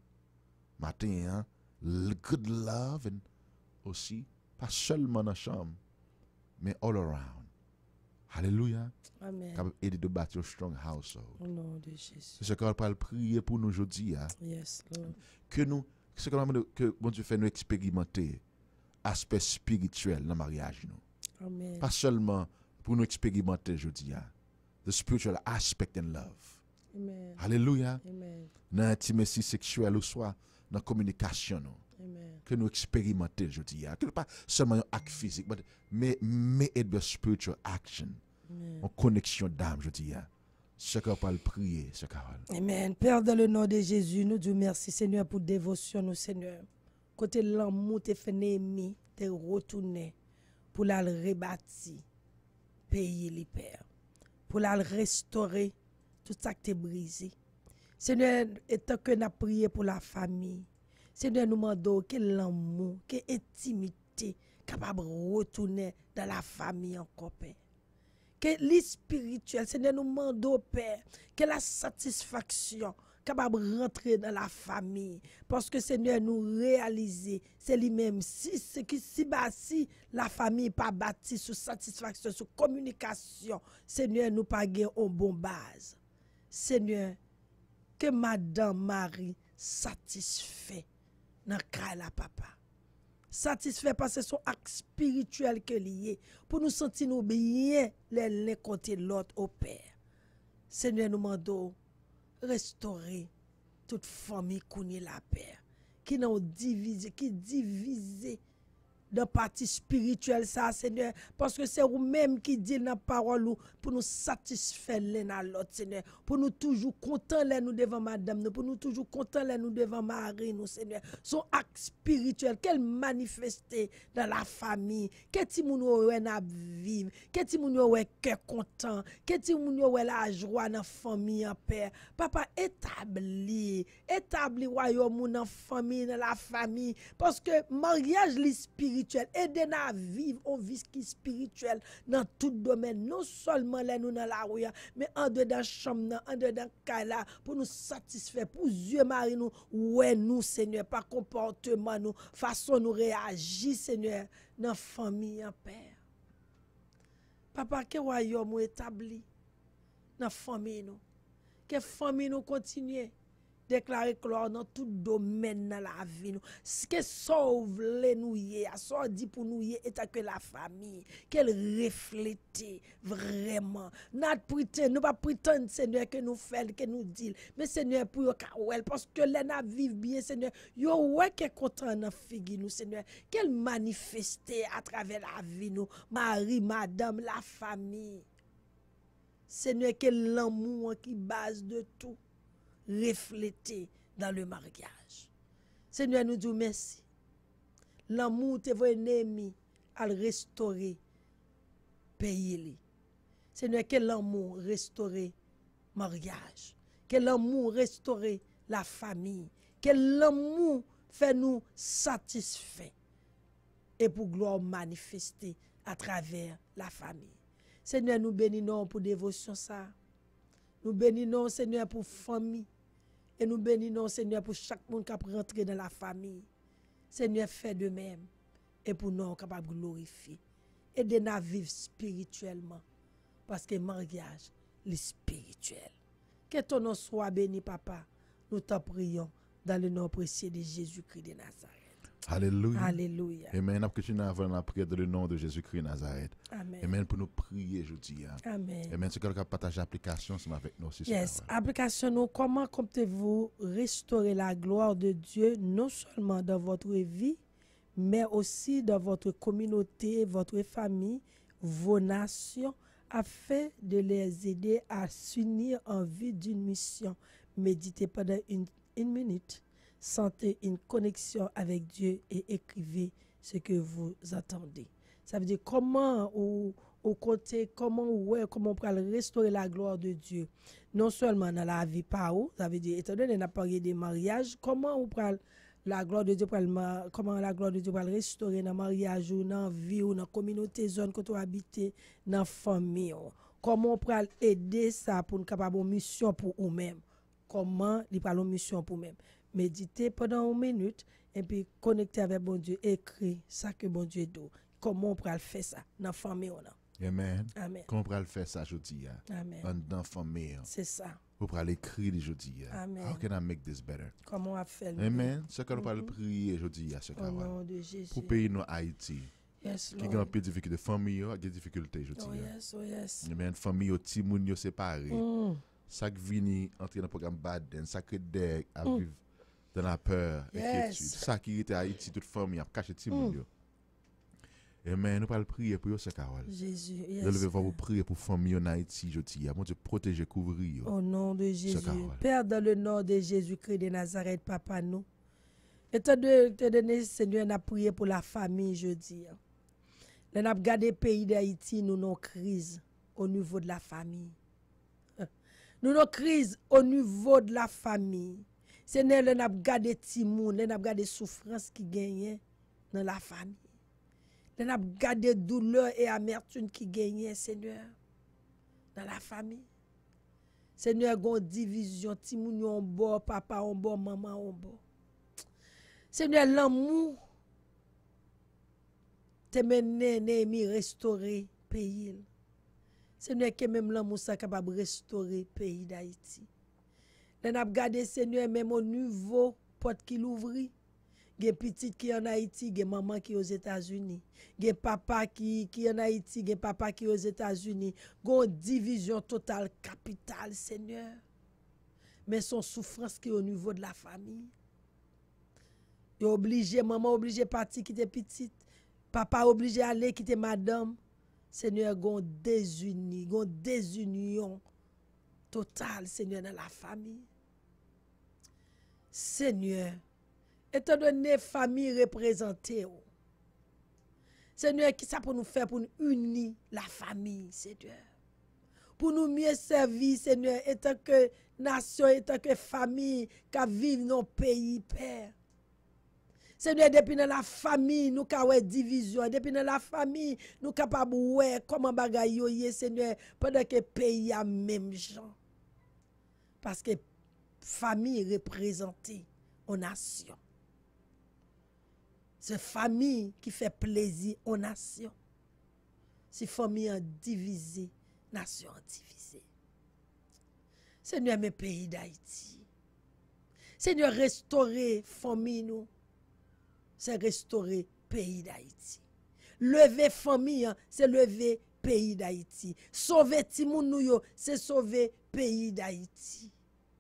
C: Matin good love and aussi pas seulement dans la chambre mais all around. Alléluia.
E: Amen.
C: Capable aider de bâtir un strong household.
E: Au nom de Jésus.
C: C'est ce qu'on va prier pour nous jodi a.
E: Yes, Lord.
C: Que nous, c'est comme que bon Dieu fait nous expérimenter aspect spirituel dans le mariage nous.
E: Amen.
C: Pas seulement pour nous expérimenter, je dis, the spiritual aspect in love.
E: Amen.
C: Alléluia.
E: Amen.
C: Dans l'intimité sexuelle ou soit dans la communication nous.
E: Amen.
C: Que nous expérimenter, je dis, que pas seulement un acte physique, mais it be a spiritual action.
E: Amen.
C: En connexion d'âme, je dis. Ce qu'on peut prier, ce qu'on
E: Amen. Père, dans le nom de Jésus, nous disons merci, Seigneur, pour dévotion, nous, Seigneur. Côté l'amour, te fait Néhémie, te retourner pour la rebâtir, payer les pères, pour la restaurer, tout ça qui est brisé. Seigneur, étant que nous prié pour la famille, Seigneur, nous demandons que l'amour, que l'intimité, capable de retourner dans la famille encore, Père. Que l'espirituel, Seigneur, nous demandons, Père, que la satisfaction capable de rentrer dans la famille. Parce que, Seigneur, nous réaliser, c'est lui-même. Si la famille n'est pas bâtie sur satisfaction, sur communication, Seigneur, nous pas une bonne base. Seigneur, que Madame Marie satisfait dans le cas de la papa. Satisfait parce que son acte spirituel que lié pour nous sentir nous bien les côté l'autre au Père. Seigneur, nous demandons restaurer toute famille qui la paix, qui nous divise, qui divise dans partie spirituelle ça, Seigneur, parce que c'est vous-même qui dit dans la parole pour nous satisfaire l'un à l'autre, Seigneur, pour nous toujours contents nous devant madame, pour nous toujours contents nous devant Marie, nous, Seigneur. Son acte spirituel qu'elle manifeste dans la famille, que ti moun yo n'a vivre, que ti moun yo cœur content, que ti moun yo la joie dans famille en Père. Papa établi royaume dans famille, dans la famille, parce que mariage li spirituel aider à vivre une vie spirituelle dans tout domaine, non seulement là nous dans la rue, mais en dedans dans chambre, en dedans dans kala pour nous satisfaire, pour yeux mari nous, ouais nous Seigneur, par comportement nous, façon nous réagir Seigneur dans famille en Père. Papa, que royaume établi dans famille nous, que famille nous continue, déclarer gloire dans tout domaine dans la vie nous. Ce que sauve les nous y a so dit pour nous y est que la famille qu'elle reflète vraiment. Nous pas prétendre Seigneur que nous fait que nous dit mais Seigneur pour yo kawel parce que les n'a vivent bien Seigneur yo ouais que content dans figue nous Seigneur qu'elle manifester à travers la vie nous Marie madame la famille Seigneur que l'amour qui base de tout reflété dans le mariage. Seigneur, nous disons merci. L'amour te voit ennemi à le restaurer pays. Seigneur, que l'amour restaurer mariage. Que l'amour restaurer la famille. Que l'amour fait nous satisfaits. Et pour gloire manifester à travers la famille. Seigneur, nous bénissons pour dévotion ça. Nous bénissons, Seigneur, pour famille. Et nous bénissons, Seigneur, pour chaque monde qui a rentré dans la famille. Seigneur, fais de même. Et pour nous, capables de glorifier. Aidez-nous à vivre spirituellement. Parce que mariage, est spirituel. Que ton nom soit béni, Papa. Nous t'en prions dans le nom précieux de Jésus-Christ de Nazareth.
C: Alléluia.
E: Alléluia.
C: Amen. Nous continuons avant la prière dans le nom de Jésus-Christ de Nazareth.
E: Amen.
C: Amen. Pour nous prier aujourd'hui.
E: Amen.
C: Amen. C'est quelqu'un qui partage l'application avec nous.
E: Yes. Application, nous, comment comptez-vous restaurer la gloire de Dieu non seulement dans votre vie, mais aussi dans votre communauté, votre famille, vos nations, afin de les aider à s'unir en vue d'une mission. Méditez pendant une minute. Sentez une connexion avec Dieu et écrivez ce que vous attendez. Ça veut dire comment au côté, comment on peut restaurer la gloire de Dieu. Non seulement dans la vie par où, ça veut dire, étant donné qu'on a parlé des mariages, comment on peut la gloire de Dieu comment la gloire de Dieu peut restaurer dans le mariage ou dans la vie ou dans la communauté, zone que tu habites, dans la famille. Comment on peut aider ça pour une capable mission pour nous-mêmes. Comment il parle une mission pour nous-mêmes. Méditez pendant une minute et puis connecter avec bon Dieu, écrire ça que bon Dieu dit. Comment on peut faire ça dans la famille?
C: Amen.
E: Amen.
C: Comment on peut faire ça aujourd'hui?
E: Amen.
C: Dans la famille.
E: C'est ça.
C: Vous pouvez l'écrire aujourd'hui.
E: Amen.
C: How can I make this better?
E: Comment on fait?
C: Amen. Ce qu'on peut prier aujourd'hui à ce
E: Au nom de Jésus.
C: pour pays nous Haïti.
E: Yes,
C: Qui
E: Lord.
C: a un peu de difficulté, famille a des difficultés aujourd'hui.
E: Oh yes, oh yes.
C: Amen. Famille au timoun yo séparé. Ça qui vient entrer dans le programme Baden, ça qui est à vivre dans la peur, inquiétude. Ça qui était à Haïti, toute famille a caché timoun yo. Amen. Nous allons prier pour ce Carole.
E: Jésus, yes.
C: Levez-vous vous prier pour famille en Haïti aujourd'hui. Mon Dieu, protéger, couvrir.
E: Au nom de Jésus.
C: Carole.
E: Père, dans le nom de Jésus-Christ de Nazareth, Papa, nous. Étant donné, Seigneur, nous avons prié pour la famille jeudi. Nous avons gardé le pays d'Haïti, nous avons crise au niveau de la famille. Nous avons crise au niveau de la famille. Seigneur, nous avons gardé Timoun, nous avons gardé souffrance qui gagne dans la famille. Nous avons gardé douleur et amertume qui gagne, Seigneur, dans la famille. Seigneur, il y a une division, Timoun on bon, papa on bon, maman on bon. Seigneur, l'amour te mené Néhémie restaurer pays. Seigneur, que même l'amour ça capable restaurer pays d'Haïti. Nous avons gardé Seigneur même au niveau porte qui l'ouvrit. Gen petit qui en Haïti, gen maman qui aux États-Unis, gen papa qui en Haïti, gen papa qui aux États-Unis. Gon division totale capitale, Seigneur. Mais son souffrance qui est au niveau de la famille. Yo obligé, maman obligé partir quitter petite, papa obligé aller quitter madame. Seigneur, gon désunion totale, Seigneur, dans la famille. Seigneur, étant donné famille représentée, Seigneur, qui ça pour nous faire pour nous unir la famille, Seigneur? Pour nous mieux servir, Seigneur, étant que nation, étant que famille, qui vivent dans nos pays, Père. Seigneur, depuis dans la famille, nous avons division. Depuis dans la famille, nous sommes capables de voir comment bagay yo ye, Seigneur, pendant que le pays a même gens. Parce que famille représentée aux nations. C'est famille qui fait plaisir aux nations. C'est famille en divisée, nation en divisée. Seigneur, mes pays d'Haïti. Seigneur, restaurer famille nous. C'est restaurer pays d'Haïti. Lever famille, c'est lever pays d'Haïti. Sauver Timoun nou yo, c'est sauver pays d'Haïti.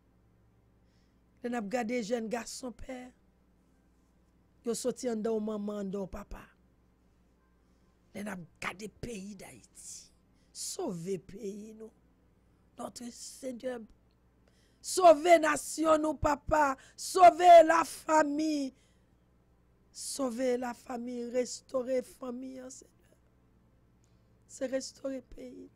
E: On a regardé jeune garçon père. Yo sorti en dans maman, dans papa. On a regardé pays d'Haïti. Sauver pays nous. Notre Seigneur. Sauver nation nous papa. Sauver la famille. Sauver la famille, restaurer famille, Seigneur. C'est restaurer pays.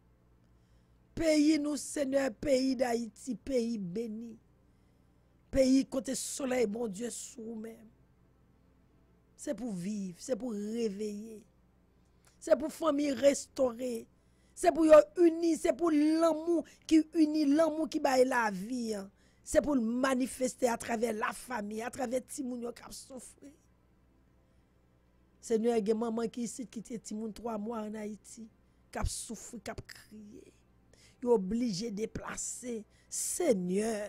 E: Pays nous, Seigneur, pays d'Haïti, pays béni. Pays côté soleil, bon Dieu, sur nous-mêmes. C'est pour vivre, c'est pour réveiller. C'est pour famille restaurer. C'est pour unir, c'est pour l'amour qui unit, l'amour qui baille la vie. C'est pour le manifester à travers la famille, à travers Timoun qui a souffert. Seigneur, il y a maman qui ici qui était Timoun 3 mois en Haïti, qui a souffert, qui a crié. Il est obligé de déplacer. Seigneur,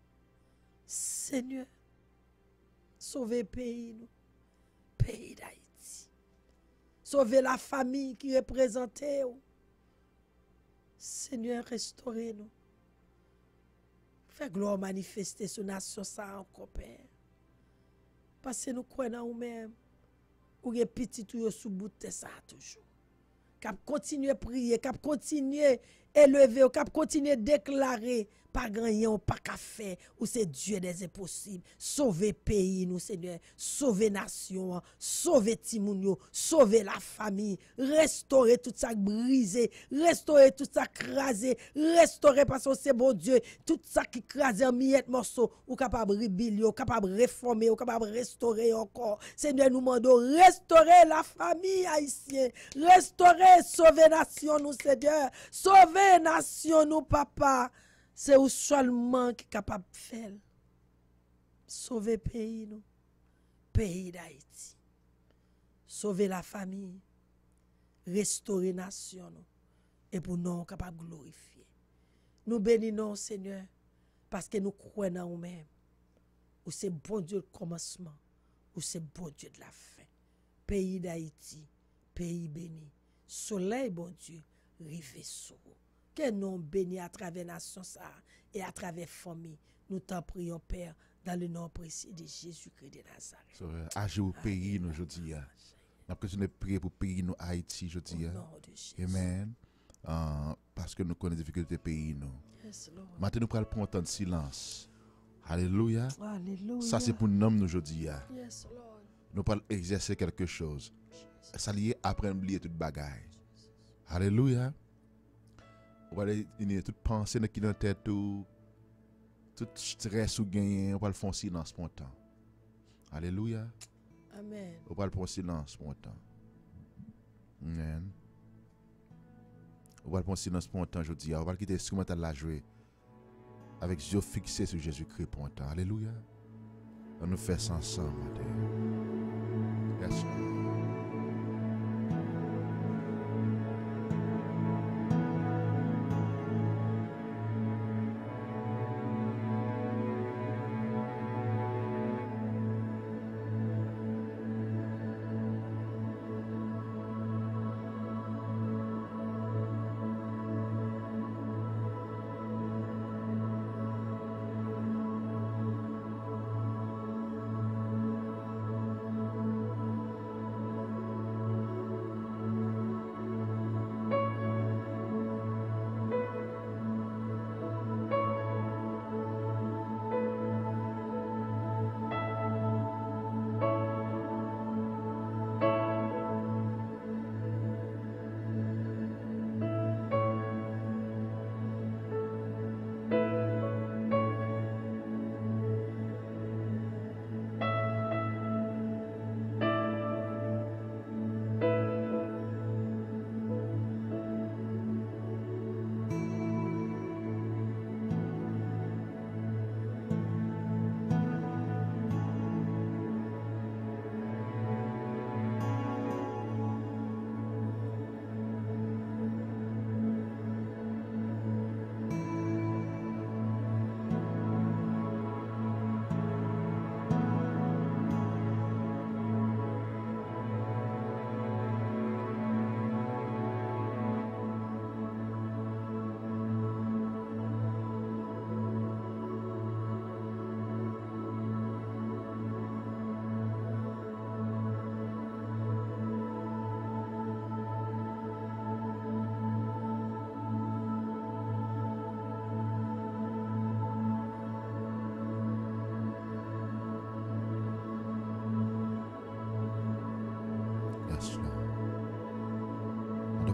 E: Seigneur, sauvez le pays, nous, pays d'Haïti. Sauvez la famille qui est représentée. Seigneur, restaurez-nous. Fais gloire manifester sur nation ça encore, Père. Parce que nous croyons en nous-mêmes. Ou les petits tout sous bout de ça toujours. Cap continuer prier, cap continuer élever, cap continuer déclarer pas grand pas qu'à faire ou c'est Dieu des impossibles. Sauver pays nous Seigneur, sauver nation, sauver Timounio, sauver la famille, restaurer tout ça brisé, restaurer tout ça crasé, restaurer parce que c'est bon Dieu, tout ça qui crasé en miettes morceaux ou capable rébellion, capable réformer, ou capable restaurer encore. Seigneur nous demandons restaurer la famille haïtienne, restaurer, sauver nation nous Seigneur, sauver nation nous papa. C'est où seulement qui est capable de faire. Sauver pays nous, pays d'Haïti. Sauver la famille, restaurer nation nous, et pour nous capable de glorifier. Nous bénissons Seigneur parce que nous croyons en nous-mêmes. Ou c'est bon Dieu le commencement, ou c'est bon Dieu de la fin. Pays d'Haïti, pays béni. Soleil bon Dieu, rive sur vous. Que nous bénis à travers la nation et à travers la famille. Nous t'en prions, Père, dans le nom précieux de Jésus-Christ de Nazareth.
C: Agir au pays, nous, je dis. Nous continuons de prier pour le pays, nous, Haïti, je dis. Amen. Parce que nous connaissons les difficultés du pays, nous.
E: Yes, Lord.
C: Maintenant, nous prenons un temps de silence. Alléluia.
E: Alléluia.
C: Ça, c'est pour nous, nous, je dis.
E: Yes, Lord.
C: Nous allons exercer quelque chose. Ça lié après oublier toute bagaille. Alléluia. On va aller toute pensée qui dans tête tout stress ou gagner, on va le faire silence spontané. Alléluia.
E: Amen.
C: On va le faire silence spontané. Amen. On va le faire silence spontané aujourd'hui. On va quitter l'instrumental la jouer avec les yeux fixés sur Jésus-Christ pour un temps. Alléluia. On nous fait ça ensemble. Yes.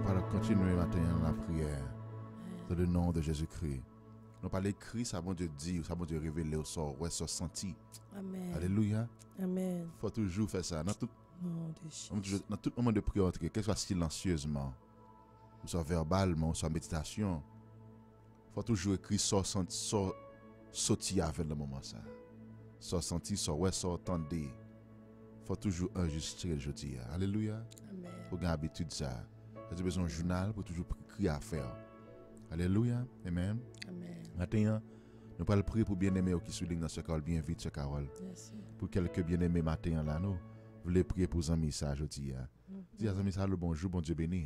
C: Nous allons continuer maintenant la prière. Dans le nom de Jésus-Christ. Nous parlons écrit, ça bon Dieu dit, ça bon Dieu révélé au sort, ouais, ça senti.
E: Amen.
C: Alléluia.
E: Amen.
C: Il faut toujours faire ça. Dans tout
E: Nom de Jésus.
C: dans tout moment de prière, qu'elle soit silencieusement, ou soit verbalement, ou soit méditation, il faut toujours écrire sorti avec le moment ça. Soit senti, soit ouais, soit entendé. Il faut toujours enregistrer, je dis. Alléluia.
E: Amen.
C: Il faut avoir l'habitude de ça. Vous avez besoin d'un journal pour toujours écrire à faire. Alléluia. Amen.
E: Amen.
C: Maintenant, nous allons prier pour bien-aimés qui soulignent dans ce Carole, bien vite ce Carole.
E: Merci.
C: Pour quelques bien-aimés matin là, nous voulons prier pour amis ça, je dis. Dis à amis ça le bonjour, bon Dieu béni.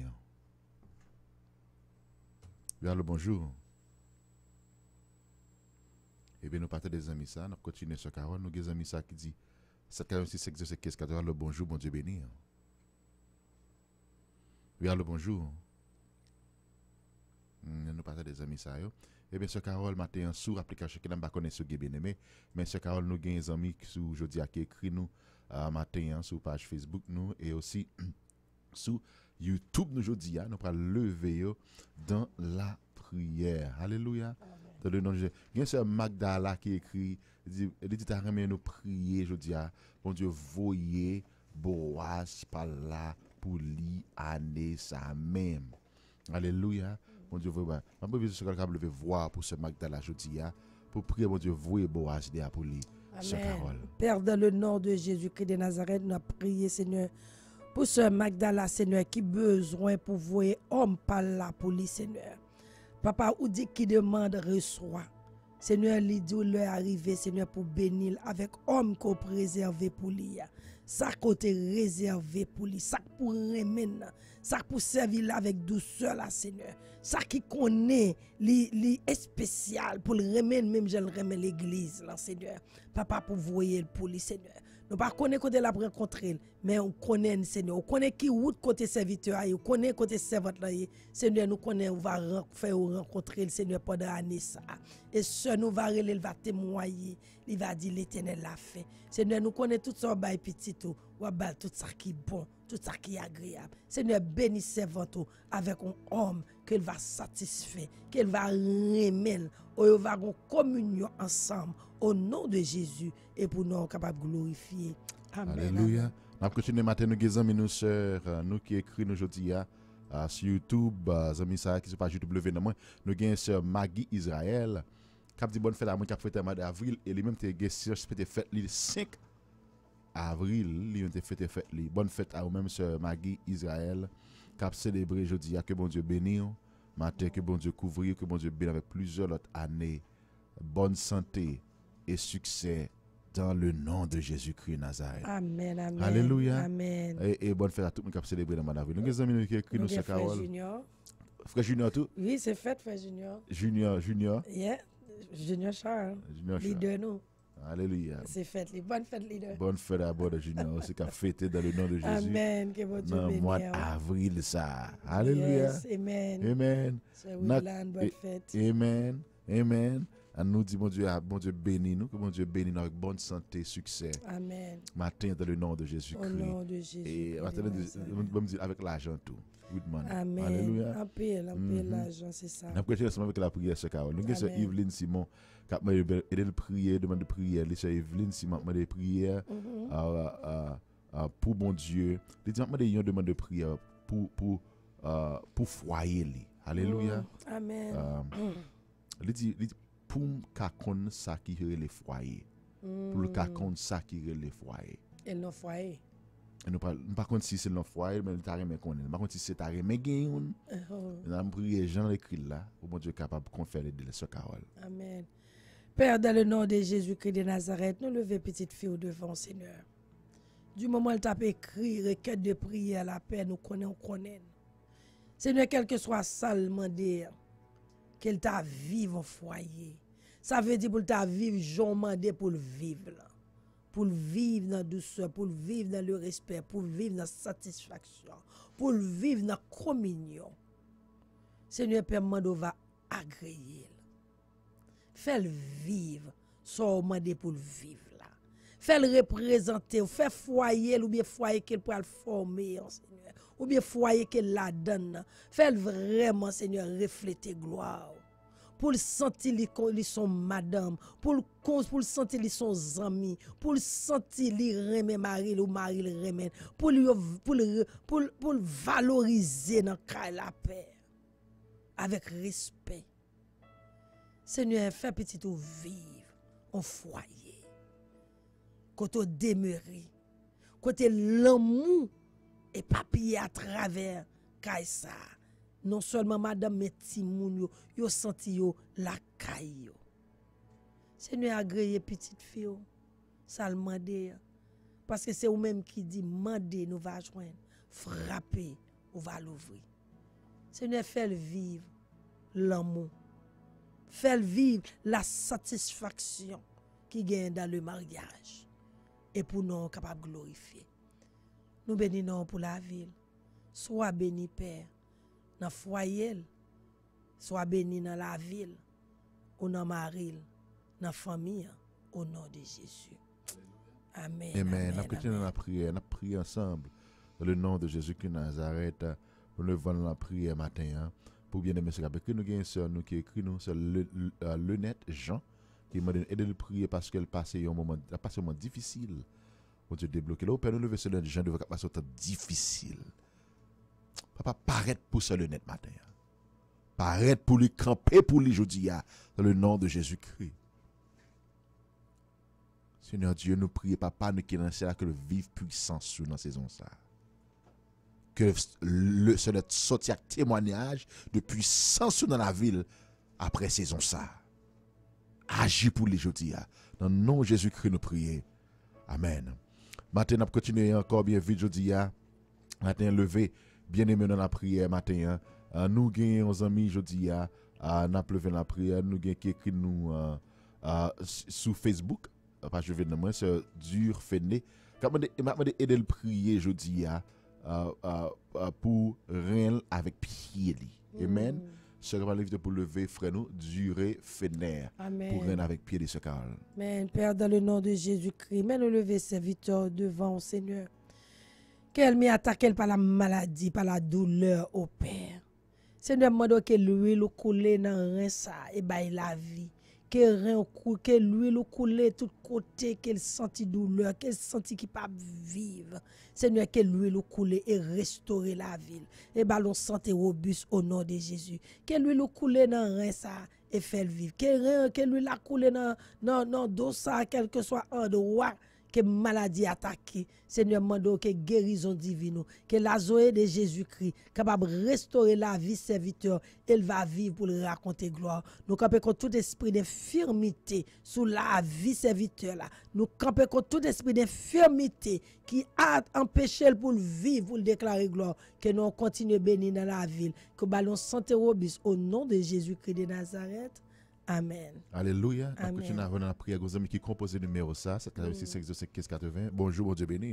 C: Oui, le bonjour. Et bien nous partons des amis ça, nous continuons ce Carole, nous avons des amis ça qui dit 746 exercice 14 le bonjour, bon Dieu béni. Oui, le bonjour. Nous partons des amis ça yo. Et bien, ce Carole, matin, sur l'application qui n'a pas connu ce bien-aimé, mais ce Carole, nous avons des amis qui, aujourd'hui, qui écrit nous, matin, sur page Facebook, nous, et aussi sur YouTube, nous, aujourd'hui, nous allons lever dans la prière. Alléluia. Dans le nom de Jésus. Il y a ce Magdala qui écrit, il dit, t'as remis nous prier, aujourd'hui, bon Dieu, voyez Boaz par là pour lui année ça même. Alléluia. Mon Dieu, je vais lever voir pour ce Magdala jeudi, pour prier, mon Dieu, vous et Boaz pour lui.
E: Amen. Père, dans le nom de Jésus-Christ de Nazareth, nous avons prié, Seigneur, pour ce Magdala, Seigneur, qui a besoin pour voir homme par là pour lui, Seigneur. Papa, ou dit qui demande, reçoit. Seigneur, lui dit, lui arrivé, Seigneur, pour bénir avec homme qu'on préservé pour lui. Ça côté réservé pour lui, ça pour remettre, ça pour servir avec douceur là, Seigneur. Ça qui connaît les spécial pour le remettre, même je le remets l'église là, Seigneur. Papa pour voyer pour lui, Seigneur. Nous pas connaît côté la rencontrer, mais on connaît Seigneur. On connaît qui route côté serviteur, on connaît côté servante là. Seigneur, nous connaît on va faire rencontrer le Seigneur pendant l'année ça. Et ce nous va relayer, il va témoigner, il va dire l'Éternel l'a fait. Seigneur, nous connaît tout ça bail petit tout, ou bal tout ça qui est bon, tout ça qui est agréable. Seigneur, bénis servante avec un homme qu'il va satisfaire, qu'il va remettre, ou il va avoir communion ensemble au nom de Jésus et pour nous capables de glorifier. Amen.
C: Alléluia. Nous continuons matin, nous avons nos sœurs, nous qui écrivons aujourd'hui sur YouTube, amis ça qui se passe YouTube, nous avons sœur Maggie Israël, qui a dit bonne fête à moi, qui a fêté le mois d'avril, et lui-même, qui a fait le 5 avril, lui-même, qui a fait le bonne fête à vous-même, sœur Maggie Israël, qui a célébré aujourd'hui, que bon Dieu bénisse, matin, que bon Dieu couvre, que bon Dieu bénisse avec plusieurs autres années, bonne santé et succès dans le nom de Jésus-Christ Nazareth.
E: Amen, amen.
C: Alléluia.
E: Amen.
C: Et bonne fête à tout le monde qui a célébré dans le mois d'avril. Nous avons des amis qui écrivent nous,
E: Frère
C: Carole.
E: Junior.
C: Frère Junior tout?
E: Oui, c'est fait, Frère Junior.
C: Junior.
E: Yeah. Junior Charles.
C: Junior Charles.
E: Leader nous.
C: Alléluia.
E: C'est fait. Bonne fête, leader.
C: Bonne fête à bord de Junior aussi qui a fêté dans le nom de Jésus.
E: Amen. Que bon Dieu
C: Dans le
E: bénisse.
C: mois d'avril, ça. Alléluia.
E: Yes, amen.
C: Amen.
E: Sœur Willan, bonne fête.
C: Amen. Amen. Et nous dit, bon Dieu bénis nous, que bon Dieu bénisse nous avec bonne santé, succès.
E: Amen.
C: Matin dans le nom de Jésus-Christ.
E: Au nom de Jésus.
C: Et matin, avec l'argent tout. With money.
E: Amen.
C: Alléluia.
E: Un peu l'argent, c'est ça.
C: Nous continuons ensemble avec la prière, ce Carole. Nous avons Evelyne Simon qui a aidé de prier, demande de prière. C'est Evelyne Simon qui a demandé de prière pour bon Dieu. Il demande de prière pour foyer. Alléluia.
E: Amen.
C: Il dit pour qu'on ça qui est le foyer. Pour le qu'on ça qui est le foyer.
E: Et le foyer.
C: Nous par contre si c'est le foyer mais t'as rien connaît. Par contre si c'est t'as rien gagné. Nous avons prié Jean écrit là pour bon Dieu capable qu'on fait aider ce Carole.
E: Amen. Père, dans le nom de Jésus-Christ de Nazareth, nous levons petite fille au devant, Seigneur. Du moment où elle t'a écrit requête de prière à la paix, nous connaissons. Seigneur, quel que soit ça le demander, qu'elle t'a vivre au foyer. Ça veut dire pour t'a vivre, j'en demandé pour le vivre là. Pour le vivre dans la douceur, pour le vivre dans le respect, pour le vivre dans la satisfaction, pour le vivre dans la communion. Seigneur, Père, Mando va agréer. Fais-le vivre, sans demander pour le vivre là. Fais-le représenter, fais foyer ou bien foyer qu'il pourra le former, Seigneur. ou bien foyer qu'elle la donne, fait vraiment, Seigneur, refléter gloire. Pour le sentir li son madame, pour le sentir li son ami, pour le sentir li remet mari ou mari le remet, pour le valoriser dans la paix avec respect. Seigneur, fais petit ou vivre en foyer. Côté demeurer, côté l'amour et papier à travers Kaisa. Non seulement madame mais timoun yo senti yo la caille yo. Seigneur agréé petite fille ça le mandé parce que c'est ou même qui dit mandé nous va joindre, frapper ou va l'ouvrir. Seigneur fait vivre l'amour. Fait vivre la satisfaction qui gagne dans le mariage et pour nous capable de glorifier. Nous bénissons pour la ville. Sois béni Père dans foyer, soit béni dans la ville, ou dans Marie, dans la famille, au nom de Jésus. Amen.
C: Amen. Nous continuons la prière, nous prions ensemble dans le nom de Jésus de Nazareth pour le vendre la prière matin. Pour bien aimer ce que nous avons sœur nous qui écrit nous c'est Lenette Jean qui m'a aidé à prier parce qu'elle passait un moment difficile. Pour Dieu débloquer. Là, au Père, nous lever sur Lenette Jean devrait passer un temps difficile. Papa, paraître pour ce le net matin. Paraître pour lui camper pour lui aujourd'hui dans le nom de Jésus-Christ. Seigneur Dieu, nous prions, papa, nous qui dans que le vive puissance sous dans saison ça. Que ce net sorti à témoignage de puissance dans la ville après saison ça. Agis pour les aujourd'hui. Dans le nom de Jésus-Christ, nous prions. Amen. Maintenant, nous continuons encore bien vite aujourd'hui. Matin levé. Bien-aimé dans la prière matin, nous gagnons nos amis aujourd'hui, nous pleuvons la prière, nous gagnons qui écrit nous sur Facebook, pas je vais nommer, c'est dur Fené. M'a aider le prier aujourd'hui pour rien avec pied. Amen. Ce que livre pour lever frère nous durer Fené pour rien avec pied de ce calme.
E: Amen. Père dans le nom de Jésus-Christ, mais nous lever serviteur devant au Seigneur. Qu'elle m'y attaque par la maladie, par la douleur au Père. Seigneur, demande que l'huile coule dans rein ça et baille la vie. Que l'huile coule tout côté, qu'elle senti douleur, qu'elle senti qui pas vivre. Seigneur, que l'huile coule et restaurer la ville. Et ballon santé robuste au nom de Jésus. Que l'huile coule dans rein ça et fait vivre. Que l'huile coule dans dos ça, quel que soit endroit. Que maladie attaquée, Seigneur, mando que guérison divine, que la zoé de Jésus-Christ, capable de restaurer la vie serviteur, elle va vivre pour le raconter gloire. Nous campons contre tout esprit d'infirmité sous la vie serviteur là. Nous campons contre tout esprit d'infirmité qui a empêché pour le vivre, pour le déclarer gloire. Que nous continuons bénis dans la ville, que ballon santé robuste au nom de Jésus-Christ de Nazareth. Amen.
C: Alléluia. Nous continuons à la prière aux amis qui composent le numéro ça, 786 5 80. Bonjour, bon Dieu béni.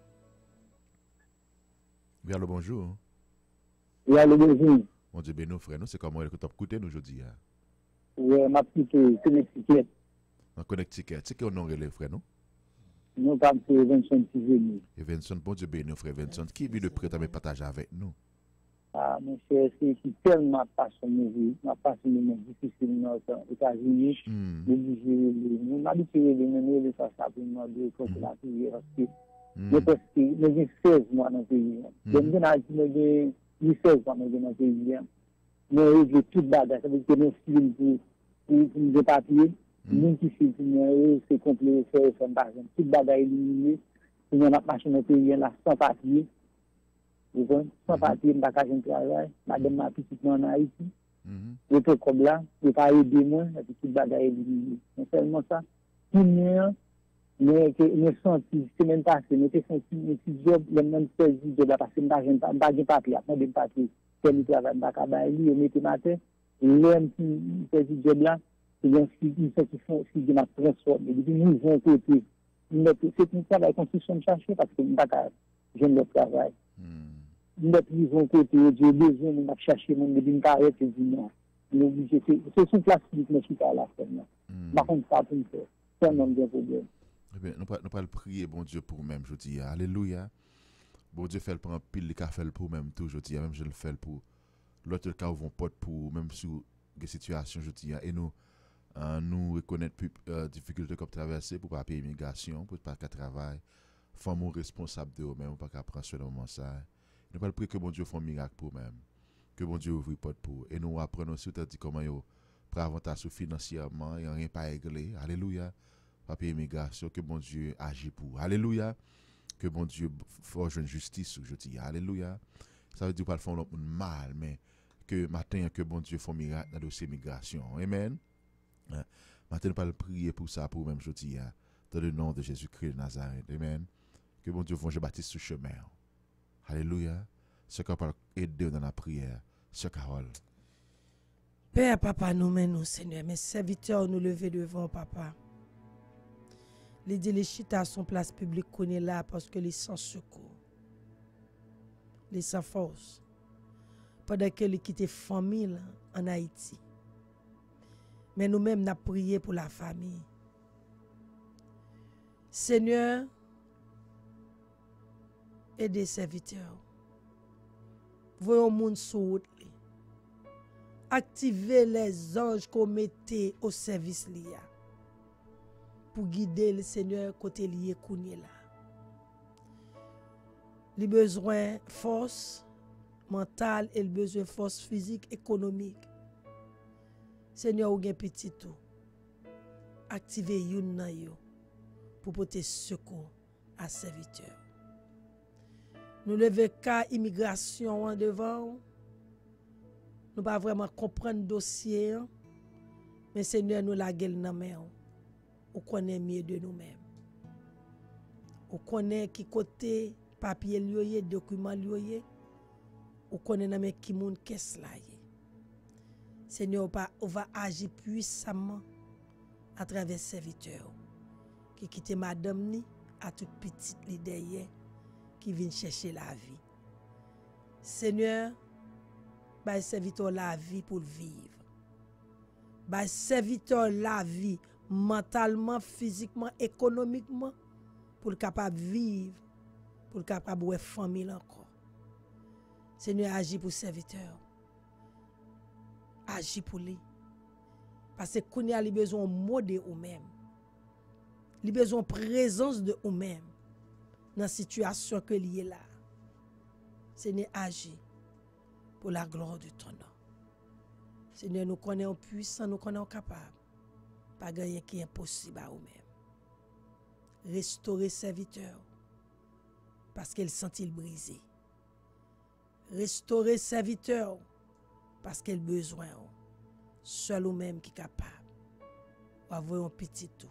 C: Oui, allô, bonjour.
F: Oui, allô, bonjour.
C: Bon Dieu béni, frère, nous, c'est comment vous avez écouté nous aujourd'hui?
F: Oui, ma petite Connecticut.
C: En Connecticut, c'est quel nom relève, frère, nous?
F: Nous sommes sur Vincent Tiveni.
C: Et Vincent, bon Dieu béni, frère Vincent, qui est de prêt à me partager avec nous?
F: Ah, mon cher, c'est tellement passionné, ma passion difficile dans les États-Unis. Je m'habitue à mener ça pour demander pour la prière parce que j'ai 16 mois dans le pays. J'ai 16 mois dans le pays. Mais j'ai tout bagage, ça veut dire que je suis pour des papiers. Nous qui sommes c'est complet, c'est par exemple. Tout bagage éliminé. Il y a une machine dans le pays, là, sans papier. Sans papier, je n'ai pas travail. Madame ma petite en Haïti. Je peux comme là, je ne peux pas aider moi, la petite bagaille. Non seulement ça, mais senti, semaine passée, je me senti un petit job, le même saisi de la parce que je n'ai pas de papier, après de papier, je me travaille dans la cabaye, je me matin, le petit saisi job là, c'est bien ce qui font, si je m'en transforme. Depuis nous, ils vont côté. C'est un travail de construction de chercher parce que je ne travail. Nous avons côté, j'ai besoin de chercher mon début de carrière, c'est du non. C'est une place publique, mais je suis pas à la fin. Par contre, ça pour me faire. C'est un homme de problème.
C: Eh bien, nous pas le prier, bon Dieu, pour nous-mêmes, je dis, alléluia. Bon Dieu fait le prend pile, il a fait le pour même tout, je dis, même je le fais pour l'autre cas où vont pas pour même sur des situations, je dis, et nous reconnaître plus difficultés comme traverser pour pas payer immigration, pour pas qu'à travail, femmes responsables de eux-mêmes, pas qu'à prendre ce moment ça. Nous pas prier que bon Dieu fasse un miracle pour même, que bon Dieu ouvre porte pour, et nous apprenons aussi, dit comment yo prend avantage financièrement, et rien pas réglé, alléluia, pas payer immigration, que bon Dieu agit pour, alléluia. Que bon Dieu fasse une justice, je dis, alléluia. Ça veut dire pas le fond mal, mais que matin, que bon Dieu fasse miracle dans le dossier migration. Amen. Matin, pas le prier pour ça, pour même, je dis, dans le nom de Jésus-Christ de Nazareth. Amen. Que bon Dieu fasse bâtir ce chemin. Alléluia. Ce qu'on peut aider dans la prière, ce Carole.
E: Père, papa, nous menons, Seigneur, mes serviteurs nous lever devant, papa. Les déléchites à son place publique qu'on est là parce que les sans secours, les sans force, pendant que les quittent famille en Haïti. Mais nous-mêmes, nous avons prié pour la famille. Seigneur, aidez les serviteurs. Voyons le monde sur route. Activez les anges qu'on mettait au service lié. Pour guider le Seigneur côté lié kounye là. Les besoins force mentale et le besoin force physique économique. Seigneur ou gen petit tout. Activez yon nan yo pour porter secours à serviteur. Nous lever cas immigration en devant. Nous pas vraiment comprendre dossier mais Seigneur nous la gueule nan main. On connaît mieux de nous-mêmes. On connaît qui côté papier lié, document lié. On connaît dans qui monde qu'est-ce là. Seigneur, on va agir puissamment à travers serviteurs qui quittent madame ni à toute petite li derrière qui vient chercher la vie. Seigneur, bah serviteur la vie pour vivre. Bah serviteur la vie mentalement, physiquement, économiquement, pour le capable de vivre, pour le capable de famille encore. Seigneur, agis pour serviteur. Agis pour lui. Parce que qu'on a besoin de mode de vous-même. Il a besoin de présence de vous-même dans la situation que il est là. Seigneur, agis pour la gloire de ton nom. Seigneur, nous connaissons puissants, nous connaissons capables. Pas rien qui est impossible à vous-même. Restaurer serviteur parce qu'elle sent-il brisé. Restaurer serviteur parce qu'elle besoin. Seul ou même qui est capable. Va voir un petit tout.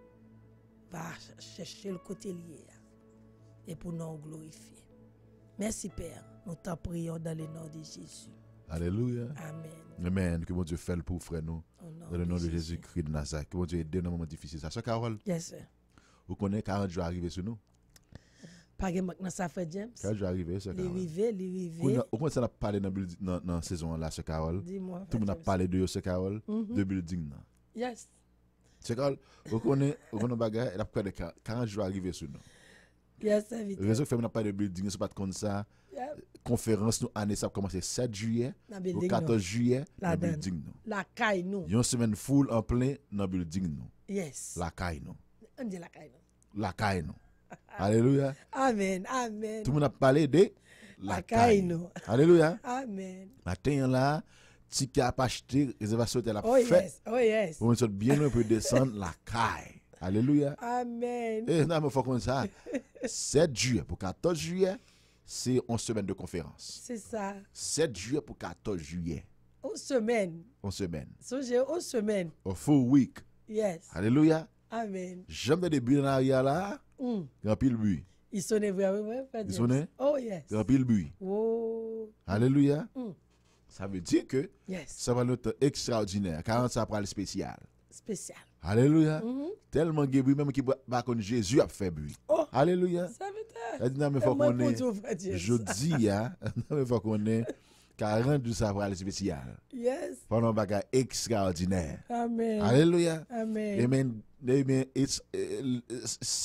E: Va chercher le côté lié et pour nous glorifier. Merci Père. Nous t'en prions dans le nom de Jésus.
C: Alléluia.
E: Amen.
C: Amen. Que mon Dieu fait pour frère nous. Dans le nom de Jésus-Christ de Nazareth. Que mon Dieu aide dans un moment difficile. Ça, Carole?
E: Yes, sir.
C: Vous connaissez 40 jours arrivés sur nous?
E: Pas que maintenant ça fait James.
C: 40 jours arrivés, ça, Carole.
E: Les
C: Au moins, ça a parlé dans la saison là, ce Carole.
E: Dis-moi.
C: Tout le monde a parlé de ce Carole, de building.
E: Yes.
C: C'est Carole, vous connaissez bagarre, elle a près de 40 jours arrivés sur nous.
E: Yes, ça vite.
C: Le réseau fait pas de building, c'est pas comme ça. Conférence nous année ça a commencé 7 juillet au 14 juillet dans building nous.
E: La caille nous.
C: Une semaine full en plein dans building nous.
E: Yes.
C: La caille nous.
E: On dit la caille nous.
C: La caille nous. Alléluia.
E: Amen. Amen.
C: Tout le monde a parlé de la caille nous. Alléluia.
E: Amen.
C: Matin là, si tu as pas acheté réservation de la
E: fête.
C: Yes.
E: Oh yes.
C: On peut bien on peut descendre la caille. Alléluia.
E: Amen.
C: Et non mais faut comme ça. 7 juillet pour 14 juillet, c'est une semaine de conférence.
E: C'est ça.
C: 7 juillet pour 14 juillet.
E: Une semaine.
C: Une semaine.
E: So j'ai une semaine.
C: A full week.
E: Yes.
C: Alléluia.
E: Amen.
C: Jamais de bruit dans l'arrière là. Grand pile bruit.
E: Il sonnait vraiment.
C: Il sonnait?
E: Oh yes.
C: Grand pile bruit.
E: Oh.
C: Alléluia. Ça veut dire que
E: yes.
C: Ça va être extraordinaire. 40 ça pour le spécial.
E: Spécial.
C: Alléluia. Tellement de bruit, même qui va connaître Jésus a fait bruit.
E: Oh.
C: Alléluia.
E: Ça veut
C: dire. Non, mais faut qu'on ait. Je dis, hein. Non, mais faut qu'on ait 40 ça pour le spécial.
E: Yes.
C: Pendant un bagage extraordinaire.
E: Amen.
C: Alléluia.
E: Amen.
C: Amen. C'est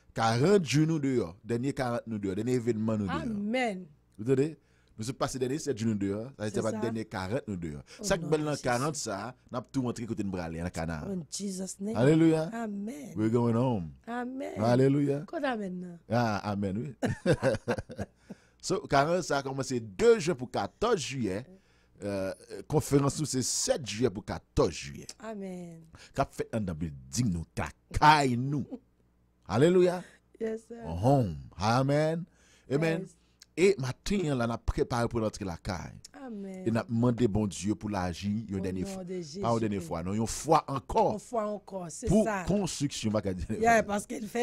C: 40 jours nous dehors, dernier 40 nous dehors, dernier événement nous dehors.
E: Amen.
C: Vous entendez? Nous sommes passés dernier 7 jours nous dehors, ça
E: C'est
C: pas
E: ça.
C: dernier 40 nous dehors.
E: Au
C: Ça que
E: nom
C: bel
E: de
C: dans
E: Jésus.
C: 40 ça, n'a tout montré côté de bralé en Canada.
E: In Jesus' name.
C: Alléluia.
E: Amen.
C: We're going home.
E: Amen.
C: Alléluia.
E: Quoi maintenant?
C: Ah, amen, oui. So, 40 ça a commencé 2 juin pour 14 juillet. Conférence nous c'est 7 juillet pour 14 juillet.
E: Amen.
C: Cap fait dans building nous, cacaille nous. Alléluia.
E: Yes, sir.
C: Home. Amen. Amen.
E: Yes.
C: Et matin là, on a préparé pour entrer la caille.
E: Amen.
C: Et on a demandé bon Dieu pour l'agir une
E: Au
C: dernière
E: nom
C: fois.
E: de Jésus.
C: Pas une dernière fois, non, une fois encore.
E: Une fois encore, c'est
C: Pour
E: ça.
C: construction, pas qu'à dire.
E: Yeah, parce qu'il fait.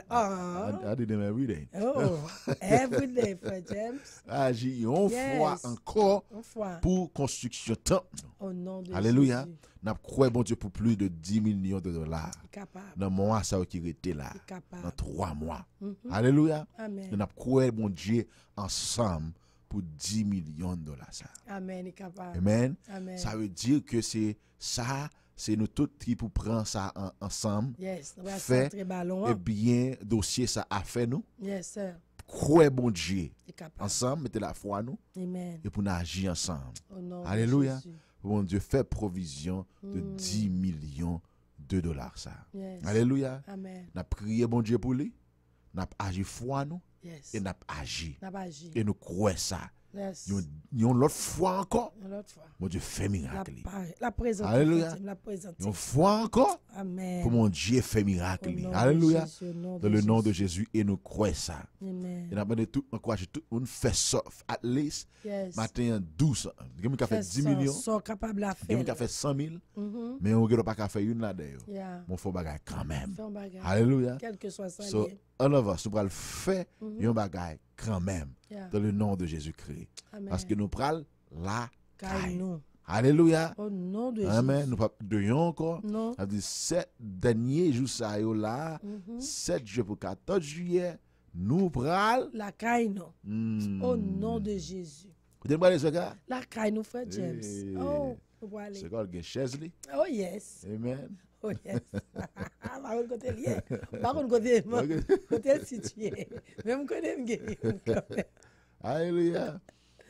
C: I did them every day.
E: Oh, every day, Frère James.
C: Agir une
E: Yes.
C: fois encore
E: Une fois.
C: pour construction temple.
E: Au nom de
C: Alléluia.
E: Jésus.
C: N'a croit bon Dieu pour plus de 10 millions de dollars.
E: Capable.
C: Dans mois ça qui était là.
E: Capable.
C: Dans 3 mois.
E: Mhm.
C: Alléluia.
E: Amen.
C: Nous avons croire bon Dieu ensemble pour 10 millions de dollars. Ça.
E: Amen. Il est capable.
C: Amen.
E: Amen.
C: Ça veut dire que c'est ça, c'est nous tous qui pour prendre ça ensemble.
E: Yes. On va
C: Fait,
E: centrer ballon.
C: Et bien, dossier ça a fait nous.
E: Yes, sir.
C: Croire bon Dieu
E: Il est capable.
C: ensemble, mettez la foi nous
E: Amen.
C: et pour nous agir ensemble.
E: Au nom
C: Alléluia.
E: de Jésus.
C: Bon Dieu fait provision de 10 millions de dollars ça.
E: Yes.
C: Alléluia.
E: Amen.
C: N'a prié bon Dieu pour lui. N'a agi foi nous
E: Yes.
C: et n'a agi.
E: N'a pas agi.
C: Et nous croyons ça.
E: Yes.
C: Nous l'autre fois encore.
E: L'autre fois.
C: Mon Dieu fait miracle.
E: La présente.
C: Alléluia.
E: La présente.
C: Une fois encore.
E: Amen.
C: Pour mon Dieu fait miracle.
E: Au nom de
C: Alléluia.
E: Jésus, au nom
C: Dans
E: de
C: le nom de
E: Jésus.
C: Jésus et nous croyons ça.
E: Amen.
C: Et nous avons tout encouragé tout le monde fait ça at least
E: Yes.
C: matin 12. Quelqu'un qui a fait 10 millions,
E: Sont capables à
C: quelqu'un
E: faire.
C: qui a fait 100 000,
E: Mhm.
C: mais on ne pas qu'à faire une là d'ailleurs.
E: Yeah.
C: Mon faut bagage quand même.
E: Fais un bagage.
C: Alléluia.
E: Quel que soit ça.
C: So,
E: lié.
C: all of us, nous allons faire
E: Mhm.
C: un bagage quand même
E: Yeah.
C: dans le nom de Jésus-Christ.
E: Amen.
C: Parce que nous prenons la
E: Car
C: caille.
E: nous.
C: Alléluia.
E: Au nom de
C: Amen.
E: Jésus.
C: Nous pas de encore.
E: Non.
C: Ça veut dire 7 derniers jours ça yo là,
E: Mhm.
C: 7 juillet pour 14 juillet, nous prenons.
E: La caille nous. Au nom de Jésus.
C: Vous avez parlé ce gars?
E: La caille nous, Frère James.
C: Hey.
E: Oh, nous pouvons aller.
C: C'est quoi le chaise li?
E: Oh, yes.
C: Amen.
E: Oh, yes. Par contre, côté lié. Par contre, côté côté situé. Même côté m'gay.
C: Alléluia.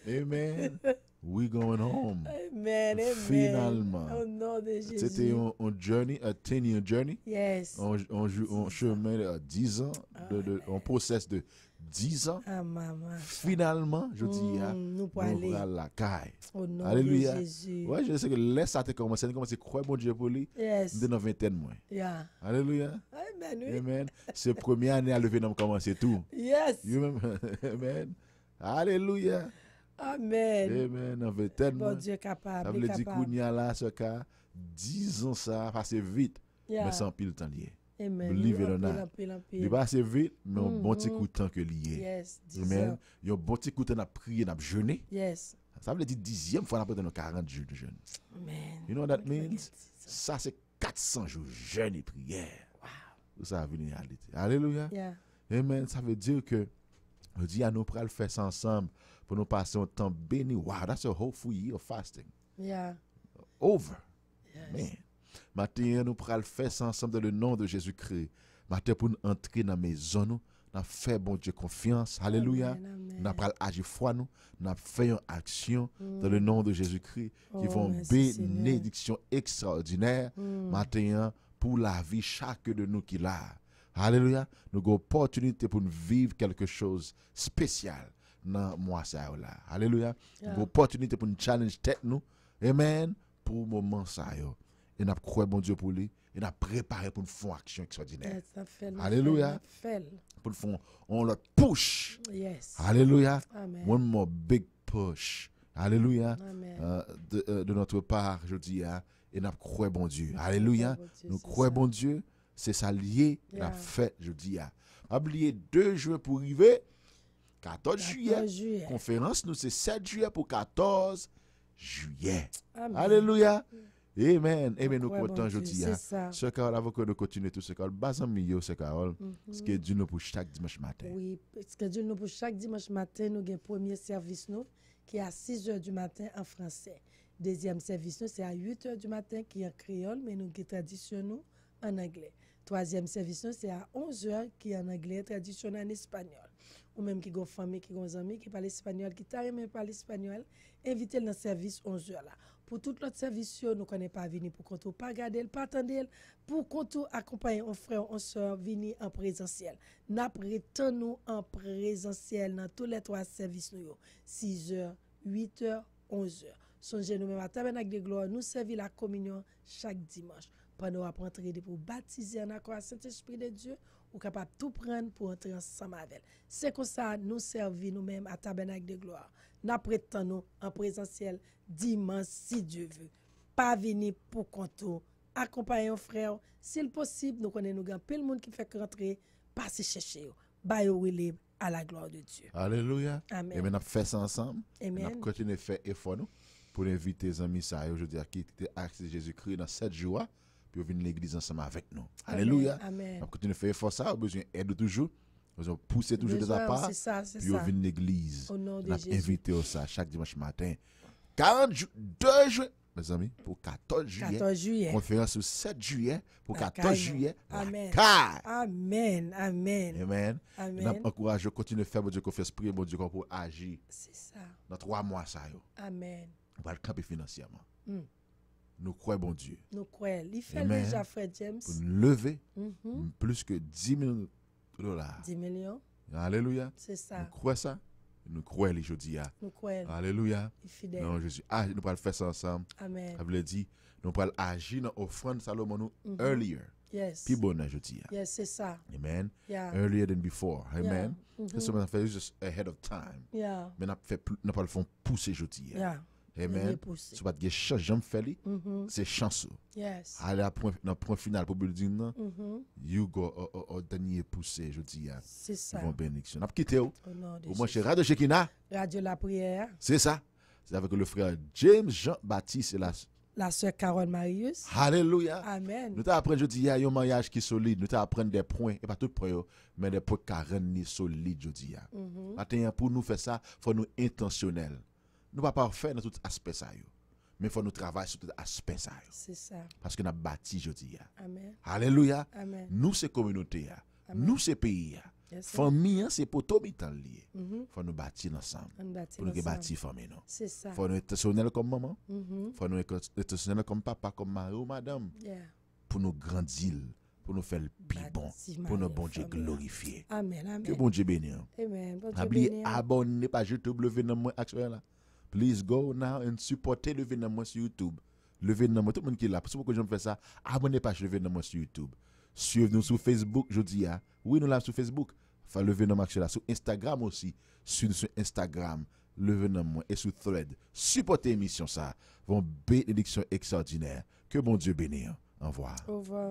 C: Amen. We going home.
E: Amen. Amen.
C: Finalement.
E: Au nom de Jésus.
C: C'était un journey, un 10-year journey.
E: Yes.
C: On chemin de 10 ans, on process de 10 ans.
E: Ah, maman.
C: Finalement, je dis,
E: nous pouvons
C: nous
E: aller.
C: prenons la caille.
E: Au nom
C: Alléluia.
E: de Jésus.
C: Ouais, je sais que laisse ça te commencer, on commence à croire bon Dieu pour lui.
E: Yes.
C: Nous dans vingtaine moins.
E: Yeah.
C: Alléluia.
E: Amen. Oui.
C: Amen. C'est première année à lever, nous commencer tout.
E: Yes.
C: You remember? Amen. Alléluia.
E: Amen.
C: Amen. Dans vingtaine
E: Bon
C: moins.
E: Dieu
C: Ça
E: capable.
C: veut dire
E: capable.
C: qu'on y a là, ce cas, 10 ans ça, passe vite,
E: Yeah.
C: mais sans pile temps lié.
E: Amen.
C: Believe it or
E: En
C: not.
E: pile, en pile.
C: Il passe vite, mais un bon petit coup de temps que lié.
E: Yes. 10
C: Amen.
E: ans.
C: Il y a un bon petit coup de temps à prier, à jeûner.
E: Yes.
C: Ça veut dire 10e fois après nos 40 jours de jeûne.
E: Amen.
C: You know what that means? Ça, c'est 400 jours jeûne et prière. Wow. Ça va venir à réalité. Alléluia.
E: Yeah.
C: Amen. Ça veut dire que, on dit à nous pour le faire ça ensemble, pour nous passer un temps béni. Wow, that's a whole full year of fasting.
E: Yeah.
C: Over.
E: Yes.
C: Man. Matin, nous pourrons le faire ça ensemble dans le nom de Jésus-Christ. Matin, pour nous entrer dans la maison, nous fait bon Dieu confiance. Alléluia.
E: Amen, amen.
C: Nous avons agi foi, nous avons fait une action dans le nom de Jésus-Christ qui
E: Oh,
C: vont
E: merci, Seigneur.
C: bénédiction extraordinaire matin pour la vie chaque de nous qui l'a. Alléluia. Nous avons opportunité pour nous vivre quelque chose de spécial dans le mois ça là. Alléluia. Nous avons opportunité pour nous challenge tête nous. Amen. Pour le moment ça yo. Et nous croyons bon Dieu pour lui. Et nous préparé pour nous faire une action extraordinaire.
E: Yes, ça fait.
C: Alléluia.
E: Fait.
C: Pour nous faire on le push.
E: Yes.
C: Alléluia.
E: Amen.
C: One more big push. Alléluia.
E: Amen.
C: De notre part, je dis, et nous croyons bon Dieu. Alléluia.
E: bon Dieu,
C: Nous
E: c'est
C: croyons
E: ça.
C: bon Dieu. C'est ça lié, la
E: Yeah.
C: fête, je dis. Oubliez 2 juillet pour arriver. 14 juillet.
E: 14 juillet.
C: Conférence, nous, c'est 7 juillet pour 14 juillet.
E: Amen.
C: Alléluia. Amen. Amen. Nous
E: croyons
C: comptons,
E: bon
C: je
E: Dieu,
C: dis.
E: c'est ça.
C: Ce carole, avant que nous continuions tout ce carole, bas en milieu, ce carole, ce qui est Dieu nous pour chaque dimanche matin.
E: Oui, parce que Dieu nous pour chaque dimanche matin, nous avons un premier service nous, qui est à 6 h du matin en français. Deuxième service nous, c'est à 8 h du matin qui est en créole, mais nous avons tradition nous en anglais. Troisième service, c'est à 11h qui est en anglais, traduction en espagnol. Ou même qui ont famille, qui ont amis qui parlent espagnol, qui t'arrêtent parler espagnol, invitez dans le service 11h là. Pour tout l'autre service, nous ne connaissons pas venir pour qu'on pas regarder, pas attendre, pour qu'on accompagne un frère, une soeur, venir en présentiel. Nous nous en présentiel dans tous les trois services, 6h, 8h, 11h. Songez nous-mêmes à Tabernacle de Gloire, nous servir la communion chaque dimanche. Pendant qu'on entrer pour baptiser en accord à Saint-Esprit de Dieu, ou capable tout prendre pour entrer ensemble avec. C'est comme ça nous servir nous-mêmes à Tabernacle de Gloire. Nous prétendons en présentiel dimanche si Dieu veut. Pas venir pour contour, accompagner un frère, s'il possible, nous connaissons nous peu le monde qui fait rentrer, passer chercher, bailler à la gloire de Dieu.
C: Alléluia.
E: Amen.
C: Et maintenant, fait ça ensemble.
E: Amen.
C: Nous continuons à faire effort nous pour inviter les amis ça aujourd'hui à quitter accès Jésus-Christ dans 7 jours. Puis venir l'église ensemble avec nous.
E: Amen.
C: Alléluia.
E: Amen.
C: On continue à faire effort ça, on a besoin d'aide toujours. On a poussé toujours de ta part.
E: C'est ça, c'est
C: puis
E: ça.
C: on vient l'église.
E: Au nom de
C: On a
E: Jésus.
C: invité ça chaque dimanche matin. 2 juillet, mes amis, pour 14 juillet.
E: 14 juillet.
C: Conférence le 7 juillet pour
E: La
C: 14
E: caille.
C: juillet.
E: Amen.
C: La caille.
E: Amen. Amen.
C: Amen.
E: Amen.
C: On encourage à continuer à faire mon Dieu confiance, prier mon Dieu pour agir
E: C'est ça.
C: dans 3 mois ça yo.
E: Amen.
C: On va le camper financièrement.
E: Mm.
C: Nous croyons bon Dieu
E: Nous croyons. Il fait
C: Amen.
E: déjà, frère James.
C: pour nous lever
E: Mhm.
C: plus que 10 000 dollars.
E: 10 millions.
C: Alléluia.
E: C'est ça.
C: Nous croyons ça. Nous croyons les jeudi.
E: Nous croyons.
C: Alléluia.
E: Il est fidèle.
C: Non, Jésus. Ah, nous allons faire ça ensemble.
E: Amen.
C: Ça veut dire, nous allons agir dans l'offrande Salomon nous earlier.
E: Yes.
C: Puis bon, jeudi.
E: Yes, c'est ça.
C: Amen.
E: Yeah.
C: Earlier than before. Amen.
E: Mhm.
C: C'est ce qu'on fait juste ahead of time.
E: Yeah.
C: Mais nous pas le font pousser jeudi.
E: Yeah.
C: Amen.
E: Nous pousser.
C: Si vous avez chance, j'aime faire,
E: Mhm.
C: c'est chanceux.
E: Yes.
C: Aller à dans le point final pour building,
E: Mhm.
C: you go au dernier poussé jeudi.
E: C'est ça.
C: Bon bénédiction. On a quitté au
E: Au nom de
C: moins
E: Jésus.
C: chez Radio Shekina.
E: Radio La Prière.
C: C'est ça. C'est avec le frère James Jean-Baptiste et
E: La sœur Carole Marius.
C: Alléluia.
E: Amen.
C: Nous t'apprenons jeudi, il y a un mariage qui est solide. Nous t'apprenons des points, et pas tout points, mais des points carrément solides jeudi. Maintenant, pour nous faire ça, il faut nous intentionnel. Nous ne pouvons pas faire dans tout aspect ça. Mais il faut nous travailler sur tout aspect ça.
E: C'est ça.
C: Parce que nous avons bâti jeudi.
E: Amen.
C: Alléluia.
E: Amen.
C: Nous, c'est communauté.
E: Amen.
C: Nous, c'est pays.
E: Yes, sir.
C: Famille, c'est pour tout le lié.
E: Mhm.
C: Faut nous bâtir ensemble.
E: On bâtit
C: Pour nous
E: ensemble.
C: bâtir famille.
E: C'est ça.
C: Faut nous être intentionnel comme maman.
E: Mhm.
C: Faut nous être intentionnel comme papa, comme mari ou madame.
E: Yeah.
C: Pour nous grandir, pour nous faire le plus bon,
E: Bâtir
C: pour nous
E: mari,
C: bon Dieu
E: famille.
C: glorifier.
E: Amen. Amen.
C: Que bon Dieu bénisse.
E: Amen. Bon Dieu
C: Oubliez,
E: béni.
C: abonnez pas YouTube, le événement actuel là. Please go now and supportez le événement sur YouTube. Le événement, tout le monde qui est là. Pourquoi je fais ça? Abonnez pas sur le événement sur YouTube. Suivez-nous sur Facebook, je dis. Oui, nous là sur Facebook. Enfin, le événement actuel là. Sur Instagram aussi. Sur Instagram, le événement et sur Thread. Supportez l'émission ça. Vos bénédictions extraordinaires. Que bon Dieu bénisse. Au revoir.
E: Au revoir.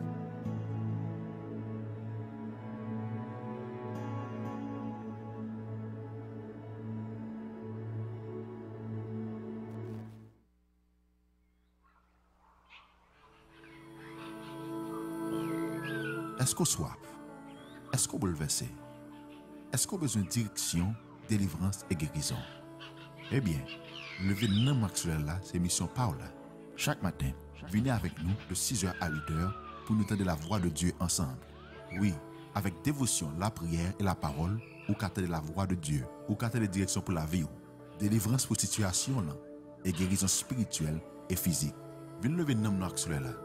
C: Est-ce qu'on soif? Est-ce qu'on bouleversé? Est-ce qu'on a besoin de direction, délivrance et guérison? Eh bien, le événement actuel là, c'est Mission Paula. Chaque matin, venez avec nous de 6h à 8h pour nous entendre la voix de Dieu ensemble. Oui, avec dévotion, la prière et la parole, ou qu'attendre la voix de Dieu, ou qu'attendre la direction pour la vie, délivrance pour situation là, et guérison spirituelle et physique. Venez le événement actuel là.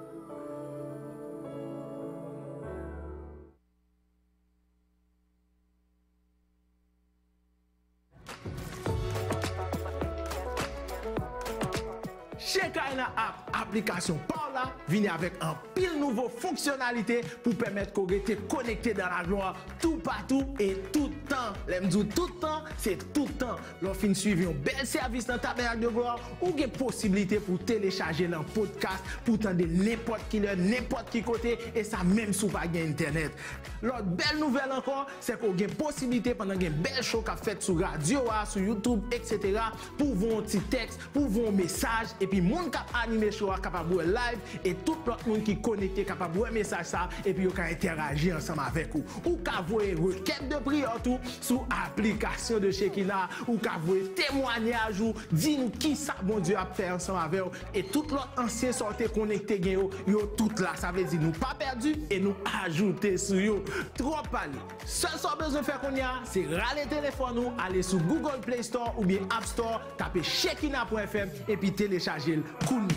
B: Shekinah app, application par là, vient avec un pile nouveau fonctionnalité pour permettre qu'on reste connecté dans la joie tout partout et tout le temps. L'aime dit tout le temps, c'est tout le temps. L'on fin suivre un bel service dans Tabernacle de Gloire ou une possibilité pour télécharger un podcast pour tendre n'importe qui heure, n'importe qui côté et ça même sous pas internet. L'autre belle nouvelle encore, c'est qu'on a une possibilité pendant une belle show qu'a fait sur radio, sur YouTube, etc. pour voir un petit texte, pour voir un message et puis moun k'ap animé show capable de live et tout l'autre monde qui connecté capable voir message ça et puis yo ka interagir ensemble avec vous. Ou ka voyer requête de prière tout sur application de Shekinah, ou ka voyer témoignage ou dis nous qui ça bon Dieu a fait ensemble avec vous et tout l'autre ancien sorti connecté yo tout là, ça veut dire nous pas perdu et nous ajouter sur yo. Trop parler. Seul ce besoin faire qu'on y a, c'est râler téléphone ou aller sur Google Play Store ou bien App Store, taper Shekinah.fm et puis télécharger le Kounia.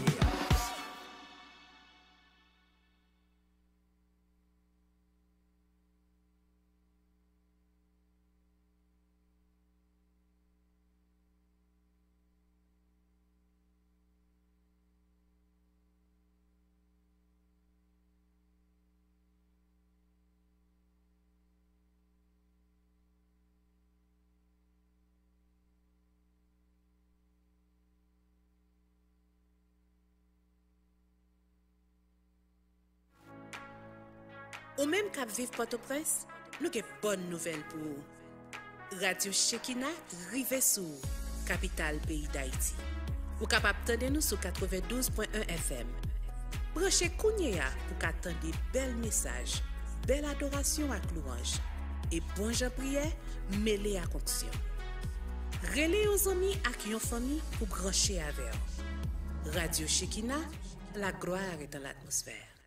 G: Ou même cap vivre Port-au-Prince, nous avons bonne nouvelle pour vous. Radio Shekinah rive sous capitale pays d'Haïti. Vous capable d'entendre nous sur 92.1 FM. Branchez Kounia pour qu'attendre des belles messages, belle adoration à louange et bon Jean prière mêlé à conction. Relais aux amis à yon famille pour brancher avec. Radio Shekinah, la gloire est dans l'atmosphère.